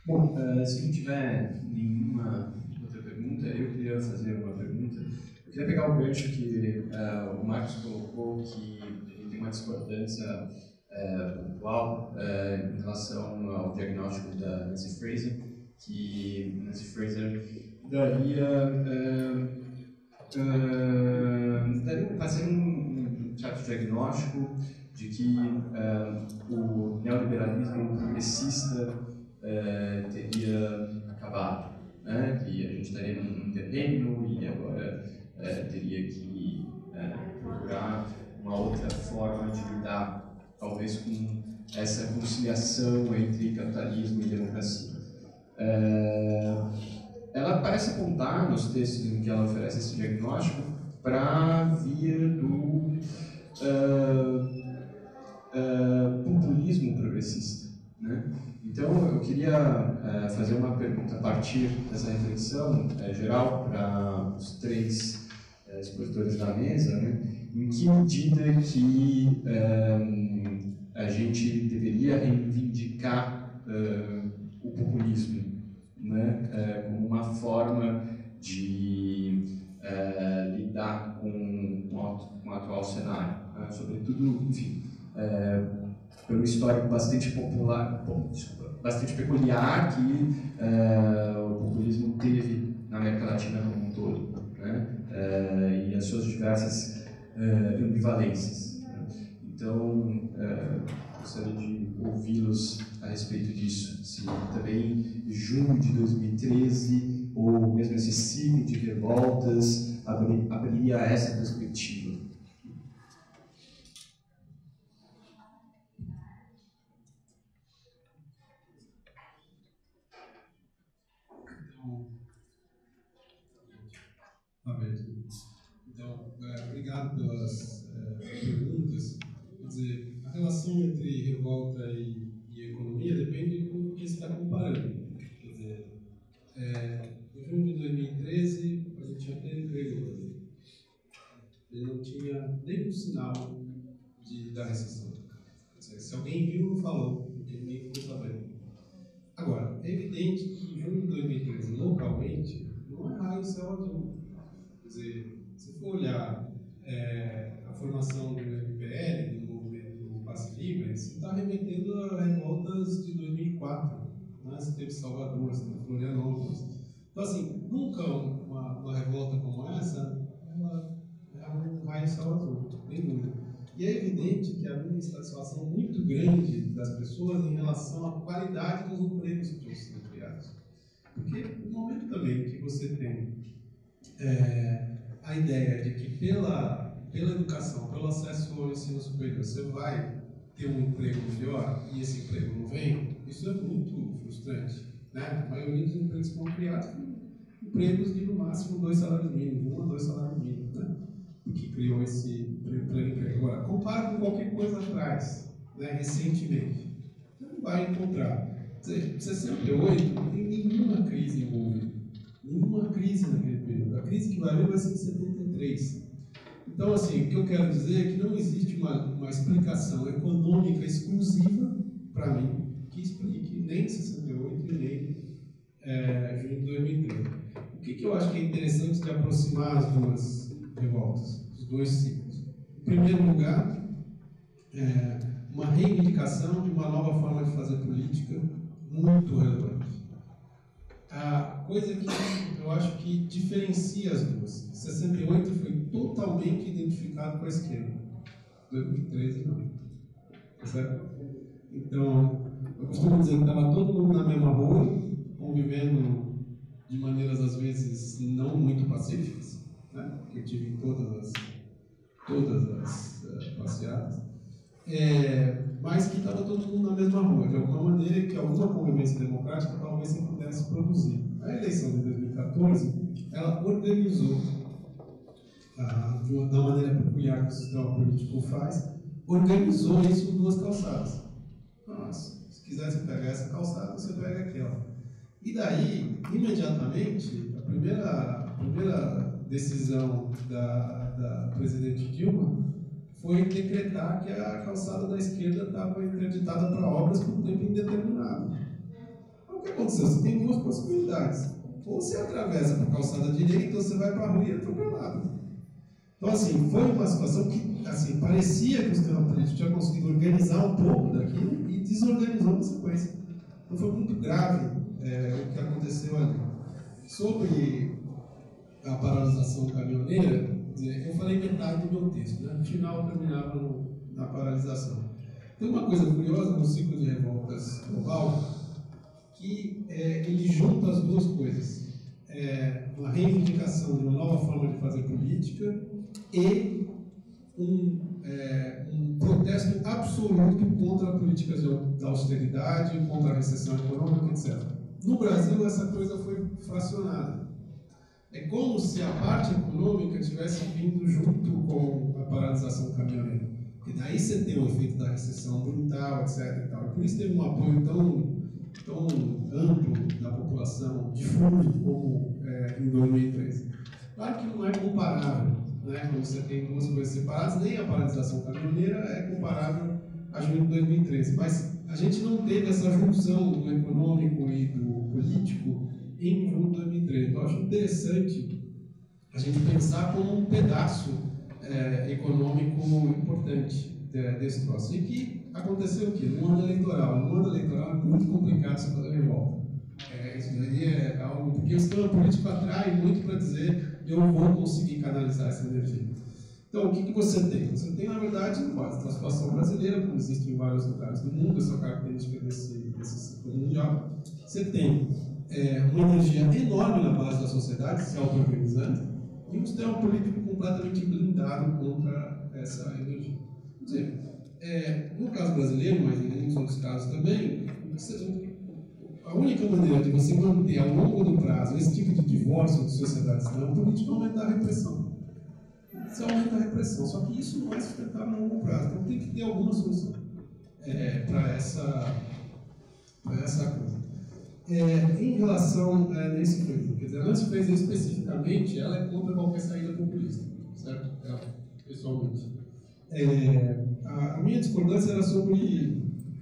Bom, uh, se não tiver nenhuma outra pergunta, eu queria fazer uma pergunta. Eu queria pegar o gancho que uh, o Marcos colocou, que ele tem uma discordância uh, pontual uh, em relação ao diagnóstico da Nancy Fraser, que Nancy Fraser daria, uh, uh, daria fazer um, um certo diagnóstico de que uh, o neoliberalismo progressista uh, teria acabado, né? Que a gente estaria num terreno e agora uh, teria que uh, procurar uma outra forma de lidar, talvez com essa conciliação entre capitalismo e democracia. Uh, ela parece apontar nos textos em que ela oferece esse diagnóstico para a via do uh, Uh, populismo progressista, né? Então eu queria uh, fazer uma pergunta a partir dessa reflexão uh, geral para os três uh, expositores da mesa, né? Em que medida que um, a gente deveria reivindicar uh, o populismo, né? Uh, como uma forma de uh, lidar com, com, o, com o atual cenário, né? Sobretudo, enfim, É, pelo histórico bastante popular, bom, desculpa, bastante peculiar que é, o populismo teve na América Latina como um todo, né? É, e as suas diversas é, ambivalências, né? Então, é, gostaria de ouvi-los a respeito disso, se também junho de dois mil e treze ou mesmo esse ciclo de revoltas abriria essa perspectiva. Então, é, obrigado pelas é, perguntas. Quer dizer, a relação entre revolta e, e economia depende do que você está comparando. Quer dizer, é, em junho de dois mil e treze, a gente tinha pleno emprego no Brasil. Ele não tinha nenhum sinal de, da recessão. Quer dizer, se alguém viu, não falou, porque ninguém ficou sabendo. Agora, é evidente que em junho de dois mil e treze, localmente, não é raio céu azul. Quer dizer, se for olhar é, a formação do M P L, do movimento do Passe Livre, você está remetendo a revoltas de dois mil e quatro. Né? Você teve Salvador, você teve Florianópolis. Então, assim, nunca uma, uma revolta como essa ela é um raio céu azul, nem dúvida. E é evidente que havia uma insatisfação muito grande das pessoas em relação à qualidade dos empregos que estão sendo criados. Porque no momento também que você tem É, a ideia de que pela, pela educação, pelo acesso ao ensino superior, você vai ter um emprego melhor e esse emprego não vem, isso é muito frustrante, né? A maioria dos empregos que foram criados foram empregos de no máximo dois salários mínimos, um a dois salários mínimos, né? Que criou esse plano emprego. Agora, compara com qualquer coisa atrás, né? Recentemente, você não vai encontrar. Em sessenta e oito não tem nenhuma crise envolvida. Nenhuma crise naquele período. A crise que vai vir vai ser em setenta e três. Então, assim, o que eu quero dizer é que não existe uma, uma explicação econômica exclusiva, para mim, que explique nem sessenta e oito e nem é, junho de dois mil e treze. O que, que eu acho que é interessante de aproximar as duas revoltas, os dois ciclos? Em primeiro lugar, é, uma reivindicação de uma nova forma de fazer política muito relevante. A coisa que eu acho que diferencia as duas. sessenta e oito foi totalmente identificado com a esquerda. dois mil e treze não. Certo? Então, eu costumo dizer que estava todo mundo na mesma rua, convivendo de maneiras às vezes não muito pacíficas, né? Porque eu tive em todas as, todas as uh, passeadas. É, mas que estava todo mundo na mesma rua, de alguma maneira que alguma convivência democrática talvez se pudesse produzir. A eleição de dois mil e quatorze, ela organizou, ah, de uma, da maneira peculiar que o sistema político faz, organizou isso em duas calçadas. Nossa, se quisesse pegar essa calçada, você pega aquela. E daí, imediatamente, a primeira, a primeira decisão da, da presidente Dilma foi decretar que a calçada da esquerda estava interditada para obras por tempo indeterminado. O que aconteceu? Você tem duas possibilidades. Ou você atravessa por calçada direita, ou você vai para a rua e é atropelado. Então, assim, foi uma situação que, assim, parecia que o sistema político tinha conseguido organizar um pouco daquilo e desorganizou na sequência. Então, foi muito grave é, o que aconteceu ali. Sobre a paralisação caminhoneira, eu falei metade do meu texto, né? No final, terminava no, na paralisação. Tem uma coisa curiosa no ciclo de revoltas global, que é, ele junta as duas coisas. É, uma reivindicação de uma nova forma de fazer política e um, é, um protesto absoluto contra políticas de austeridade, contra a recessão econômica, etcétera. No Brasil, essa coisa foi fracionada. É como se a parte econômica tivesse vindo junto com a paralisação caminhoneira. E daí você tem o efeito da recessão brutal, etcétera. E, tal. E por isso teve um apoio tão, tão amplo da população, difuso, como é, em dois mil e treze. Claro que não é comparável, né? Quando você tem duas coisas separadas, nem a paralisação caminhoneira é comparável a junho de dois mil e treze. Mas a gente não teve essa junção do econômico e do político em junho de dois mil e treze. Então, eu acho interessante a gente pensar como um pedaço é, econômico importante de, desse troço. E que aconteceu o quê? No ano eleitoral. No ano eleitoral é muito complicado você fazer revolta. É, isso daí é algo... Porque o sistema político atrai muito para dizer eu vou conseguir canalizar essa energia. Então, o que, que você tem? Você tem, na verdade, a situação brasileira, como existe em vários lugares do mundo, essa característica desse, desse ciclo mundial. Você tem é, uma energia enorme na base da sociedade, se auto-organizando, e um sistema político completamente blindado contra essa energia. Quer dizer, é, no caso brasileiro, mas em muitos outros casos também, você, a única maneira de você manter ao longo do prazo esse tipo de divórcio de sociedades não política é aumentar a repressão. Isso aumenta a repressão, só que isso não é sustentável no longo prazo. Então tem que ter alguma solução é, para essa, essa coisa. É, em relação a é, Nancy Fraser, quer dizer, a Nancy Fraser especificamente, ela é contra qualquer saída populista, certo? Ela, pessoalmente. É, a, a minha discordância era sobre,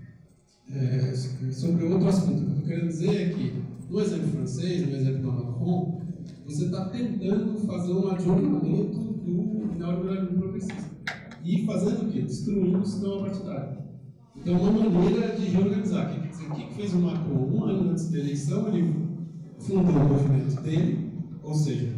é, sobre outro assunto. O que eu estou querendo dizer é que, no exemplo francês, no exemplo do Macron, você está tentando fazer um adornamento do neoliberalismo progressista. E fazendo o quê? Destruindo o sistema partidário. Então, uma maneira de reorganizar. Quer dizer, o que fez o Macron? Um ano antes da eleição, ele fundou o movimento dele, ou seja,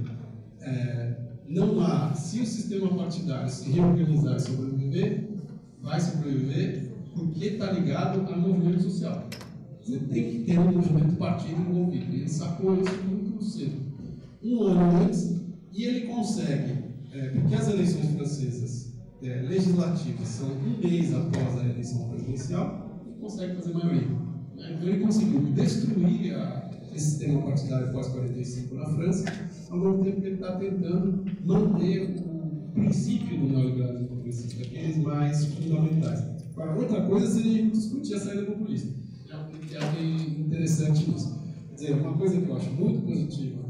é, não há, se o sistema partidário se reorganizar e sobreviver, vai sobreviver porque está ligado a movimento social. Você tem que ter um movimento partido envolvido. E ele sacou isso muito cedo. Um ano antes, e ele consegue, é, porque as eleições francesas é, legislativas são um mês após a eleição presidencial, ele consegue fazer maioria. Né? Então ele conseguiu destruir a, esse sistema partidário pós quarenta e cinco na França, ao mesmo tempo que ele está tentando manter o princípio do neoliberalismo progressista, aqueles mais fundamentais. Agora, outra coisa seria discutir a saída populista. É o que é interessante nisso. Quer dizer, uma coisa que eu acho muito positiva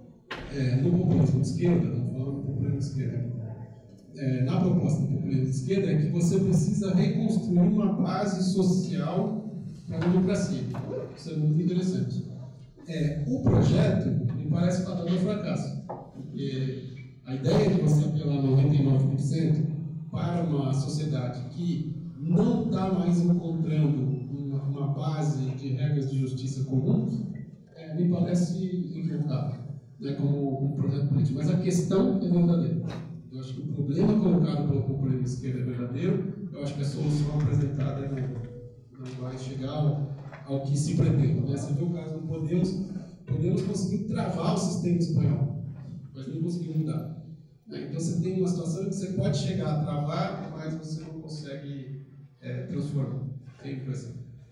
É, no populismo de esquerda, estamos falando do populismo de esquerda, é, na proposta do populismo de esquerda é que você precisa reconstruir uma base social para a democracia. Isso é muito interessante. É, o projeto me parece que está dando um fracasso, porque a ideia de você apelar noventa e nove por cento para uma sociedade que não está mais encontrando uma, uma base de regras de justiça comuns, é, me parece equivocado. Né, como um projeto político, mas a questão é verdadeira. Eu acho que o problema colocado pelo populismo de esquerda é verdadeiro, eu acho que a solução apresentada não, não vai chegar ao, ao que se pretende. Né? Você vê o caso do Podemos, Podemos conseguiu travar o sistema espanhol, mas não conseguiu mudar. Né? Então você tem uma situação em que você pode chegar a travar, mas você não consegue é, transformar. Tem impressão.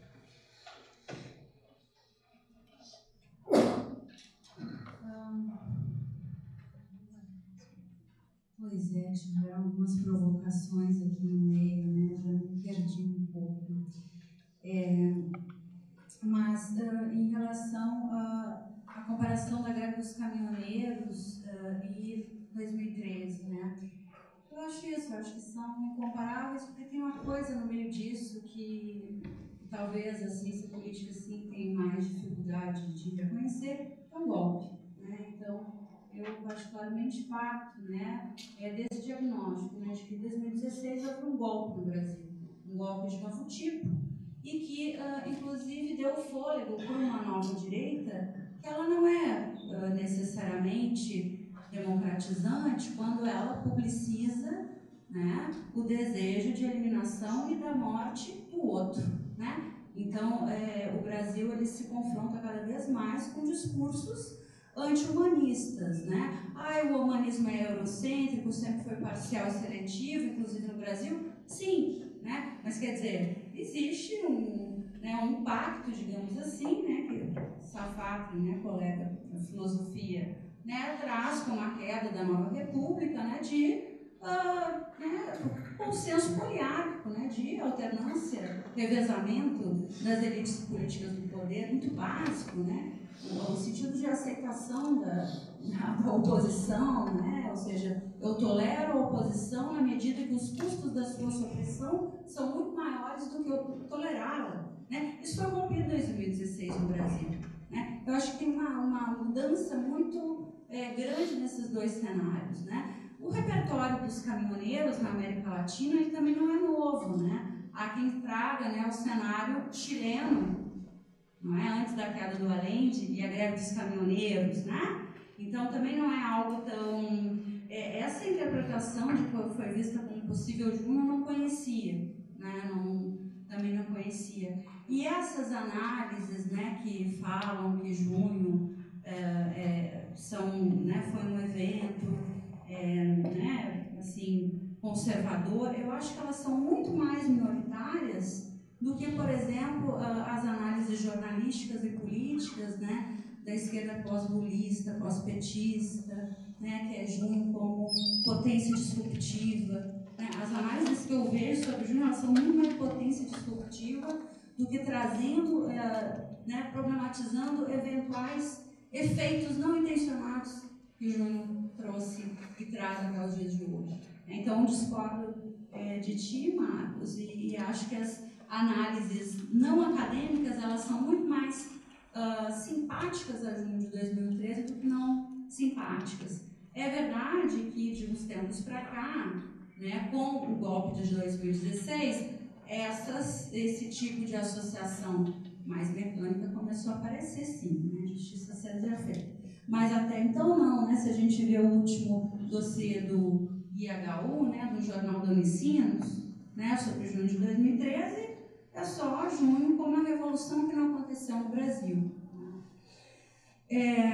Pois é, tiveram algumas provocações aqui no meio, né? Já me perdi um pouco. É, mas uh, em relação à uh, comparação da greve dos caminhoneiros uh, e dois mil e treze, né? Eu acho isso, eu acho que são incomparáveis, porque tem uma coisa no meio disso que talvez a ciência política sim tenha mais dificuldade de reconhecer, é um golpe. Né? Então, eu particularmente parto, né, é desse diagnóstico, né, de que em dois mil e dezesseis houve um golpe no Brasil, um golpe de novo tipo, e que, uh, inclusive, deu fôlego para uma nova direita, que ela não é uh, necessariamente democratizante quando ela publiciza, né, o desejo de eliminação e da morte do outro. Né? Então, é, o Brasil ele se confronta cada vez mais com discursos anti-humanistas, né? Ah, o humanismo é eurocêntrico, sempre foi parcial e seletivo, inclusive no Brasil. Sim, né? Mas quer dizer, existe um, né, um pacto, digamos assim, né, que Safatli, né, colega da filosofia, né, traz com a queda da nova república, né, de uh, né, consenso poliárquico, né, de alternância, revezamento das elites políticas do poder, muito básico, né? O sentido de aceitação da, da oposição, né? Ou seja, eu tolero a oposição na medida que os custos da sua supressão são muito maiores do que eu tolerá-la. Né? Isso foi rompido em dois mil e dezesseis no Brasil. Né? Eu acho que tem uma, uma mudança muito é, grande nesses dois cenários. Né? O repertório dos caminhoneiros na América Latina ele também não é novo. Né? Há quem traga, né, o cenário chileno, não é? Antes da queda do Allende e a greve dos caminhoneiros, né? Então também não é algo tão... É, essa interpretação de que foi vista como possível junho eu não conhecia, né? Não, também não conhecia. E essas análises, né, que falam que junho é, é, são, né, foi um evento é, né, assim, conservador, eu acho que elas são muito mais minoritárias do que, por exemplo, as análises jornalísticas e políticas, né, da esquerda pós-lulista, pós-petista, né, que é junho como potência disruptiva. Né? As análises que eu vejo sobre junho são muito mais potência disruptiva do que trazendo, é, né, problematizando eventuais efeitos não intencionados que junho trouxe e traz até os dias de hoje. Então, discordo é, de ti, Marcos, e, e acho que as análises não acadêmicas, elas são muito mais uh, simpáticas a junho de dois mil e treze do que não simpáticas. É verdade que de uns tempos para cá, né, com o golpe de dois mil e dezesseis, essas, esse tipo de associação mais mecânica começou a aparecer, sim, né, justiça seja feita. Mas até então não, né, se a gente vê o último dossiê do I H U, né, do Jornal da Unicinos, né, sobre junho de dois mil e treze, é só junho como uma revolução que não aconteceu no Brasil. É,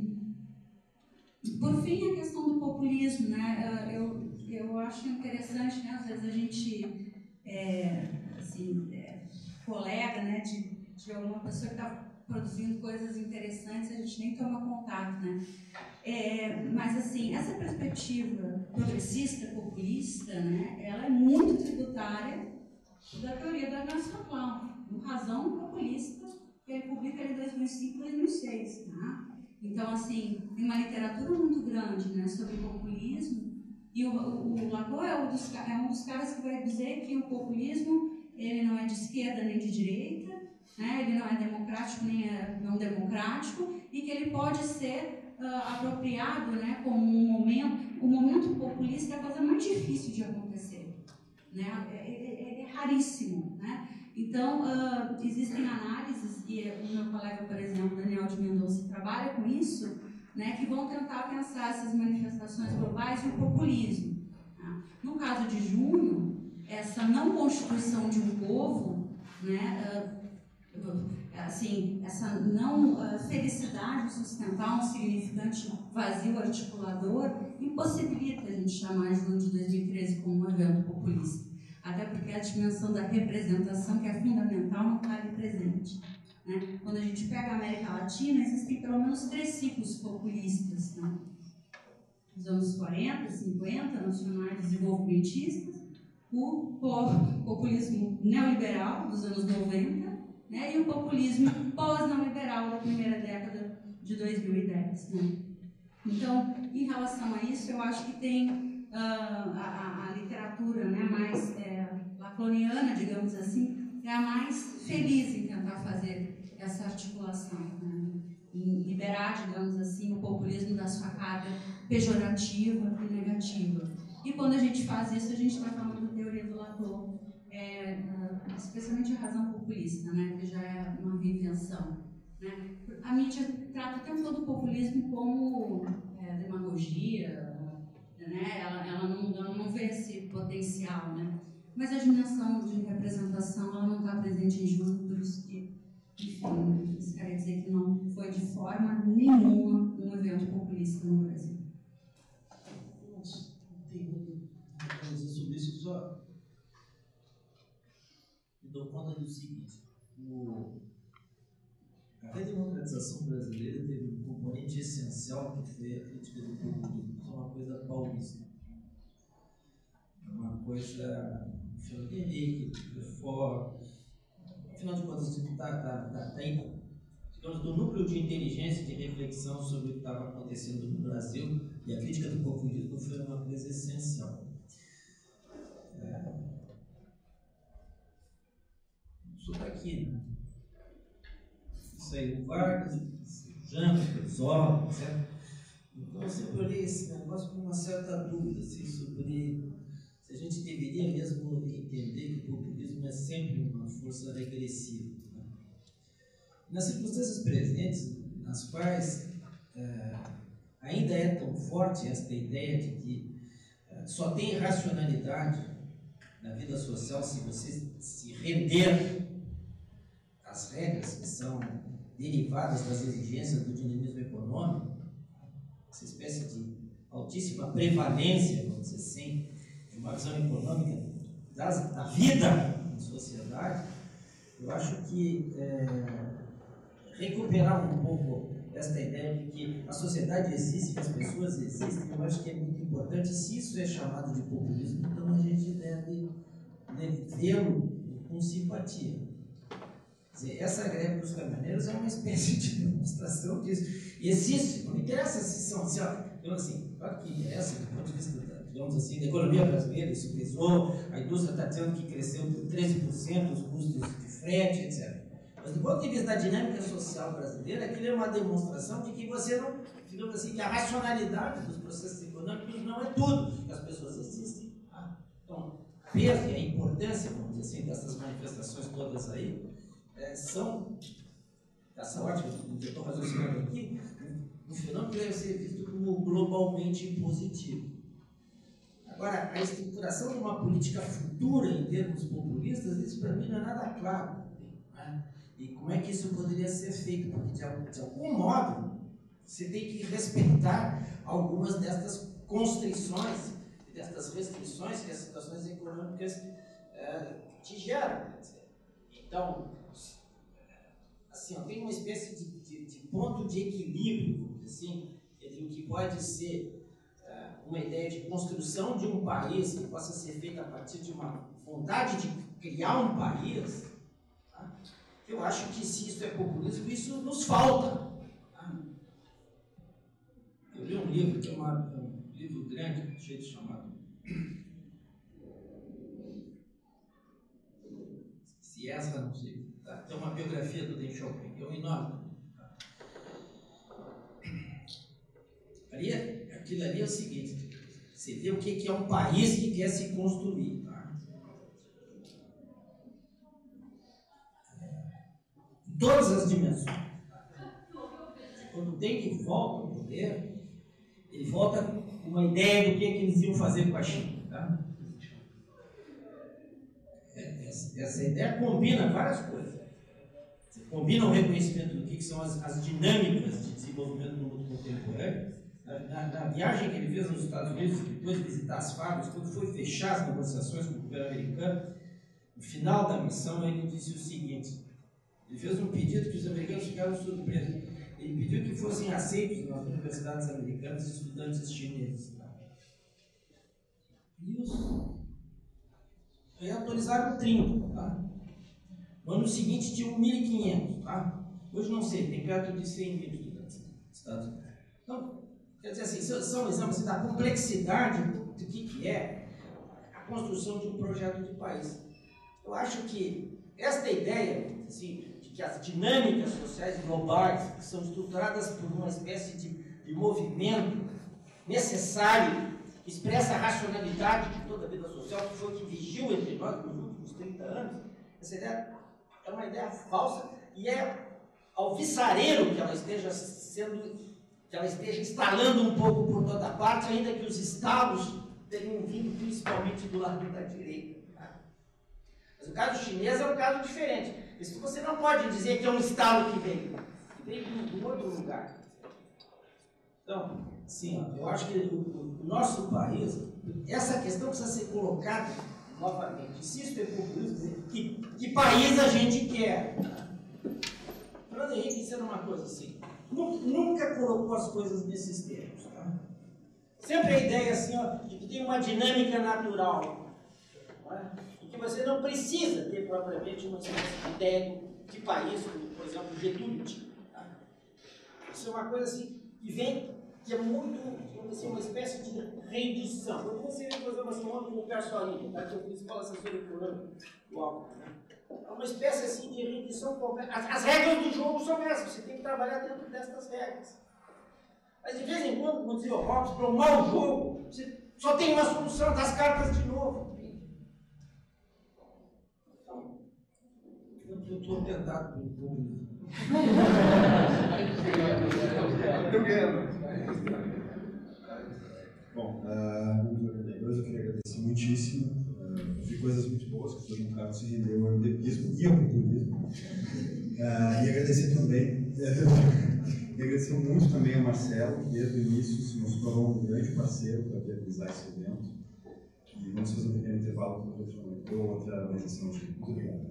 por fim, a questão do populismo, né, eu, eu acho interessante, né, às vezes a gente, é, assim, é, colega, né, de, de alguma pessoa que está produzindo coisas interessantes, a gente nem toma contato, né. É, mas, assim, essa perspectiva progressista, populista, né, ela é muito tributária da teoria da Nacional, Razão Populista, que ele publica em dois mil e cinco e dois mil e seis. Tá? Então, assim, tem uma literatura muito grande, né, sobre populismo, e o, o, o Lacan é, um dos, é um dos caras que vai dizer que o populismo ele não é de esquerda nem de direita, né, ele não é democrático nem é não democrático, e que ele pode ser uh, apropriado, né, como um momento, o momento populista é a coisa mais difícil de acontecer. Né? É, é, é raríssimo. Né? Então, uh, existem análises, e o meu colega, por exemplo, Daniel de Mendonça, trabalha com isso, né, que vão tentar pensar essas manifestações globais e o populismo. Tá? No caso de junho, essa não constituição de um povo, né, uh, assim, essa não uh, felicidade de sustentar um significante vazio articulador impossibilita a gente chamar junho de dois mil e treze como um evento populista. Até porque a dimensão da representação, que é fundamental, não está ali presente. Né? Quando a gente pega a América Latina, existem pelo menos três ciclos populistas. Né? Nos anos quarenta, cinquenta, nacionais desenvolvimentistas, o populismo neoliberal dos anos noventa, né? E o populismo pós-neoliberal da primeira década de dois mil e dez. Né? Então, em relação a isso, eu acho que tem uh, a, a literatura, né, mais é, lacaniana, digamos assim, é a mais feliz em tentar fazer essa articulação. Né? liberar, digamos assim, o populismo da sua carga pejorativa e negativa. E quando a gente faz isso, a gente está falando da teoria do Latour, é, especialmente a razão populista, né, que já é uma reinvenção. Né? A mídia trata o tempo todo o populismo como é, demagogia, né? ela, ela, não, ela não vê esse potencial, né? Mas a dimensão de representação ela não está presente em Juntos, e, enfim, isso quer dizer que não foi de forma nenhuma um evento populista no Brasil. Não tem muito a dizer sobre isso, só me dou conta do seguinte: o, a redemocratização brasileira teve um componente essencial que foi a crítica do populismo. Isso é uma coisa paulista, uma coisa Fernando Henrique, Lefort, afinal de contas, está tá, tá, tá aí, digamos, do núcleo de inteligência, de reflexão sobre o que estava acontecendo no Brasil, e a crítica do populismo foi uma coisa essencial. É, isso está aqui, né? Isso aí, o Vargas, o Jango, o Brizola, etcétera. Então eu sempre olhei esse negócio com uma certa dúvida assim, sobre se a gente deveria mesmo entender que o populismo é sempre uma força regressiva. Né? Nas circunstâncias presentes, nas quais é, ainda é tão forte esta ideia de que é, só tem racionalidade na vida social se você se render às regras que são derivadas das exigências do dinamismo econômico, essa espécie de altíssima prevalência, vamos dizer assim, de uma visão econômica das, da vida em sociedade, eu acho que é, recuperar um pouco esta ideia de que a sociedade existe, que as pessoas existem, eu acho que é muito importante. Se isso é chamado de populismo, então a gente deve, deve vê-lo com simpatia. Quer dizer, essa greve dos caminhoneiros é uma espécie de demonstração disso. E existe, não interessa se são, se, assim, claro que interessa, do ponto de vista da, digamos assim, da economia brasileira, isso pesou, a indústria está dizendo que cresceu por treze por cento os custos de frete, etcétera. Mas do ponto de vista da dinâmica social brasileira, aquilo é uma demonstração de que você não, digamos assim, que a racionalidade dos processos econômicos não é tudo, que as pessoas existem. Tá? Então, a peso e a importância, vamos dizer assim, dessas manifestações todas aí, é, são, essa ótica que eu estou raciocinando aqui, um fenômeno que deve ser visto como globalmente positivo. Agora, a estruturação de uma política futura em termos populistas, isso para mim não é nada claro. Né? E como é que isso poderia ser feito? Porque, de, de algum modo, você tem que respeitar algumas destas constrições, destas restrições que as situações econômicas é, te geram. Então, assim, ó, tem uma espécie de, de, de ponto de equilíbrio, assim, entre o que pode ser uh, uma ideia de construção de um país que possa ser feita a partir de uma vontade de criar um país. Tá? Eu acho que se isso é populismo, isso nos falta. Tá? Eu li um livro, que é uma, um livro grande, cheio de chamado se essa, não sei. Tem uma biografia do Deng Xiaoping, que é um enorme. Ali, aquilo ali é o seguinte: você vê o que é um país que quer se construir. Tá? Em todas as dimensões. Quando o Deng volta ao poder, ele volta com uma ideia do que, é que eles iam fazer com a China. Tá? Essa, essa ideia combina várias coisas. Combina o reconhecimento do que, que são as, as dinâmicas de desenvolvimento do mundo contemporâneo. Na, na, na viagem que ele fez nos Estados Unidos, depois de visitar as fábricas, quando foi fechar as negociações com o governo americano, no final da missão ele disse o seguinte: ele fez um pedido que os americanos ficaram surpresos. Ele pediu que fossem aceitos nas universidades americanas estudantes chineses. E os aí autorizaram trinta. Tá? No ano seguinte tinham mil e quinhentos, tá? Hoje não sei, tem perto de cem mil estudantes nos Estados Unidos. Então, quer dizer assim, são exemplos assim, da complexidade do que, que é a construção de um projeto de país. Eu acho que esta ideia, assim, de que que as dinâmicas sociais globais, que são estruturadas por uma espécie de, de movimento necessário, que expressa a racionalidade de toda a vida social, que foi o que vigiu entre nós nos últimos trinta anos, essa ideia é uma ideia falsa e é alvissareiro que ela esteja sendo, que ela esteja instalando um pouco por toda parte, ainda que os estalos tenham vindo principalmente do lado da direita. Tá? Mas o caso chinês é um caso diferente. Isso você não pode dizer que é um estalo que veio, que veio de um outro lugar. Então, sim, eu acho que o, o nosso país, essa questão precisa ser colocada novamente. Se isso é populismo, que, que país a gente quer? Fernando Henrique dizendo uma coisa assim, nunca colocou as coisas nesses termos. Tá? Sempre a ideia assim, ó, de que tem uma dinâmica natural. Tá? E que você não precisa ter propriamente uma ideia de país, por exemplo, Getúlio. Tá? Isso é uma coisa assim, que vem, que é muito, vamos dizer, uma espécie de rendição. Eu comecei a fazer uma semana com o Persoalinho, tá? Que é o principal assessor econômico do Alckmin. Né? É uma espécie assim de rendição completa. As, as regras do jogo são essas, você tem que trabalhar dentro destas regras. Mas de vez em quando, como dizia o Hobbes, para um mau jogo, você só tem uma solução, das cartas de novo. Então, eu estou tentado pelo público. Eu quero. Bom, uh, eu queria agradecer muitíssimo. Eu vi coisas muito boas, que todo mundo se rendeu ao empirismo e ao populismo. Uh, e agradecer também, e agradecer muito também ao Marcelo, que desde o início se mostrou um grande parceiro para viabilizar esse evento. E vamos fazer um pequeno intervalo para outra organização. Muito obrigado.